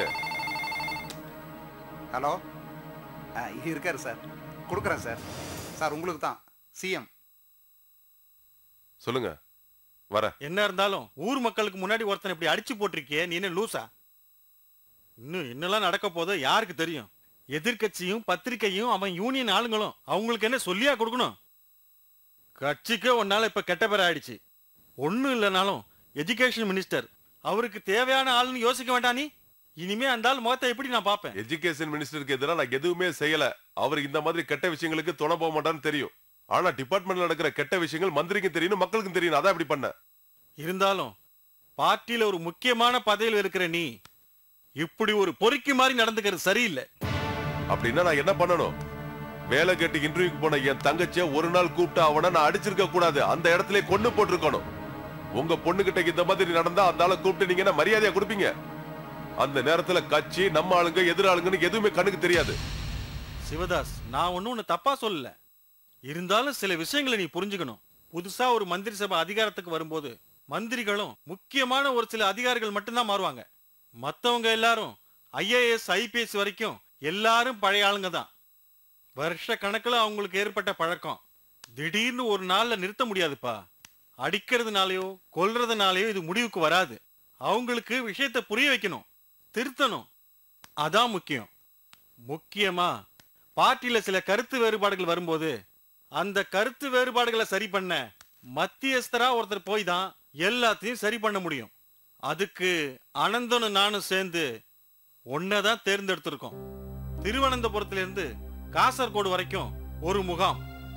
ஹலோ, இருக்காரு சார், கொடுக்குறேன் சார். சார் உங்களுக்கு தான் சிஎம். சொல்லுங்க. வர. என்ன இருந்தாலும் ஊர் மக்களுக்கு முன்னாடி ஒருத்தன் இப்படி அடிச்சு போட்டிருக்கியே, நீ என்ன லூசா? இன்னும் என்னெல்லாம் நடக்க போதோ யாருக்கு தெரியும்? எதிர்கட்சியும் பத்திரிகையும் அவன் யூனியன் ஆளுங்களும் அவங்களுக்கு என்ன சொல்லியா கொடுக்கணும்? கட்சிக்கு ஒன்னால இப்ப கெட்ட பேர் ஆயிடுச்சு. ஒண்ணும் இல்லைனாலும் எஜுகேஷன் மினிஸ்டர் அவருக்கு தேவையான ஆளுன்னு யோசிக்க வேண்டாம். நீ இனிமே அந்த ஆள் முகத்தை எப்படி நான் பாப்பேன்? எஜுகேஷன் மினிஸ்டருக்கு எதிராக நான் எதுவுமே செய்யல. அவர் இந்த மாதிரி கெட்ட விஷயங்களுக்கு துணை போக மாட்டான்னு தெரியும். ஆனா டிபார்ட்மெண்ட்ல நடக்கிற கெட்ட விஷயங்கள் மந்திரிக்கு தெரியும், மக்களுக்கும் தெரியும். அதான் அப்படி பண்ண. இருந்தாலும் பார்ட்டியில ஒரு முக்கியமான பதவியில் இருக்கிற நீ இப்படி ஒரு பொறுக்கி மாதிரி நடந்துக்கிறது சரியில்லை. அப்படின்னா நான் என்ன பண்ணணும்? வேலை கேட்டு இன்டர்வியூக்கு போன என் தங்கச்சிய ஒரு நாள் கூப்பிட்டு அவனை நான் அடிச்சிருக்க கூடாது, அந்த இடத்துல கொண்டு போட்டிருக்கணும். உங்க பொண்ணுகிட்ட இந்த மாதிரி நடந்தா அந்த ஆளை கூப்பிட்டு நீங்க என்ன மரியாதையா கொடுப்பீங்க? அந்த நேரத்துல கட்சி நம்ம ஆளுங்க எதிராளுங்கன்னு எதுவுமே கண்ணுக்கு தெரியாது. சிவதாஸ், நான் ஒண்ணு தப்பா சொல்லல. இருந்தாலும் சில விஷயங்களை நீ புரிஞ்சுக்கணும். புதுசா ஒரு மந்திரி சபை அதிகாரத்துக்கு வரும்போது மந்திரிகளும் முக்கியமான ஒரு சில அதிகாரிகள் மட்டும்தான் மாறுவாங்க. மத்தவங்க எல்லாரும் IAS IPS வரைக்கும் எல்லாரும் பழைய ஆளுங்க தான். வருஷ கணக்குல அவங்களுக்கு ஏற்பட்ட பழக்கம் திடீர்னு ஒரு நாள்ல நிறுத்த முடியாதுப்பா. அடிக்கிறதுனாலயோ கொல்றதுனாலயோ இது முடிவுக்கு வராது. அவங்களுக்கு விஷயத்தை புரிய வைக்கணும், திருத்தணும். அதான் முக்கியம். முக்கியமா பார்ட்டியில சில கருத்து வேறுபாடுகள் வரும்போது அந்த கருத்து வேறுபாடுகளை சரி பண்ண மத்தியஸ்தரா ஒருத்தர் போய் தான் எல்லாத்தையும் சரி பண்ண முடியும். அதுக்கு அனந்தனும் நானும் சேர்ந்து ஒன்னதான் தேர்ந்தெடுத்திருக்கோம். திருவனந்தபுரத்திலிருந்து காசர்கோடு வரைக்கும் ஒரு முகாம்.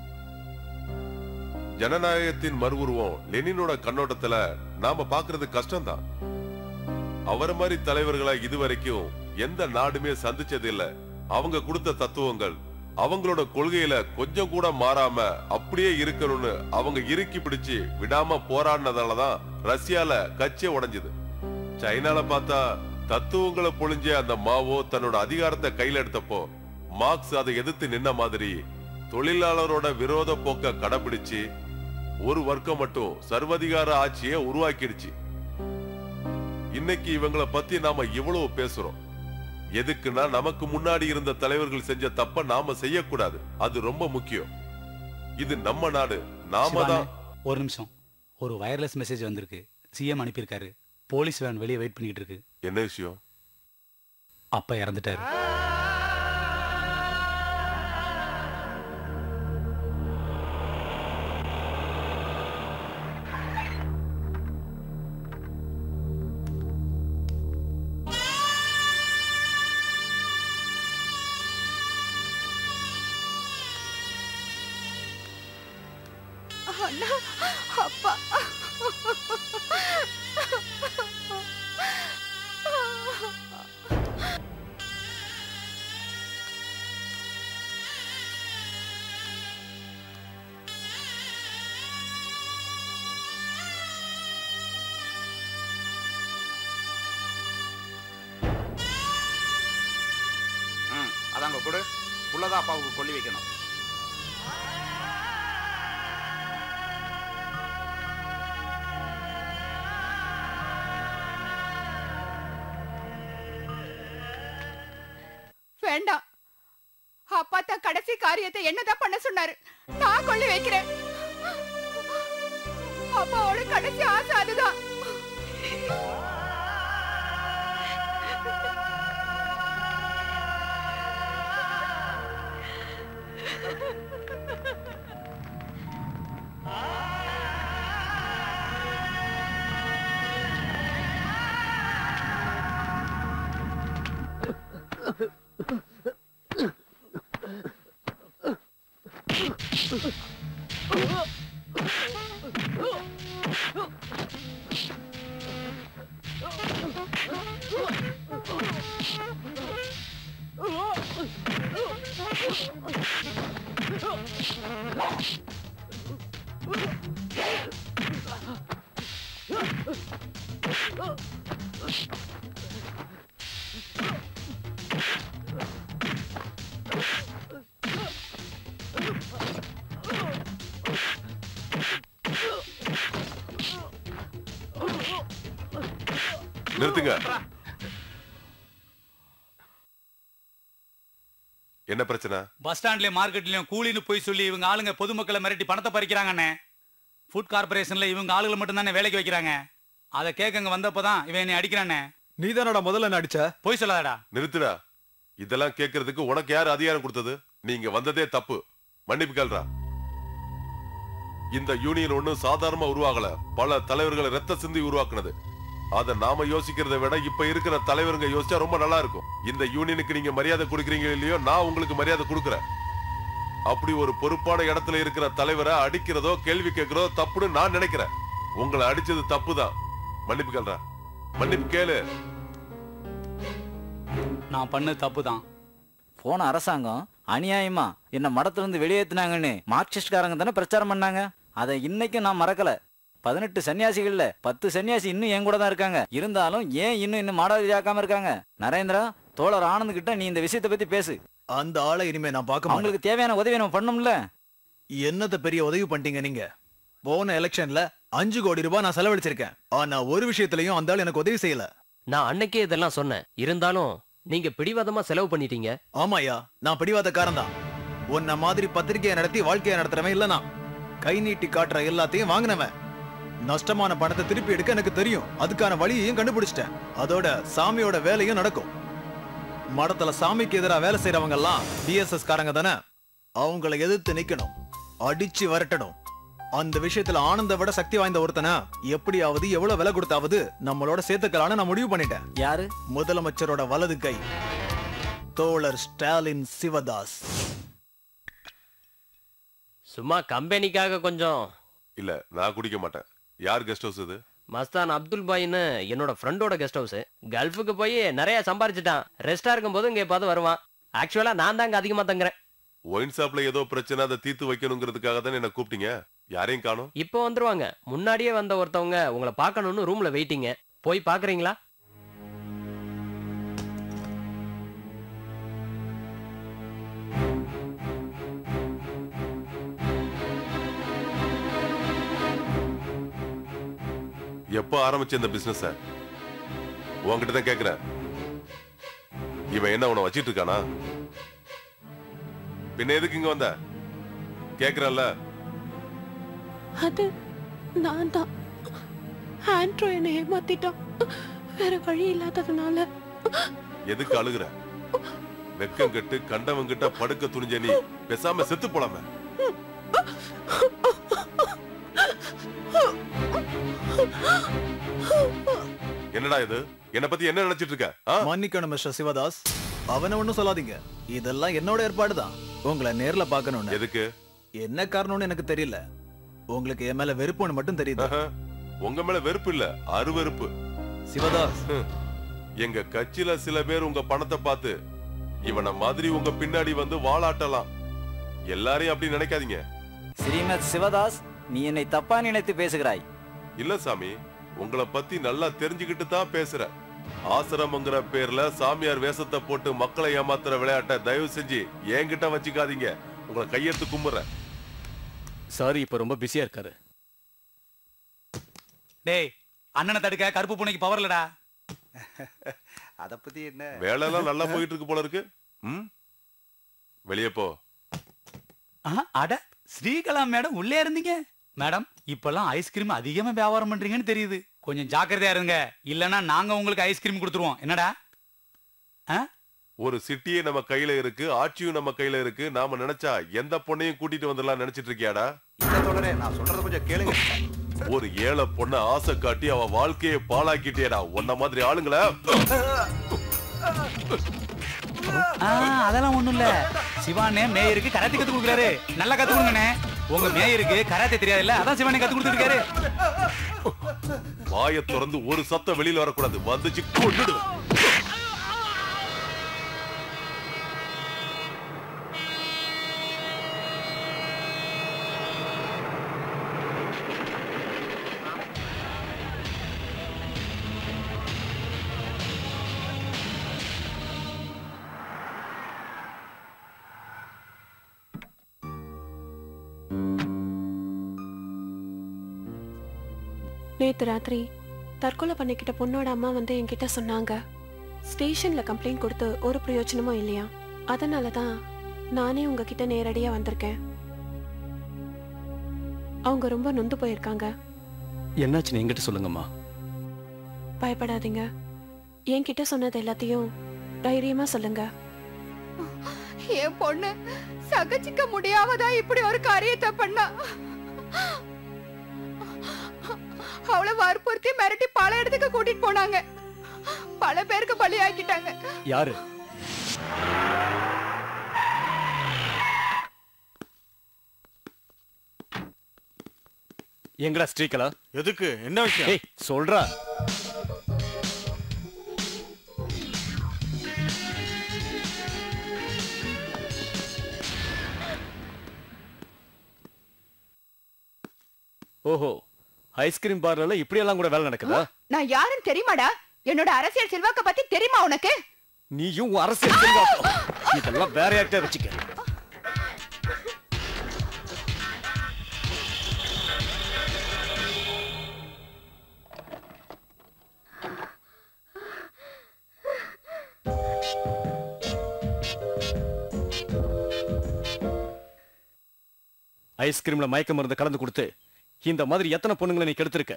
ஜனநாயகத்தின் மறுவுருவம் லெனினோட கண்ணோட்டத்துல நாம பாக்குறது கஷ்டம்தான். அவர மாதிரி தலைவர்களை இதுவரைக்கும் எந்த நாடுமே சந்திச்சது இல்ல. அவங்க கொடுத்த தத்துவங்கள் அவங்களோட கொள்கையில கொஞ்சம் கூட மாறாம அப்படியே இருக்கணும்னு அவங்க இறுக்கி பிடிச்சு விடாம போராடினதாலதான் ரஷ்யால கட்சியே உடைஞ்சது. சைனால பார்த்தா தத்துவங்களை பொழிஞ்ச அந்த மாவோ தன்னோட அதிகாரத்தை கையில எடுத்தப்போ மார்க்ஸ் அதை எதிர்த்து நின்ன மாதிரி தொழிலாளரோட விரோத போக்க கடைபிடிச்சு ஒரு வர்க்கம் மட்டும் சர்வதிகார ஆட்சியை உருவாக்கிடுச்சு. இன்னைக்கு இவங்களை பத்தி நாம இவ்வளவு பேசுறோம். எதுக்குன்னா நமக்கு முன்னாடி இருந்த தலைவர்கள் செஞ்ச தப்ப நாம செய்யக்கூடாது. அது ரொம்ப முக்கியம். இது நம்ம நாடு, நாம தான். ஒரு நிமிஷம், ஒரு வயர்லெஸ் மெசேஜ் வந்திருக்கு. சிஎம் அனுப்பியிருக்காரு. போலீஸ் வேன் வெளியே வெயிட் பண்ணிட்டு இருக்கு. என்ன விஷயம்? அப்பா இறந்துட்டாரு. அப்பா அதாங்க கொடு. உள்ளதான் அப்பாவுக்கு கொல்லி வைக்கணும். வேண்டாம். அப்பா தான் கடைசி காரியத்தை என்னதான் பண்ண சொன்னாரு. நான் கொள்ளி வைக்கிறேன். அப்பாவோட கடைசி ஆசை அதுதான். நிறுத்துங்க. என்ன பிரச்சனை? பஸ் ஸ்டாண்ட்லயும் மார்க்கெட்லயும் கூலின்னு போய் சொல்லி இவங்க ஆளுங்க பொதுமக்களை மிரட்டி பணத்தை பறிக்கிறாங்கண்ணே. ஃபுட் கார்பரேஷன்ல இவங்க ஆளுகளை மட்டும் தானே வேலைக்கு வைக்கிறாங்க. அதை கேட்கங்க வந்தப்பதான் இவன் என்னை அடிக்கிறானே. நீ தானடா முதல்ல என்ன அடிச்ச? போய் சொல்லாதடா. நிறுத்துடா. இதெல்லாம் கேட்கறதுக்கு உனக்கு யார் அதிகாரம் கொடுத்தது? நீங்க வந்ததே தப்பு. மன்னிப்பு கேள்றா. இந்த யூனியன் ஒண்ணு சாதாரணமா உருவாகல. பல தலைவர்களை ரத்த சிந்தி உருவாக்குனது. அத நாம யோசிக்கிறத விட இப்ப இருக்கிற தலைவருங்க யோசிச்சா ரொம்ப நல்லா இருக்கும். இந்த யூனியனுக்கு நீங்க மரியாதை கொடுக்கறீங்க இல்லையோ, நான் உங்களுக்கு மரியாதை கொடுக்கறேன். அப்படி ஒரு பொறுப்பான இடத்துல இருக்கிற தலைவரை அடிக்கிறதோ கேள்வி கேட்கிறதோ தப்புன்னு நான் நினைக்கிறேன். உங்களை அடிச்சது தப்புதான். மன்னிப்பு கேள்றா. மன்னிப்பு கேளு. நான் பண்ணது தப்புதான். போன அரசாங்கம் அநியாயமா என்ன மடத்துல இருந்து வெளியேற்றினாங்கன்னு மார்க்சிஸ்ட்காரங்க தானே பிரச்சாரம் பண்ணாங்க. அதை இன்னைக்கும் நான் மறக்கல. 18 சன்னியாசிகள்ல 10 சன்னியாசி இன்னும் என் கூட தான் இருக்காங்க. இருந்தாலும் ஏன் இன்னும் மாடாதியாக்காம இருக்காங்க? நரேந்திரா, தோழர் ஆனந்த் கிட்ட நீ இந்த விஷயத்தை பத்தி பேசு. அந்த ஆளை இனிமே நான் பார்க்க மாட்டேன். உங்களுக்கு தேவையான உதவி நம்ம பண்ணணும்ல. என்னத்த பெரிய உதவி பண்ணிட்டீங்க நீங்க? போன எலெக்ஷன்ல 5 கோடி ரூபாய் நான் செலவழிச்சிருக்கேன். ஆனா ஒரு விஷயத்திலையும் அந்த ஆள் எனக்கு உதவி செய்யல. நான் அன்னைக்கே இதெல்லாம் சொன்னேன். இருந்தாலும் நீங்க பிடிவாதமா செலவு பண்ணிட்டீங்க. ஆமாயா, நான் பிடிவாதக்காரன் தான். உன்ன மாதிரி பத்திரிகையை நடத்தி வாழ்க்கையை நடத்துறவன் இல்ல. நான் கை நீட்டி காட்டுற எல்லாத்தையும் வாங்கினவன். நஷ்டமான பணத்தை திருப்பி எடுக்க எனக்கு தெரியும். அதுக்கான வழியையும் கண்டுபிடிச்சிட்டேன். அதோட சாமியோட வேலையும் நடக்கும். மடத்துல சாமிக்கு எதிராக வேலை செய்யறவங்க எல்லாம் பிஎஸ்எஸ் காரங்க தானே. அவங்களை எதிர்த்து நிக்கணும், அடிச்சு வரட்டணும். அந்த விஷயத்துல ஆனந்த விட சக்தி வாய்ந்த ஒருத்தனை எப்படியாவது எவ்வளவு விலை கொடுத்தாவது நம்மளோட சேர்த்துக்கலான்னு நான் முடிவு பண்ணிட்டேன். யாரு? முதலமைச்சரோட வலது கை தோழர் ஸ்டாலின் சிவதாஸ். சும்மா கம்பெனிக்காக கொஞ்சம். இல்ல, நான் குடிக்க மாட்டேன். யார் கெஸ்ட் ஹவுஸ் இது? மஸ்தான் அப்துல் பாயின்னு என்னோட ஃப்ரெண்டோட கெஸ்ட் ஹவுஸ். கல்ஃபுக்கு போய் நிறைய சம்பாரிச்சிட்டான். ரெஸ்டா இருக்கும் போது இங்க பார்த்து வருவான். ஆக்சுவலா நான் தான் அதிகமா தங்குறேன். ஒயின் ஷாப்ல ஏதோ பிரச்சனை, அதை தீர்த்து வைக்கணுங்கிறதுக்காக தான் என்ன கூப்பிட்டீங்க. யாரையும் காணோம். இப்போ வந்துருவாங்க. முன்னாடியே வந்த ஒருத்தவங்க உங்களை பார்க்கணும்னு ரூம்ல வெயிட்டிங்க. போய் பாக்குறீங்களா? எப்ப ஆரம்பிச்ச இந்த பிசினஸ்? உன்கிட்ட தான் கேக்குறேன். இவன் என்ன உன வச்சிட்டு இருக்கானா? பின்ன எதுக்கு இங்க வந்த? கேக்குறல்ல. அது நான் தான். ஆண்ட்ரோ என்னை ஏமாத்திட்டான். வேற வழி இல்லாததுனால. எதுக்கு அழுகுற? வெக்கம் கட்டு கண்டவங்கிட்ட படுக்க துணிஞ்ச நீ பேசாம செத்து போலாம. என்னடா இது? என்ன பத்தி என்ன நினைச்சிட்டு இருக்க? மன்னிக்கணும் மிஸ்டர் சிவதாஸ், அவனை ஒண்ணும் சொல்லாதீங்க. இதெல்லாம் என்னோட ஏற்பாடுதான். உங்களை நேர்ல பார்க்கணும். எதுக்கு? என்ன காரணம்னு எனக்கு தெரியல. உங்களுக்கு என் மேல வெறுப்புன்னு மட்டும் தெரியுது. உங்க மேல வெறுப்பு இல்ல, அருவெறுப்பு. சிவதாஸ், எங்க கட்சியில சில பேர் உங்க பணத்தை பார்த்து இவன மாதிரி உங்க பின்னாடி வந்து வாளாட்டலாம். எல்லாரையும் அப்படி நினைக்காதீங்க. ஸ்ரீமத் சிவதாஸ், நீ என்னை தப்பா நினைத்து பேசுகிறாய். இல்ல சாமி, உங்களை பத்தி நல்லா தெரிஞ்சுக்கிட்டு தான் பேசுற. ஆசிரமங்கிற பேர்ல சாமியார் வேஷத்தை போட்டு மக்களை ஏமாத்துற விளையாட்டை தயவு செஞ்சு என்கிட்ட வச்சுக்காதீங்க. உங்களை கையெடுத்து கும்பிடுறேன். சாரி, இப்ப ரொம்ப பிஸியா இருக்காரு. டேய், அண்ணனை தடுக்க கருப்பு பூனைக்கு பவர் இல்லடா. அத பத்தி என்ன? வேலை எல்லாம் நல்லா போயிட்டு இருக்கு போல இருக்கு. வெளியே போ. அட, ஸ்ரீகலா மேடம் உள்ளே இருந்தீங்க. மேடம் இப்பெல்லாம் ஐஸ்கிரீம் அதிகமா வியாபாரம் பண்றீங்கன்னு தெரியுது. கொஞ்சம் ஜாக்கிரதையா இருங்க, இல்லனா நாங்க உங்களுக்கு ஐஸ்கிரீம் கொடுத்துருவோம். என்னடா? ஒரு சிட்டியே நம்ம கையில இருக்கு, ஆட்சியும் நம்ம கையில இருக்கு. நாம நினைச்சா எந்த பொண்ணையும் கூட்டிட்டு வந்துடலாம் நினைச்சிட்டு இருக்கியாடா? நான் சொல்றத கொஞ்சம் கேளுங்க. ஒரு ஏழை பொண்ண ஆசை காட்டி அவ வாழ்க்கையை பாழாக்கிட்டேடா. உன்ன மாதிரி ஆளுங்கள அதெல்லாம் ஒண்ணும் இல்ல. சிவானே மேயருக்கு கராத்தே கத்து கொடுக்குறாரு. நல்லா கத்து கொடுங்கண்ணே. உங்க மேயருக்கு கராத்தே தெரியாதுல்ல, அதான் சிவானே கத்து கொடுத்துருக்காரு. வாயை திறந்து ஒரு சத்தம் வெளியில வரக்கூடாது, வந்துச்சு கொன்னுடு. நேத்து ராத்திரி தற்கொலை பண்ணிக்கிட்ட பொண்ணோட அம்மா வந்து என்கிட்ட சொன்னாங்க, ஸ்டேஷன்ல கம்ப்ளைண்ட் கொடுத்து ஒரு பிரயோஜனமும் இல்லையா. அதனாலதான் நானே உங்ககிட்ட நேரடியா வந்திருக்கேன். அவங்க ரொம்ப நொந்து போயிருக்காங்க. என்னாச்சுன்னு என்கிட்ட சொல்லுங்கம்மா. பயப்படாதீங்க, என்கிட்ட சொன்னது எல்லாத்தையும் தைரியமா சொல்லுங்க. என் பொண்ணு சகிச்சுக்க முடியாமதா இப்படி ஒரு காரியத்தை பண்ணா. அவளை வற்புறுத்தி மிரட்டி பல இடத்துக்கு கூட்டிட்டு போனாங்க. பல பேருக்கு பலி ஆக்கிட்டாங்க. யாரு? எங்கடா ஸ்ரீகலா? எதுக்கு? என்ன விஷயம்? ஏய் சொல்றா. ஓஹோ, ஐஸ்கிரீம் பார்லர்ல இப்படி எல்லாம் கூட வேலை நடக்குதா? நான் யாருன்னு தெரியுமாடா? என்னோட அரசியல் செல்வாக்க பத்தி தெரியுமா உனக்கு? நீயும் அரசியல் செல்வாக்கம் இதெல்லாம் வேற யார்கிட்ட வச்சுக்க. ஐஸ்கிரீம்ல மயக்க மருந்து கலந்து கொடுத்து இந்த மாதிரி எத்தனை பொண்ணுங்களை நீ கெடுத்திருக்க?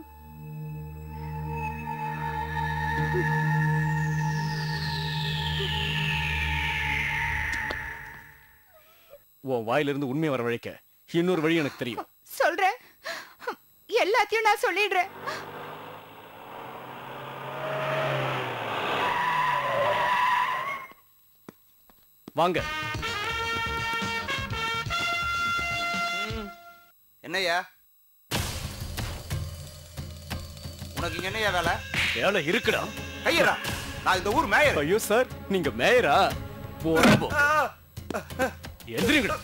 உன் வாயிலிருந்து உண்மையை வர வழைக்க இன்னொரு வழி எனக்கு தெரியும். சொல்றேன், எல்லாத்தையும் நான் சொல்லிடுறேன். வாங்க. என்னையா உனக்கு இங்க என்னையா வேலை? வேலை இருக்குடா. கையடா, நான் இந்த ஊர் மேயர். ஐயோ சார், நீங்க மேயரா? போறப்போ எந்திரிங்கடா.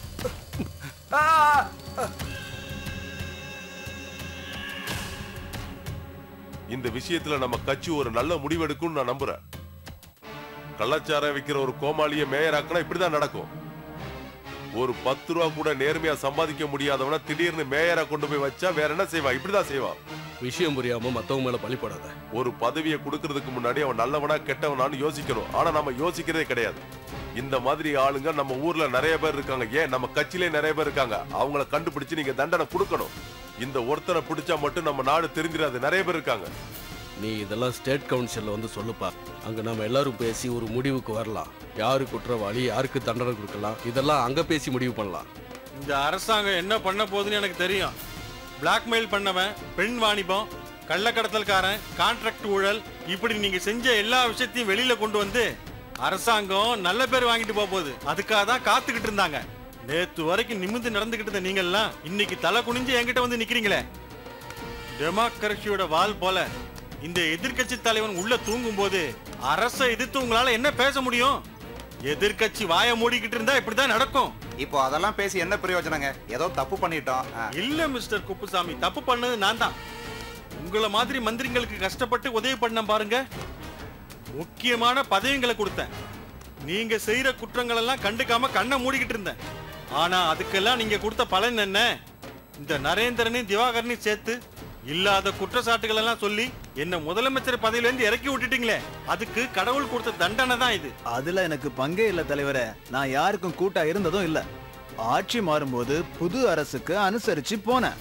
இந்த விஷயத்துல நம்ம கட்சி ஒரு நல்ல முடிவெடுக்கும் நான் நம்புறேன். கள்ளச்சாரம் விற்கிற ஒரு கோமாளிய மேயராக்குனா இப்படிதான் நடக்கும். ஒரு 10 ரூபா கூட நேர்மையா சம்பாதிக்க முடியாதவன திடீர்னு மேயரா கொண்டு போய் வச்சா வேற என்ன செய்வா? இப்படிதான் செய்வான். விஷயம் புரியாம மத்தவங்க மேல பழி போடாத. ஒரு பதவியை கொடுக்கறதுக்கு முன்னாடி அவன் நல்லவனா கெட்டவனான்னு யோசிக்கணும். ஆனா நம்ம யோசிக்கிறதே கிடையாது. இந்த மாதிரி ஆளுங்க நம்ம ஊர்ல நிறைய பேர் இருக்காங்க. ஏன் நம்ம கட்சியிலே நிறைய பேர் இருக்காங்க. அவங்கள கண்டுபிடிச்சு நீங்க தண்டனை கொடுக்கணும். இந்த ஒருத்தனை பிடிச்சா மட்டும் நம்ம நாடு தெரிஞ்சிடாது. நிறைய பேர் இருக்காங்க. நீ இதெல்லாம் ஸ்டேட் கவுன்சில்ல வந்து சொல்லுப்பா. அங்க நம்ம எல்லாரும் பேசி ஒரு முடிவுக்கு வரலாம். யாரு குற்றவாளி, யாருக்கு தண்டனை கொடுக்கலாம், இதெல்லாம் அங்க பேசி முடிவு பண்ணலாம். இந்த அரசாங்கம் என்ன பண்ண போகுதுன்னு எனக்கு தெரியும். பிளாக்மெயில் பண்ணவன், பெண் வாணிபம், கள்ளக்கடத்தல்காரன், கான்ட்ராக்ட் ஊழல், இப்படி நீங்க செஞ்ச எல்லா விஷயத்தையும் வெளியில கொண்டு வந்து அரசாங்கம் நல்ல பேர் வாங்கிட்டு போகுது. அதுக்காக தான் காத்துக்கிட்டு இருந்தாங்க. நேத்து வரைக்கும் நிமிர்ந்து நடந்துகிட்டு இருந்த நீங்க எல்லாம் இன்னைக்கு தலை குனிஞ்சு என்கிட்ட வந்து நிக்கிறீங்களே. டெமோக்ரஸியோட வால் போல இந்த எதிர்கட்சி தலைவன் உள்ள தூங்கும் போது அரசை எதிர்த்து உங்களால என்ன பேச முடியும்? எதிர்கட்சி வாய மூடிக்கிட்டு இருந்தா இப்படிதான் நடக்கும். இப்போ அதெல்லாம் பேசி என்ன பிரயோஜனங்க? ஏதோ தப்பு பண்ணிட்டோம். இல்ல மிஸ்டர் குப்புசாமி, தப்பு பண்ணது நான் தான். உங்களை மாதிரி மந்திரிங்களுக்கு கஷ்டப்பட்டு உதவி பண்ண பாருங்க. முக்கியமான பதவிகளை கொடுத்தேன். நீங்க செய்யற குற்றங்கள் எல்லாம் கண்டுக்காம கண்ணை மூடிக்கிட்டு இருந்தேன். ஆனா அதுக்கெல்லாம் நீங்க கொடுத்த பலன் என்ன? இந்த நரேந்திரனையும் திவாகரனையும் சேர்த்து இல்லாத குற்றச்சாட்டுகள் எல்லாம் சொல்லி என்ன முதலமைச்சர் பதவியில இருந்து இறக்கி விட்டுட்டீங்களே. அதுக்கு கடவுள் கொடுத்த தண்டனை தான் இது. அதுல எனக்கு பங்கே இல்ல தலைவரே. நான் யாருக்கும் கூட்டா இருந்ததும் இல்ல. ஆட்சி மாறும்போது புது அரசுக்கு அனுசரிச்சு போனேன்.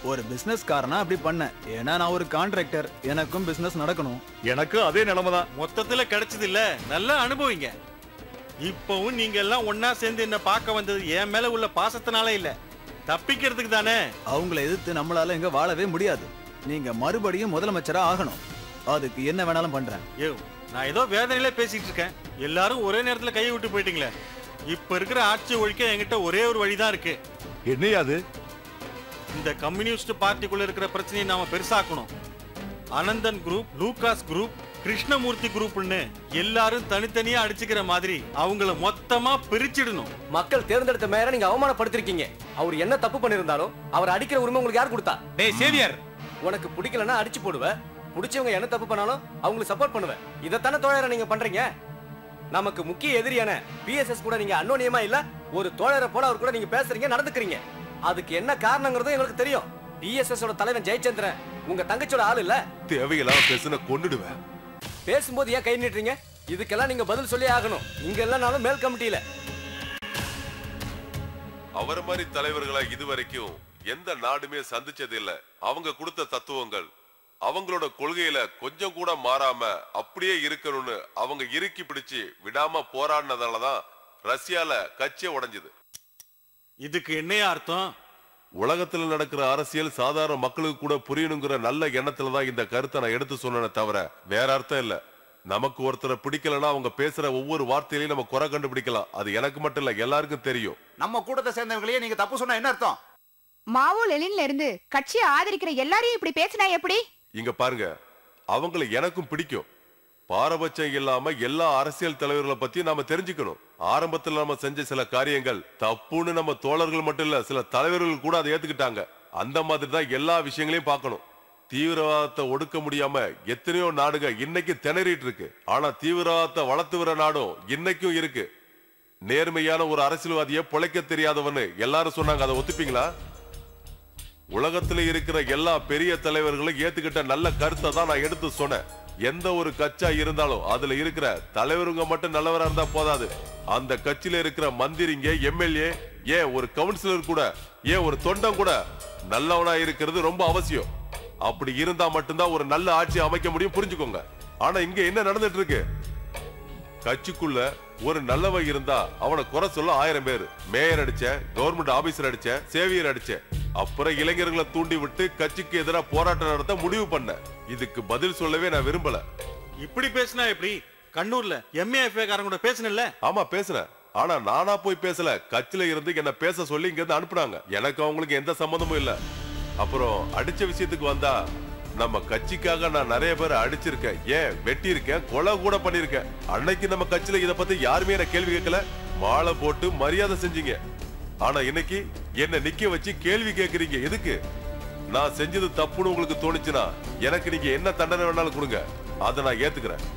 ஒரு பிசினஸ் காரனா அப்படி பண்ணேன். ஏன்னா நான் ஒரு கான்ட்ராக்டர், எனக்கும் பிசினஸ் நடக்கணும். எனக்கும் அதே நிலைமைதான். மொத்தத்துல கிடைச்சது இல்ல, நல்லா அனுபவிங்க. இப்பவும் நீங்க எல்லாம் ஒன்னா சேர்ந்து என்ன பார்க்க வந்தது என் மேல உள்ள பாசத்தினால இல்ல, தப்பிக்கிறதுக்கு தானே. அவங்கள எதிர்த்து நம்மளால இங்க வாழவே முடியாது. நீங்க மறுபடியும் முதலமைச்சரா ஆகணும். அதுக்கு என்ன வேணாலும் பண்றேன். நான் ஏதோ வேதனையில பேசிட்டு இருக்கேன், எல்லாரும் ஒரே நேரத்துல கையை விட்டு போயிட்டீங்களே. இப்ப இருக்கிற ஆட்சி ஒழிக்க என்கிட்ட ஒரே ஒரு வழிதான் இருக்கு. என்னையாது? இந்த கம்யூனிஸ்ட் பார்ட்டிக்குள்ள இருக்கிற பிரச்சனையை நாம பெருசாக்கணும். Ananthan group, Lucas group, Krishnamoorthy குரூப்னு எல்லாரும் தனித்தனியா அடிச்சுக்கிற மாதிரி அவங்கள மொத்தமா பிரிச்சிடணும். மக்கள் தேர்ந்தெடுத்த மேயரை நீங்க அவமானப்படுத்திருக்கீங்க. அவர் என்ன தப்பு பண்ணிருந்தாலும் அவர் அடிக்கிற உரிமை உங்களுக்கு யார் கொடுத்தா? டேய் சேவியர், உனக்கு பிடிக்கலன்னா அடிச்சு போடுவேன், பிடிச்சவங்க என்ன தப்பு பண்ணாலும் அவங்களுக்கு சப்போர்ட் பண்ணுவேன். இதைத்தானே தோழரை நீங்க பண்றீங்க. நமக்கு முக்கிய எதிரியான பிஎஸ்எஸ் கூட நீங்க அன்னோனியமா இல்ல, ஒரு தோழரை போல அவர் கூட நீங்க பேசுறீங்க, நடந்துக்கிறீங்க. அதுக்கு என்ன காரணங்கிறதும் எங்களுக்கு தெரியும். பிஎஸ்எஸ் ஓட தலைவன் ஜெயச்சந்திரன் உங்க தங்கச்சியோட ஆள் இல்ல. தேவையில்லாம பேசுன கொன்னுடுவேன். பேசும்போது ஏன் கை நீட்டுறீங்க? இதுக்கெல்லாம் நீங்க பதில் சொல்லி ஆகணும். இங்க இல்லனாலும் மேல் கமிட்டியில. அவர மாதிரி தலைவர்களை இதுவரைக்கும் எந்த நாடுமே சந்திச்சது இல்ல. அவங்க கொடுத்த தத்துவங்கள் அவங்களோட கொள்கையில கொஞ்சம் கூட மாறாம அப்படியே இருக்கணும்னு அவங்க இறுக்கி பிடிச்சு விடாம போராடினதாலதான் ரஷ்யால கட்சியே உடைஞ்சது. இதுக்கு என்னையா அர்த்தம்? உலகத்துல நடக்கிற அரசியல் சாதாரண மக்களுக்கு கூட புரியணுங்கிற நல்ல எண்ணத்துலதான் இந்த கருத்தை நான் எடுத்து சொன்னேனே தவிர வேற அர்த்தம் இல்ல. நமக்கு ஒருத்தரை பிடிக்கலன்னா அவங்க பேசுற ஒவ்வொரு வார்த்தையிலையும் நம்ம குறை கண்டுபிடிக்கலாம். அது எனக்கு மட்டும் இல்ல, எல்லாருக்கும் தெரியும். நம்ம கூட்டத்தை சேர்ந்தவங்களையே நீங்க தப்பு சொன்னா என்ன அர்த்தம்? மாவோ லெனின்ல இருந்து கட்சியை ஆதரிக்கிற எல்லாரையும் இப்படி பேசினா எப்படி? இங்க பாருங்க, அவங்களை எனக்கும் பிடிக்கும். பாரபட்சம் இல்லாம எல்லா அரசியல் தலைவர்களை பத்தி நாம தெரிஞ்சுக்கணும். ஆரம்பத்துல நம்ம செஞ்ச சில காரியங்கள் தப்புன்னு நம்ம தோழர்கள் மட்டும் இல்ல, சில தலைவர்கள் கூட அதை ஏத்துக்கிட்டாங்க. அந்த மாதிரி தான் எல்லா விஷயங்களையும் பார்க்கணும். தீவிரவாதத்தை ஒடுக்க முடியாம எத்தனையோ நாடுக இன்னைக்கு திணறிட்டு இருக்கு. ஆனா தீவிரவாதத்தை வளர்த்து வர நாடும் இன்னைக்கும் இருக்கு. நேர்மையான ஒரு அரசியல்வாதியை பொழைக்க தெரியாதவன்னு எல்லாரும் சொன்னாங்க. அதை ஒத்துப்பீங்களா? உலகத்துல இருக்கிற எல்லா பெரிய தலைவர்களும் ஏத்துக்கிட்ட நல்ல கருத்தை தான் நான் எடுத்து சொன்னேன். எந்த ஒரு கட்சியா இருந்தாலும் அதுல இருக்கிற தலைவருங்க மட்டும் நல்லவரா இருந்தா போதாது. அந்த கட்சியில இருக்கிற மந்திரிங்க, எம்எல்ஏ, ஏன் ஒரு கவுன்சிலர் கூட, ஏன் ஒரு தொண்டன் கூட நல்லவனா இருக்கிறது ரொம்ப அவசியம். அப்படி இருந்தா மட்டும்தான் ஒரு நல்ல ஆட்சி அமைக்க முடியும், புரிஞ்சுக்கோங்க. ஆனா இங்க என்ன நடந்துட்டு இருக்கு? கட்சிக்குள்ள ஒரு நல்லவன் இருந்தா அவனை குறை சொல்ல 1000 பேர். மேயர் அடிச்ச, கவர்மெண்ட் ஆபீசர் அடிச்ச, சேவியர் அடிச்ச, அப்புறம் இளைஞர்களை தூண்டி விட்டு கட்சிக்கு எதிராக போராட்டம் நடத்த முடிவு பண்ண. இதுக்கு பதில் சொல்லவே நான் விரும்பல. இப்படி பேசினா எப்படி? கண்ணூர்ல எம்ஏஎஃப்ஏ காரங்க கூட பேசணும்ல? ஆமா பேசுறேன். ஆனா நானா போய் பேசல. கட்சியில இருந்து என்ன பேச சொல்லி இங்க இருந்து அனுப்புனாங்க. எனக்கு அவங்களுக்கு எந்த சம்பந்தமும் இல்ல. அப்புறம் அடிச்ச விஷயத்துக்கு வந்தா, நம்ம கட்சிக்காக நான் நிறைய பேரை அடிச்சிருக்கேன், ஏன் வெட்டி இருக்கேன், கொலை கூட பண்ணிருக்கேன். அன்னைக்கு நம்ம கட்சியில இத பத்தி யாருமே என்ன கேள்வி கேட்கல. மாலை போட்டு மரியாதை செஞ்சீங்க. ஆனா இன்னைக்கு என்ன நிக்க வச்சு கேள்வி கேட்கறீங்க. எதுக்கு? நான் செஞ்சது தப்புன்னு உங்களுக்கு தோணுச்சுன்னா எனக்கு நீங்க என்ன தண்டனை வேணாலும் கொடுங்க, அதை நான் ஏத்துக்கிறேன்.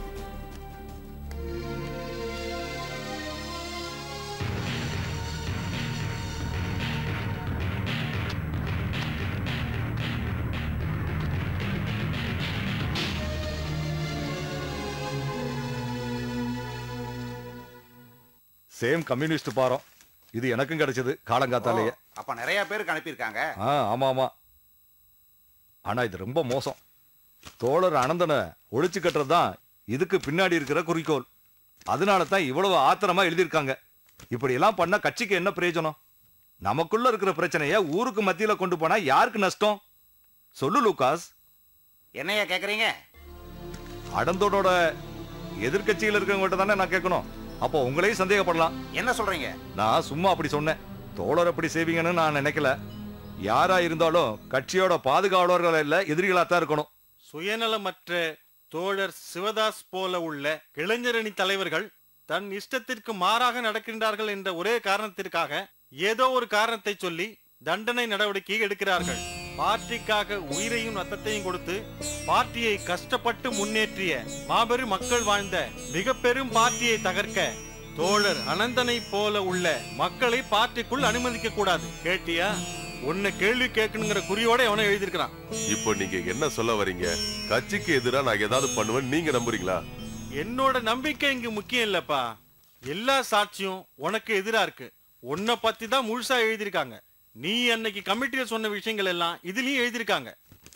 சேம் கம்யூனிஸ்ட் பாரம். இது எனக்கும் கிடைச்சது காலங்காத்தாலேயே. அப்ப நிறைய பேருக்கு அனுப்பியிருக்காங்க. ஆமா ஆமா. ஆனா இது ரொம்ப மோசம். தோழர் அனந்தனை ஒழிச்சு கட்டுறது தான் இதுக்கு பின்னாடி இருக்கிற குறிக்கோள். அதனால தான் இவ்வளவு ஆத்திரமா எழுதியிருக்காங்க. இப்படி எல்லாம் பண்ணா கட்சிக்கு என்ன பிரயோஜனம்? நமக்குள்ள இருக்கிற பிரச்சனைய ஊருக்கு மத்தியில கொண்டு போனா யாருக்கு நஷ்டம்? சொல்லு லூகாஸ். என்னையா கேக்குறீங்க? அடந்தோட எதிர்கட்சியில் இருக்கிறவங்ககிட்ட தானே நான் கேட்கணும். அப்போ உங்களையும் சந்தேகப்படலாம். என்ன சொல்றீங்க? நான் சும்மா அப்படி சொன்னேன். தோழர் அப்படி செய்வீங்கன்னு நான் நினைக்கல. யாரா இருந்தாலும் கட்சியோட பாதுகாவலர்கள் இல்ல, எதிரிகளா தான் இருக்கணும். சுயநலமற்ற தோழர் சிவதாஸ் போல உள்ள இளைஞரணி தலைவர்கள் தன் இஷ்டத்திற்கு மாறாக நடக்கின்றார்கள் என்ற ஒரே காரணத்திற்காக ஏதோ ஒரு காரணத்தை சொல்லி தண்டனை நடவடிக்கை எடுக்கிறார்கள். பார்ட்டிக்காக உயிரையும் ரத்தத்தையும் கொடுத்து பார்ட்டியை கஷ்டப்பட்டு முன்னேற்றிய மாபெரும் மக்கள் வாழ்ந்த மிக பெரும் பார்ட்டியை தகர்க்க தோழர் அனந்தனை போல உள்ள மக்களை பார்ட்டிக்குள் அனுமதிக்க கூடாது. கேட்டியா? உன்னை கேள்வி கேட்கணுங்கிற குறியோட எவனை எழுதியிருக்கிறான். இப்போ நீங்க என்ன சொல்ல வரீங்க? கட்சிக்கு எதிராக நான் ஏதாவது பண்ணுவேன் நீங்க நம்புறீங்களா? என்னோட நம்பிக்கை இங்கு முக்கியம் இல்லப்பா. எல்லா சாட்சியும் உனக்கு எதிரா இருக்கு. உன்னை பத்தி தான் முழுசா எழுதியிருக்காங்க. நீ அன்னைக்கு கமிட்டியில சொன்ன விஷயங்கள் எல்லாம் இதுலயும் எழுதியிருக்காங்க.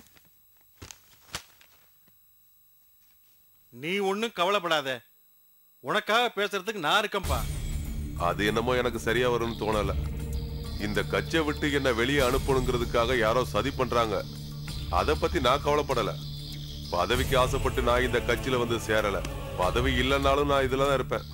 நீ ஒண்ணும் கவலைப்படாத, உனக்காக பேசுறதுக்கு நான் இருக்கேன்பா. அது என்னமோ எனக்கு சரியா வரும்னு தோணல. இந்த கட்சியை விட்டு என்ன வெளியே அனுப்பணுங்கிறதுக்காக யாரோ சதி பண்றாங்க. அத பத்தி நான் கவலைப்படல. பதவிக்கு ஆசைப்பட்டு நான் இந்த கட்சியில வந்து சேரல. பதவி இல்லைன்னாலும் நான் இதுலதான் இருப்பேன்.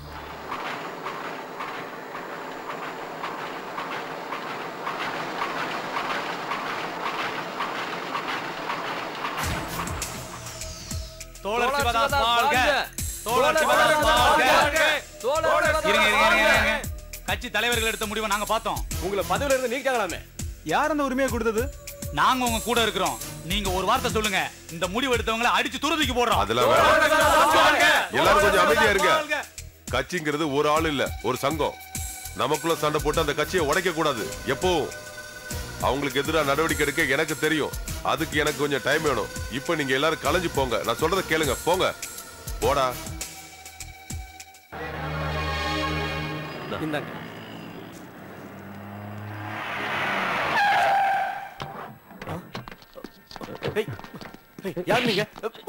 தோழர் சிவதாஸ் வாழ்க! தோழர் சிவதாஸ் வாழ்க! இருங்க. கட்சி தலைவர்கள் எடுத்த முடிவை நாங்க பார்த்தோம். உங்களை பதவியில இருந்து நீக்கிட்டாங்களாமே. யார் அந்த உரிமையை கொடுத்தது? நாங்க உங்க கூட இருக்கிறோம். நீங்க ஒரு வார்த்தை சொல்லுங்க, இந்த முடிவு எடுத்தவங்களை அடிச்சு துறதிக்கு போடுறோம். அதெல்லாம் எல்லாரும் கொஞ்சம் அமைதியா இருங்க. கட்சிங்கிறது ஒரு ஆள் இல்ல, ஒரு சங்கம். நமக்குள்ள சண்டை போட்டு அந்த கட்சியை உடைக்க கூடாது. எப்பவும் அவங்களுக்கு எதிராக நடவடிக்கை எடுக்க எனக்கு தெரியும். அதுக்கு எனக்கு கொஞ்சம் டைம் வேணும். இப்ப நீங்க எல்லாரும் கலைஞ்சு போங்க. நான் சொல்றத கேளுங்க. போங்க, போடா. இந்தாங்க. யார் நீங்க?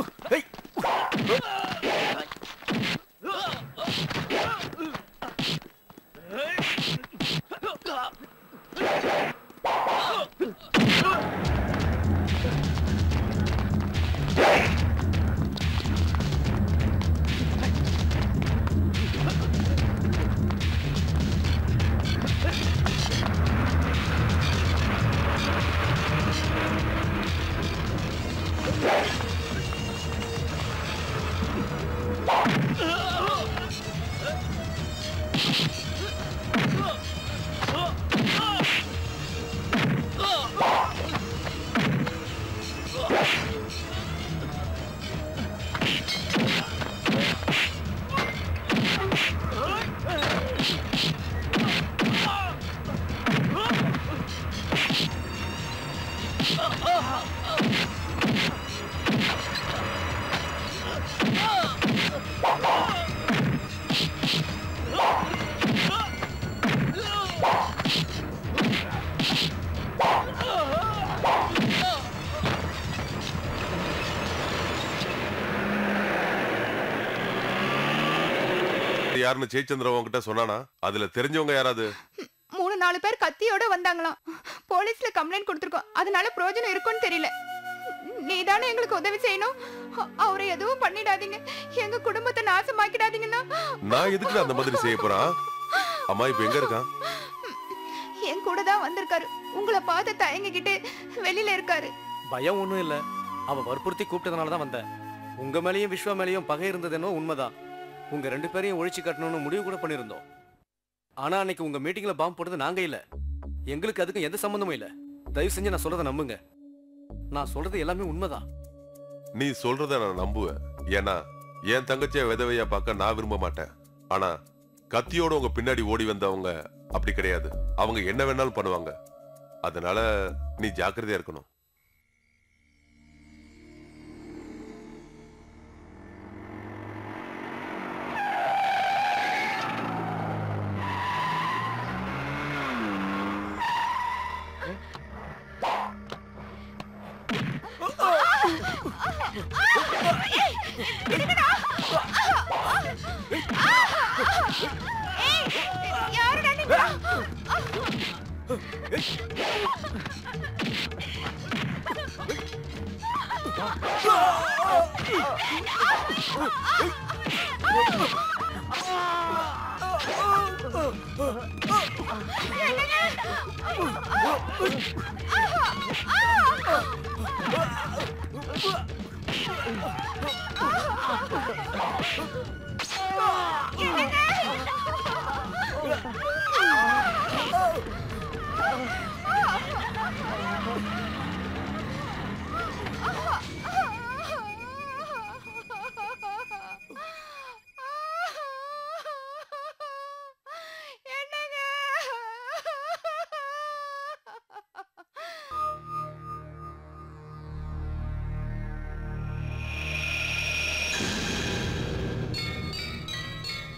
யாருன்னு ஜெயச்சந்திரன் உங்ககிட்ட சொன்னானா? அதுல தெரிஞ்சவங்க யாராவது? 3-4 பேர் கத்தியோட வந்தாங்களாம். போலீஸ்ல கம்ப்ளைண்ட் கொடுத்திருக்கோம். அதனால பிரயோஜனம் இருக்கும்னு தெரியல. நீதானே எங்களுக்கு உதவி செய்யணும். அவரை எதுவும் பண்ணிடாதீங்க. எங்க குடும்பத்தை நாசமாக்கிடாதீங்கன்னா. நான் எதுக்கு அந்த மாதிரி செய்ய போறான்? அம்மா இப்ப எங்க இருக்கான்? என் கூட தான் வந்திருக்காரு. உங்களை பார்த்து தயங்கிக்கிட்டு வெளியில இருக்காரு. பயம் ஒண்ணும் இல்ல. அவ வற்புறுத்தி கூப்பிட்டதுனால தான் வந்தேன். உங்க மேலயும் விஸ்வா மேலயும் பகை இருந்ததுன்னு உண்மைதான். உங்க 2 பேரையும் ஒழிச்சு கட்டணும்னு முடிவு கூட பண்ணிருந்தோம். ஆனா அன்னைக்கு உங்க மீட்டிங்ல பாம்பு போட்டது நாங்க இல்ல. எங்களுக்கு அதுக்கு எந்த சம்பந்தமும் இல்ல. தயவு செஞ்சு நான் சொல்றதை நம்புங்க. நான் சொல்றது எல்லாமே உண்மைதான். நீ சொல்றத நான் நம்புவேன். ஏன்னா என் தங்கச்சியை விதவையா பார்க்க நான் விரும்ப மாட்டேன். ஆனா கத்தியோட உங்க பின்னாடி ஓடி வந்தவங்க அப்படி கிடையாது. அவங்க என்ன வேணாலும் பண்ணுவாங்க. அதனால நீ ஜாக்கிரதையா இருக்கணும்.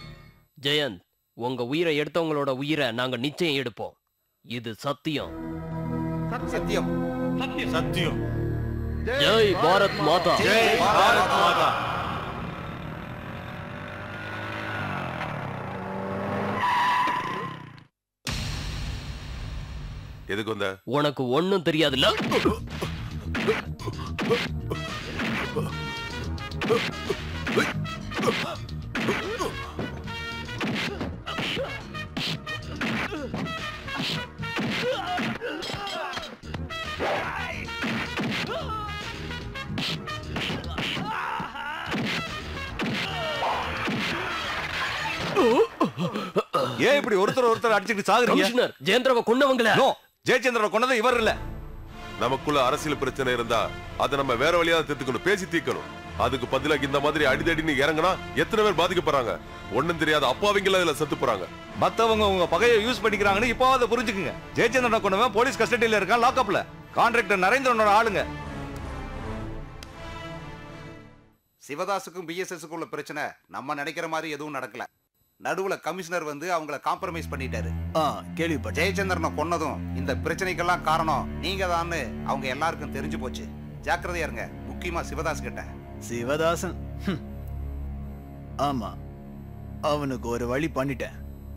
ஜெயந்த், உங்க உயிரை எடுத்தவங்களோட உயிரை நாங்க நிச்சயம் எடுப்போம். இது சத்தியம். சத்தியம். சத்தியம். ஜெய் பாரத் மாதா. ஜெய் பாரத் மாதா. எதுக்கு வந்த? உனக்கு ஒண்ணும் தெரியாதுல்ல? ஏன் இப்படி ஒருத்தர் அடிச்சுட்டு சாகுறீங்க? கமிஷனர், ஜெயந்திரவை கொன்னவங்கள. நோ, ஜெயச்சந்திரவை கொன்னது இவர் இல்ல. நமக்குள்ள அரசியல் பிரச்சனை இருந்தா அதை நம்ம வேற வழியா தீர்த்துக்கணும், பேசி தீர்க்கணும். அதுக்கு பதிலா இந்த மாதிரி அடிதடின்னு இறங்கினா எத்தனை பேர் பாதிக்கப்படுறாங்க? ஒண்ணும் தெரியாத அப்பாவிங்கள இதுல செத்து போறாங்க. மத்தவங்க உங்க பகையை யூஸ் பண்ணிக்கிறாங்கன்னு இப்போவாத புரிஞ்சுக்குங்க. ஜெயச்சந்திரனை கொண்டவன் போலீஸ் கஸ்டடியில இருக்கான், லாக்அப்ல. கான்ட்ராக்டர் நரேந்திரனோட ஆளுங்க. சிவதாஸுக்கும் பிஎஸ்எஸ்க்கும் உள்ள பிரச்சனை நம்ம நினைக்கிற மாதிரி எதுவும் நடக்கல. நடுவுல கமிஷனர் வந்து அவங்கள காம்ப்ரமைஸ் பண்ணிட்டாரு. கேள்விப்பட்ட ஜெயச்சந்திரனை கொன்னதும் இந்த பிரச்சனைக்கெல்லாம் காரணம் நீங்க தான்னு அவங்க எல்லாருக்கும் தெரிஞ்சு போச்சு. ஜாக்கிரதையா இருங்க, முக்கியமா சிவதாஸ் கிட்ட. சிவதாசன்? ஆமா, அவனுக்கு ஒரு வழி பண்ணிட்டேன்.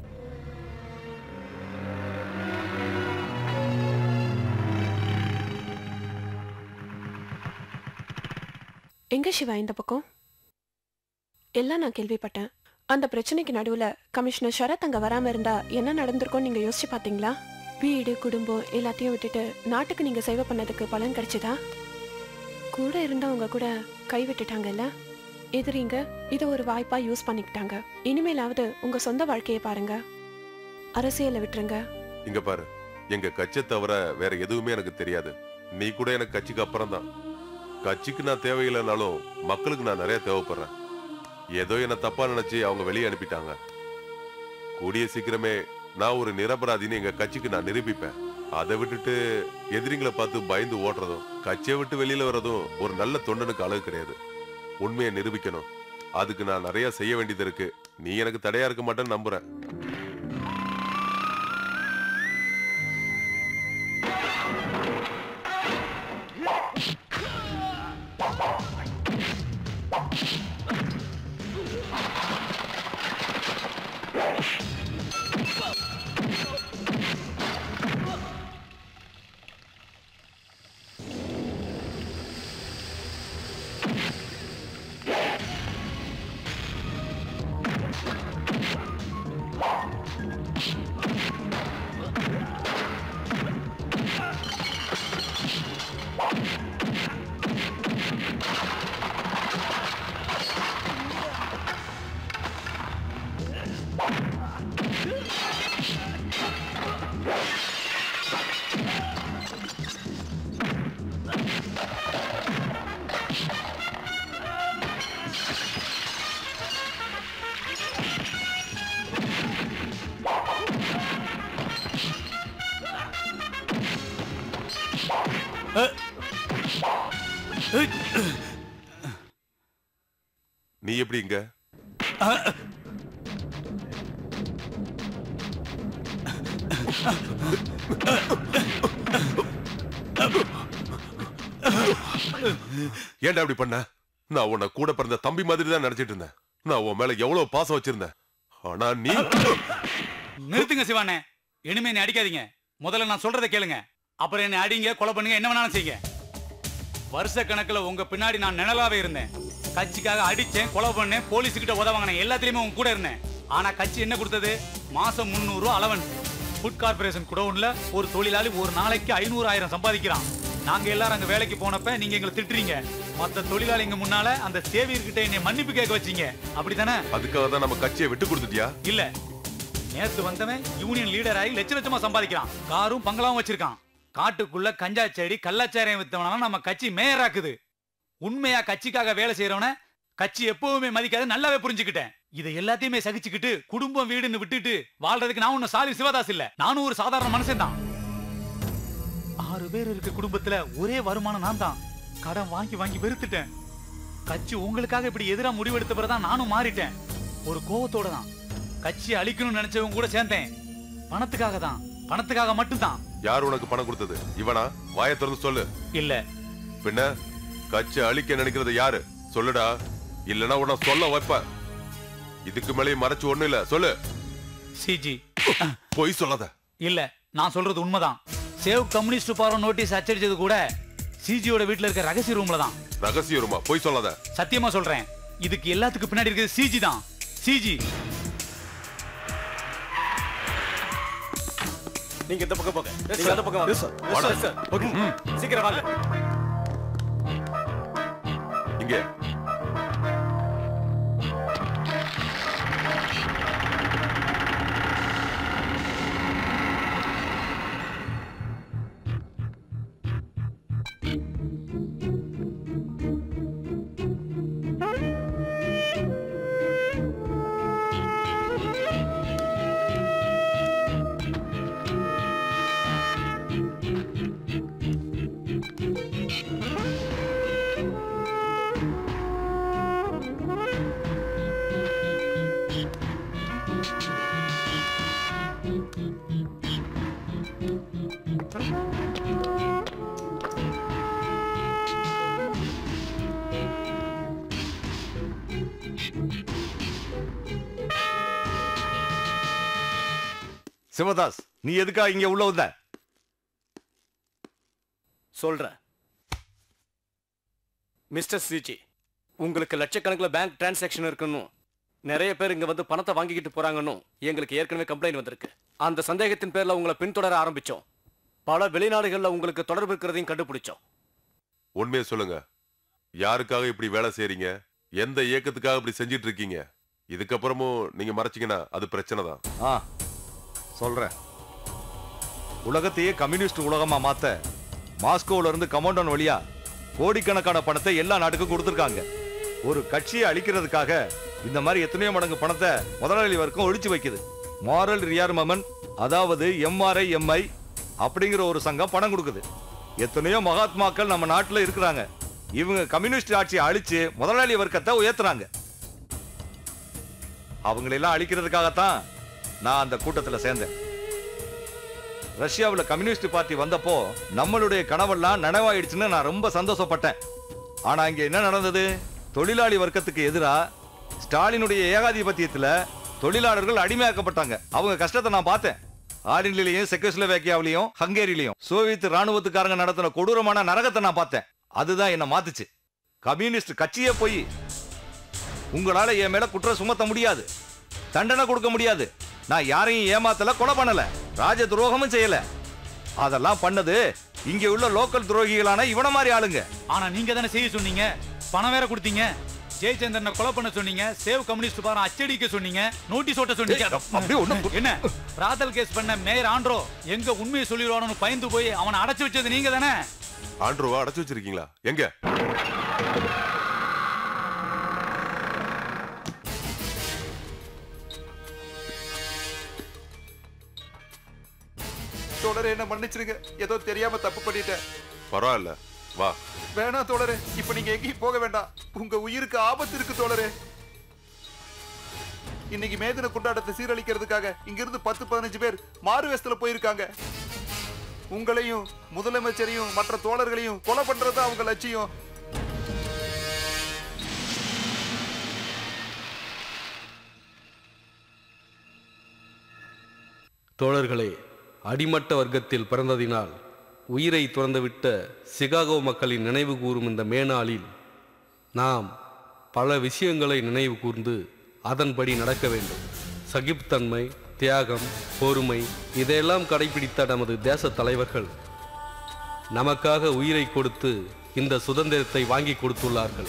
எங்க சிவா இந்த பக்கம்? எல்லாம் நான் கேள்விப்பட்டேன். அந்த பிரச்சனைக்கு நடுவுல கமிஷனர் சரத் அங்க வராம இருந்தா என்ன நடந்திருக்கும் நீங்க யோசிச்சு பாத்தீங்களா? வீடு குடும்பம் எல்லாத்தையும் விட்டுட்டு நாட்டுக்கு நீங்க சேவை பண்ணதுக்கு பலன் கிடைச்சதா? கூட இருந்தவங்க கூட கை விட்டுட்டாங்கல்ல. எதிரிங்க இதை ஒரு வாய்ப்பா யூஸ் பண்ணிக்கிட்டாங்க. இனிமேலாவது உங்க சொந்த வாழ்க்கையை பாருங்க, அரசியலை விட்டுருங்க. இங்க பாரு, எங்க கட்சியை தவிர வேற எதுவுமே எனக்கு தெரியாது. நீ கூட எனக்கு கட்சிக்கு அப்புறம் தான். கட்சிக்கு நான் தேவையில்லைனாலும் மக்களுக்கு நான் நிறைய தேவைப்படுறேன். ஏதோ என்ன தப்பா நினைச்சு அவங்க வெளியே அனுப்பிட்டாங்க. கூடிய சீக்கிரமே நான் ஒரு நிரபராதின்னு எங்க கட்சிக்கு நான் நிரூபிப்பேன். அதை விட்டுட்டு எதிரிங்களை பார்த்து பயந்து ஓடுறதும் கட்சியை விட்டு வெளியில வர்றதும் ஒரு நல்ல தொண்டனுக்கு அழகு கிடையாது. உண்மையை நிரூபிக்கணும். அதுக்கு நான் நிறைய செய்ய வேண்டியது இருக்கு. நீ எனக்கு தடையா இருக்க மாட்டேன்னு நம்புறேன். நீ எப்படி இங்க? ஏன்டா அப்படி பண்ண? நான் உன்னை கூட பிறந்த தம்பி மாதிரி தான் நினைச்சிட்டு இருந்தேன். நான் உன் மேல எவ்வளவு பாசம் வச்சிருந்தேன். ஆனா நீ... நிறுத்துங்க சிவானே, இனிமே என்னை அடிக்காதீங்க. முதல்ல நான் சொல்றதை கேளுங்க, அப்புறம் என்னை அடிங்க, கொலை பண்ணுங்க, என்ன வேணாலும் செய்யுங்க. வருஷ கணக்குல உங்க பின்னாடி நான் நிழலாவே இருந்தேன். கட்சிக்காக அடிச்சேன், கொலை பண்ணேன், போலீஸுக்கிட்ட உதவாங்கினேன், எல்லாத்திலயுமே உங்க கூட இருந்தேன். ஆனா கட்சி என்ன கொடுத்தது? மாசம் 300 ரூபா அலவன்ஸ். ஃபுட் கார்பரேஷன் குடவுன்ல ஒரு தொழிலாளி ஒரு நாளைக்கு 500,000 சம்பாதிக்கிறான். நாங்க எல்லாரும் அங்க வேலைக்கு போனப்ப நீங்க எங்களை திட்டுறீங்க. மத்த தொழிலாளிங்க முன்னால அந்த சேவியர்கிட்ட என்னை மன்னிப்பு கேட்க வச்சீங்க, அப்படித்தானே? அதுக்காக தான் நம்ம கட்சியை விட்டு கொடுத்துட்டியா? இல்ல, நேத்து வந்தவன் யூனியன் லீடர் ஆகி லட்ச லட்சமா சம்பாதிக்கிறான். காரும் பங்களாவும் வச்சிருக்கான். காட்டுக்குள்ள கஞ்சா செடி கள்ளச்சாராயம் வித்தவனால நம்ம கட்சி மேயர் ஆக்குது. உண்மையா கட்சிக்காக வேலை செய்யறவன கட்சி எப்பவுமே மதிக்காது, நல்லாவே புரிஞ்சுக்கிட்டேன். இதை எல்லாத்தையுமே சகிச்சுக்கிட்டு குடும்பம் வீடுன்னு விட்டுட்டு வாழ்றதுக்கு நான் ஒன்னும் சாலி சிவதாஸ் இல்ல. நானும் ஒரு சாதாரண மனுஷன் தான். 6 பேர் இருக்க குடும்பத்துல ஒரே வருமானம் நான் தான். கடன் வாங்கி வாங்கி வெறுத்துட்டேன். கட்சி உங்களுக்காக இப்படி எதிரா முடிவெடுத்த பிறகுதான் நானும் மாறிட்டேன். ஒரு கோவத்தோட தான் கட்சியை அழிக்கணும்னு நினைச்சவங்க கூட சேர்ந்தேன். பணத்துக்காக தான், பணத்துக்காக மட்டும்தான். யார் உனக்கு பணம் கொடுத்தது? இவனா? வாயை திறந்து சொல்லு. இல்ல. பின்ன கட்சி அழிக்க நினைக்கிறது யாரு? சொல்லுடா, இல்லனா உன்னை சொல்ல வைப்ப. இதுக்கு மேலே மறைச்சு ஒண்ணு இல்ல, சொல்லு. சிஜி. போய் சொல்லாத. இல்ல, நான் சொல்றது உண்மைதான். சேவ் கம்யூனிஸ்ட் பார்வை நோட்டீஸ் அச்சடிச்சது கூட சிஜியோட வீட்டுல இருக்க ரகசிய ரூம்ல தான். ரகசிய ரூமா? போய் சொல்லாத. சத்தியமா சொல்றேன். இதுக்கு எல்லாத்துக்கு பின்னாடி இருக்கிறது சிஜி தான். சிஜி. நீங்க இந்த பக்கம் போங்க. நீங்க அந்த பக்கம் வாங்க. சார். ஓகே. சீக்கிரம் வாங்க. இங்க. சிவதாஸ், நீ எதுக்கா இங்க உள்ள வந்த? சொல்றேன். மிஸ்டர் சிஜி, உங்களுக்கு லட்சக்கணக்கில் பேங்க் டிரான்சாக்ஷன் இருக்குன்னு நிறைய பேர் இங்க வந்து பணத்தை வாங்கிக்கிட்டு போறாங்கன்னு எங்களுக்கு ஏற்கனவே கம்ப்ளைண்ட் வந்திருக்கு. அந்த சந்தேகத்தின் பேர்ல உங்களை பின்தொடர ஆரம்பிச்சோம். பல வெளிநாடுகள்ல உங்களுக்கு தொடர்பு இருக்கிறதையும் கண்டுபிடிச்சோம். உண்மையை சொல்லுங்க. யாருக்காக இப்படி வேலை செய்றீங்க? எந்த இயக்கத்துக்காக இப்படி செஞ்சிட்டு இருக்கீங்க? இதுக்கப்புறமும் நீங்க மறைச்சிங்கன்னா அது பிரச்சனை தான். சொல்றேன். உலகத்தையே கம்யூனிஸ்ட் உலகமா மாத்த மாஸ்கோல இருந்து கமாண்டோன் வழியா கோடிக்கணக்கான பணத்தை எல்லா நாட்டுக்கும் கொடுத்திருக்காங்க. ஒரு கட்சியை அழிக்கிறதுக்காக இந்த மாதிரி எத்தனையோ மடங்கு பணத்தை முதலாளி வர்க்கம் ஒழிச்சு வைக்குது. மாரல் ரியார்மமென்ட், அதாவது MRIMI அப்படிங்கிற ஒரு சங்கம் பணம் கொடுக்குது. எத்தனையோ மகாத்மாக்கள் நம்ம நாட்டுல இருக்கிறாங்க. இவங்க கம்யூனிஸ்ட் ஆட்சியை அழிச்சு முதலாளி வர்க்கத்தை உயர்த்துறாங்க. அவங்களெல்லாம் அழிக்கிறதுக்காகத்தான் நான் அந்த கூட்டத்தில் சேர்ந்தேன். ரஷ்யாவில் கம்யூனிஸ்ட் பார்ட்டி வந்தப்போ நம்மளுடைய கனவெல்லாம் நனவாயிடுச்சுன்னு நான் ரொம்ப சந்தோஷப்பட்டேன். ஆனா இங்க என்ன நடந்தது? தொழிலாளி வர்க்கத்துக்கு எதிராக ஸ்டாலினுடைய ஏகாதிபத்தியத்தில் தொழிலாளர்கள் அடிமையாக்கப்பட்டாங்க. அவங்க கஷ்டத்தை நான் பார்த்தேன். ஆர்டின்லையும் செக்கோஸ்லோவேக்கியாவிலையும் ஹங்கேரியிலையும் சோவியத் ராணுவத்துக்காரங்க நடத்தின கொடூரமான நரகத்தை நான் பார்த்தேன். அதுதான் என்ன மாத்துச்சு. கம்யூனிஸ்ட் கட்சியே போய் உங்களால என் மேல குற்றம் சுமத்த முடியாது, தண்டனை கொடுக்க முடியாது. நான் யாரையும் ஏமாத்தல, கொலை பண்ணல, ராஜ துரோகமும் செய்யல. அதெல்லாம் பண்ணது இங்க உள்ள லோக்கல் துரோகிகளான இவன மாதிரி ஆளுங்க. ஆனா நீங்க தானே செய்ய சொன்னீங்க, பணம் வேற கொடுத்தீங்க, ஜெயச்சந்திரனை கொலை பண்ண சொன்னீங்க, சேவ் கம்யூனிஸ்ட் பாரம் அச்சடிக்க சொன்னீங்க, நோட்டீஸ் ஓட்ட சொன்னீங்க. அப்படியே ஒண்ணு என்ன பிராத்தல் கேஸ் பண்ண மேயர் ஆண்ட்ரோ எங்க உண்மையை சொல்லிடுவானு பயந்து போய் அவனை அடைச்சு வச்சது நீங்க தானே? ஆண்ட்ரோவா அடைச்சு வச்சிருக்கீங்களா? எங்க? தோழரே, என்ன மன்னிச்சிருங்க. ஏதோ தெரியாம தப்பு பண்ணிட்டேன். பரவாயில்ல, வா. வேணாம் தோழரே, இப்ப நீங்க எங்கேயும் போக வேண்டாம். உங்க உயிருக்கு ஆபத்து இருக்கு தோழரே. இன்னைக்கு மேதின கொண்டாட்டத்தை சீரழிக்கிறதுக்காக இங்கிருந்து 10-15 பேர் மாறு வேஷத்துல போயிருக்காங்க. உங்களையும் முதலமைச்சரையும் மற்ற தோழர்களையும் கொலை பண்றது அவங்க லட்சியம். தோழர்களே, அடிமட்ட வர்க்கத்தில் பிறந்ததினால் உயிரை துறந்துவிட்ட சிகாகோ மக்களின் நினைவு கூறும் இந்த மேனாளில் நாம் பல விஷயங்களை நினைவு கூர்ந்து அதன்படி நடக்க வேண்டும். சகிப்புத்தன்மை, தியாகம், பொறுமை இதையெல்லாம் கடைபிடித்த நமது தேச தலைவர்கள் நமக்காக உயிரை கொடுத்து இந்த சுதந்திரத்தை வாங்கி கொடுத்துள்ளார்கள்.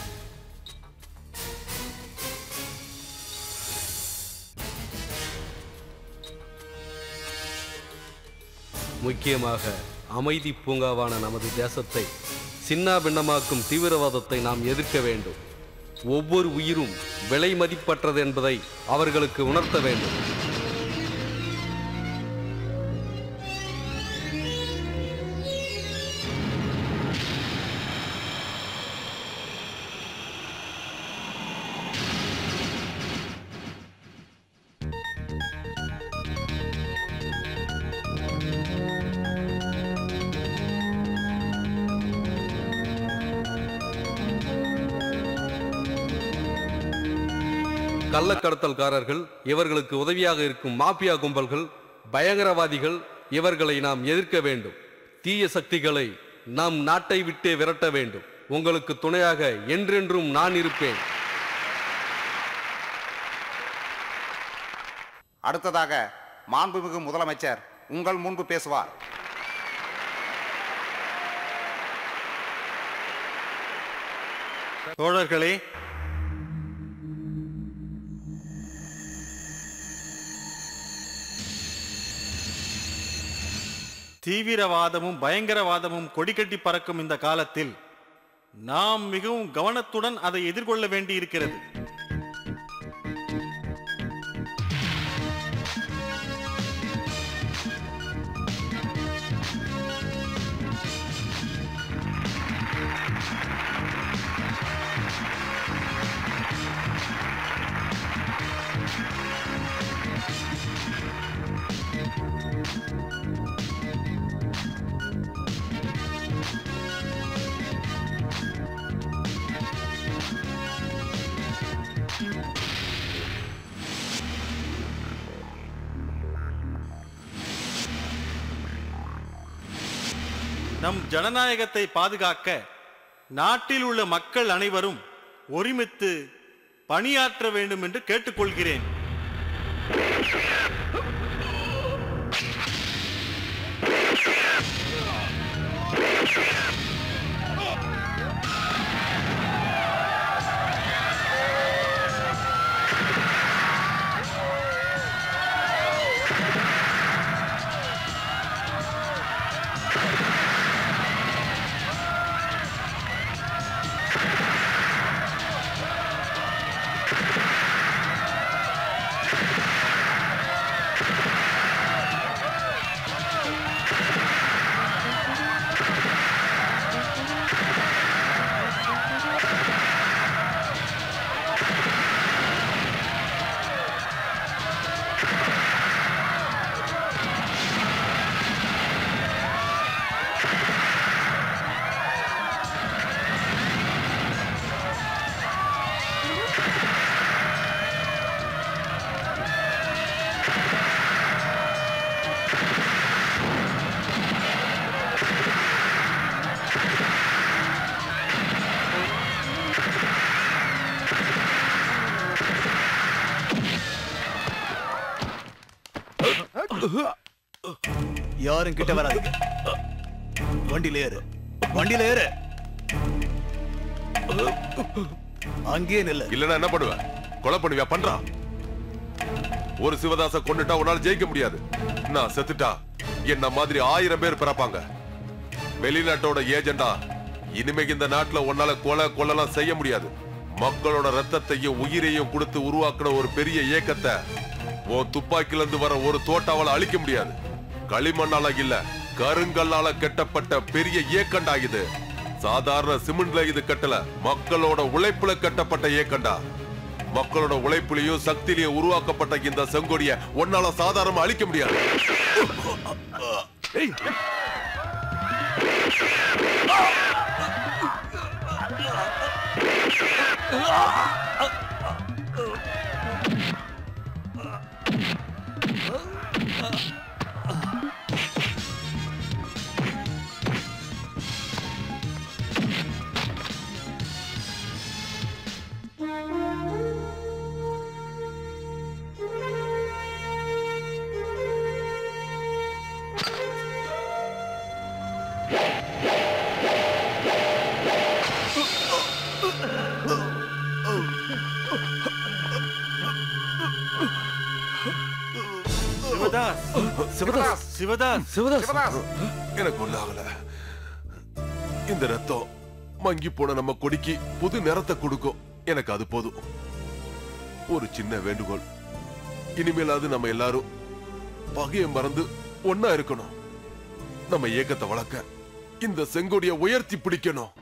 முக்கியமாக அமைதி பூங்காவான நமது தேசத்தை சின்னாபின்னமாக்கும் தீவிரவாதத்தை நாம் எதிர்க்க வேண்டும். ஒவ்வொரு உயிரும் விலை மதிப்பற்றது என்பதை அவர்களுக்கு உணர்த்த வேண்டும். கள்ளக்கடத்தல்காரர்கள், இவர்களுக்கு உதவியாக இருக்கும் மாபியா கும்பல்கள், பயங்கரவாதிகள், இவர்களை நாம் எதிர்க்க வேண்டும். தீய சக்திகளை நாம் நாட்டை விட்டே விரட்ட வேண்டும். உங்களுக்கு துணையாக என்றென்றும் நான் இருப்பேன். அடுத்ததாக மாண்புமிகு முதலமைச்சர் உங்கள் முன்பு பேசுவார். தோழர்களே, தீவிரவாதமும் பயங்கரவாதமும் கொடிக்கட்டி பறக்கும் இந்த காலத்தில் நாம் மிகவும் கவனத்துடன் அதை எதிர்கொள்ள வேண்டியிருக்கிறது. நம் ஜனநாயகத்தை பாதுகாக்க நாட்டில் உள்ள மக்கள் அனைவரும் ஒருமித்து பணியாற்ற வேண்டும் என்று கேட்டுக்கொள்கிறேன். யாரும் கிட்ட வராதீங்க. வண்டியில ஏறு, வண்டியில ஏறு. அங்கேயே நில்ல. இல்லன்னா என்ன பண்ணுவ? கொலை பண்ணுவியா? பண்றா. ஒரு சிவதாச கொண்டுட்டா உன்னால ஜெயிக்க முடியாது. நான் செத்துட்டா என்ன மாதிரி 1000 பேர் பிறப்பாங்க. வெளிநாட்டோட ஏஜெண்டா இனிமே இந்த நாட்டுல உன்னால கொலைலாம் செய்ய முடியாது. மக்களோட ரத்தத்தையும் உயிரையும் கொடுத்து உருவாக்குன ஒரு பெரிய இயக்கத்தை உன் துப்பாக்கில இருந்து வர ஒரு தோட்டாவால அழிக்க முடியாது. களிமண்ணால இல்ல, கருங்கல்லால கட்டப்பட்ட பெரிய இயக்கண்டா இது. சாதாரண சிமெண்ட்ல இது கட்டல, மக்களோட உழைப்புல கட்டப்பட்ட இயக்கண்டா. மக்களோட உழைப்புலயும் சக்தியிலையும் உருவாக்கப்பட்ட இந்த செங்கொடிய ஒன்னால சாதாரணமா அழிக்க முடியாது. எனக்கு ஒண்ணாகல. இந்த ரத்தம் மங்கி போன நம்ம கொடிக்கு புது நிறத்தை கொடுக்கும். எனக்கு அது போதும். ஒரு சின்ன வேண்டுகோள், இனிமேலாவது நம்ம எல்லாரும் பகையை மறந்து ஒன்னா இருக்கணும். நம்ம இயக்கத்தை வளர்க்க இந்த செங்கொடியை உயர்த்தி பிடிக்கணும்.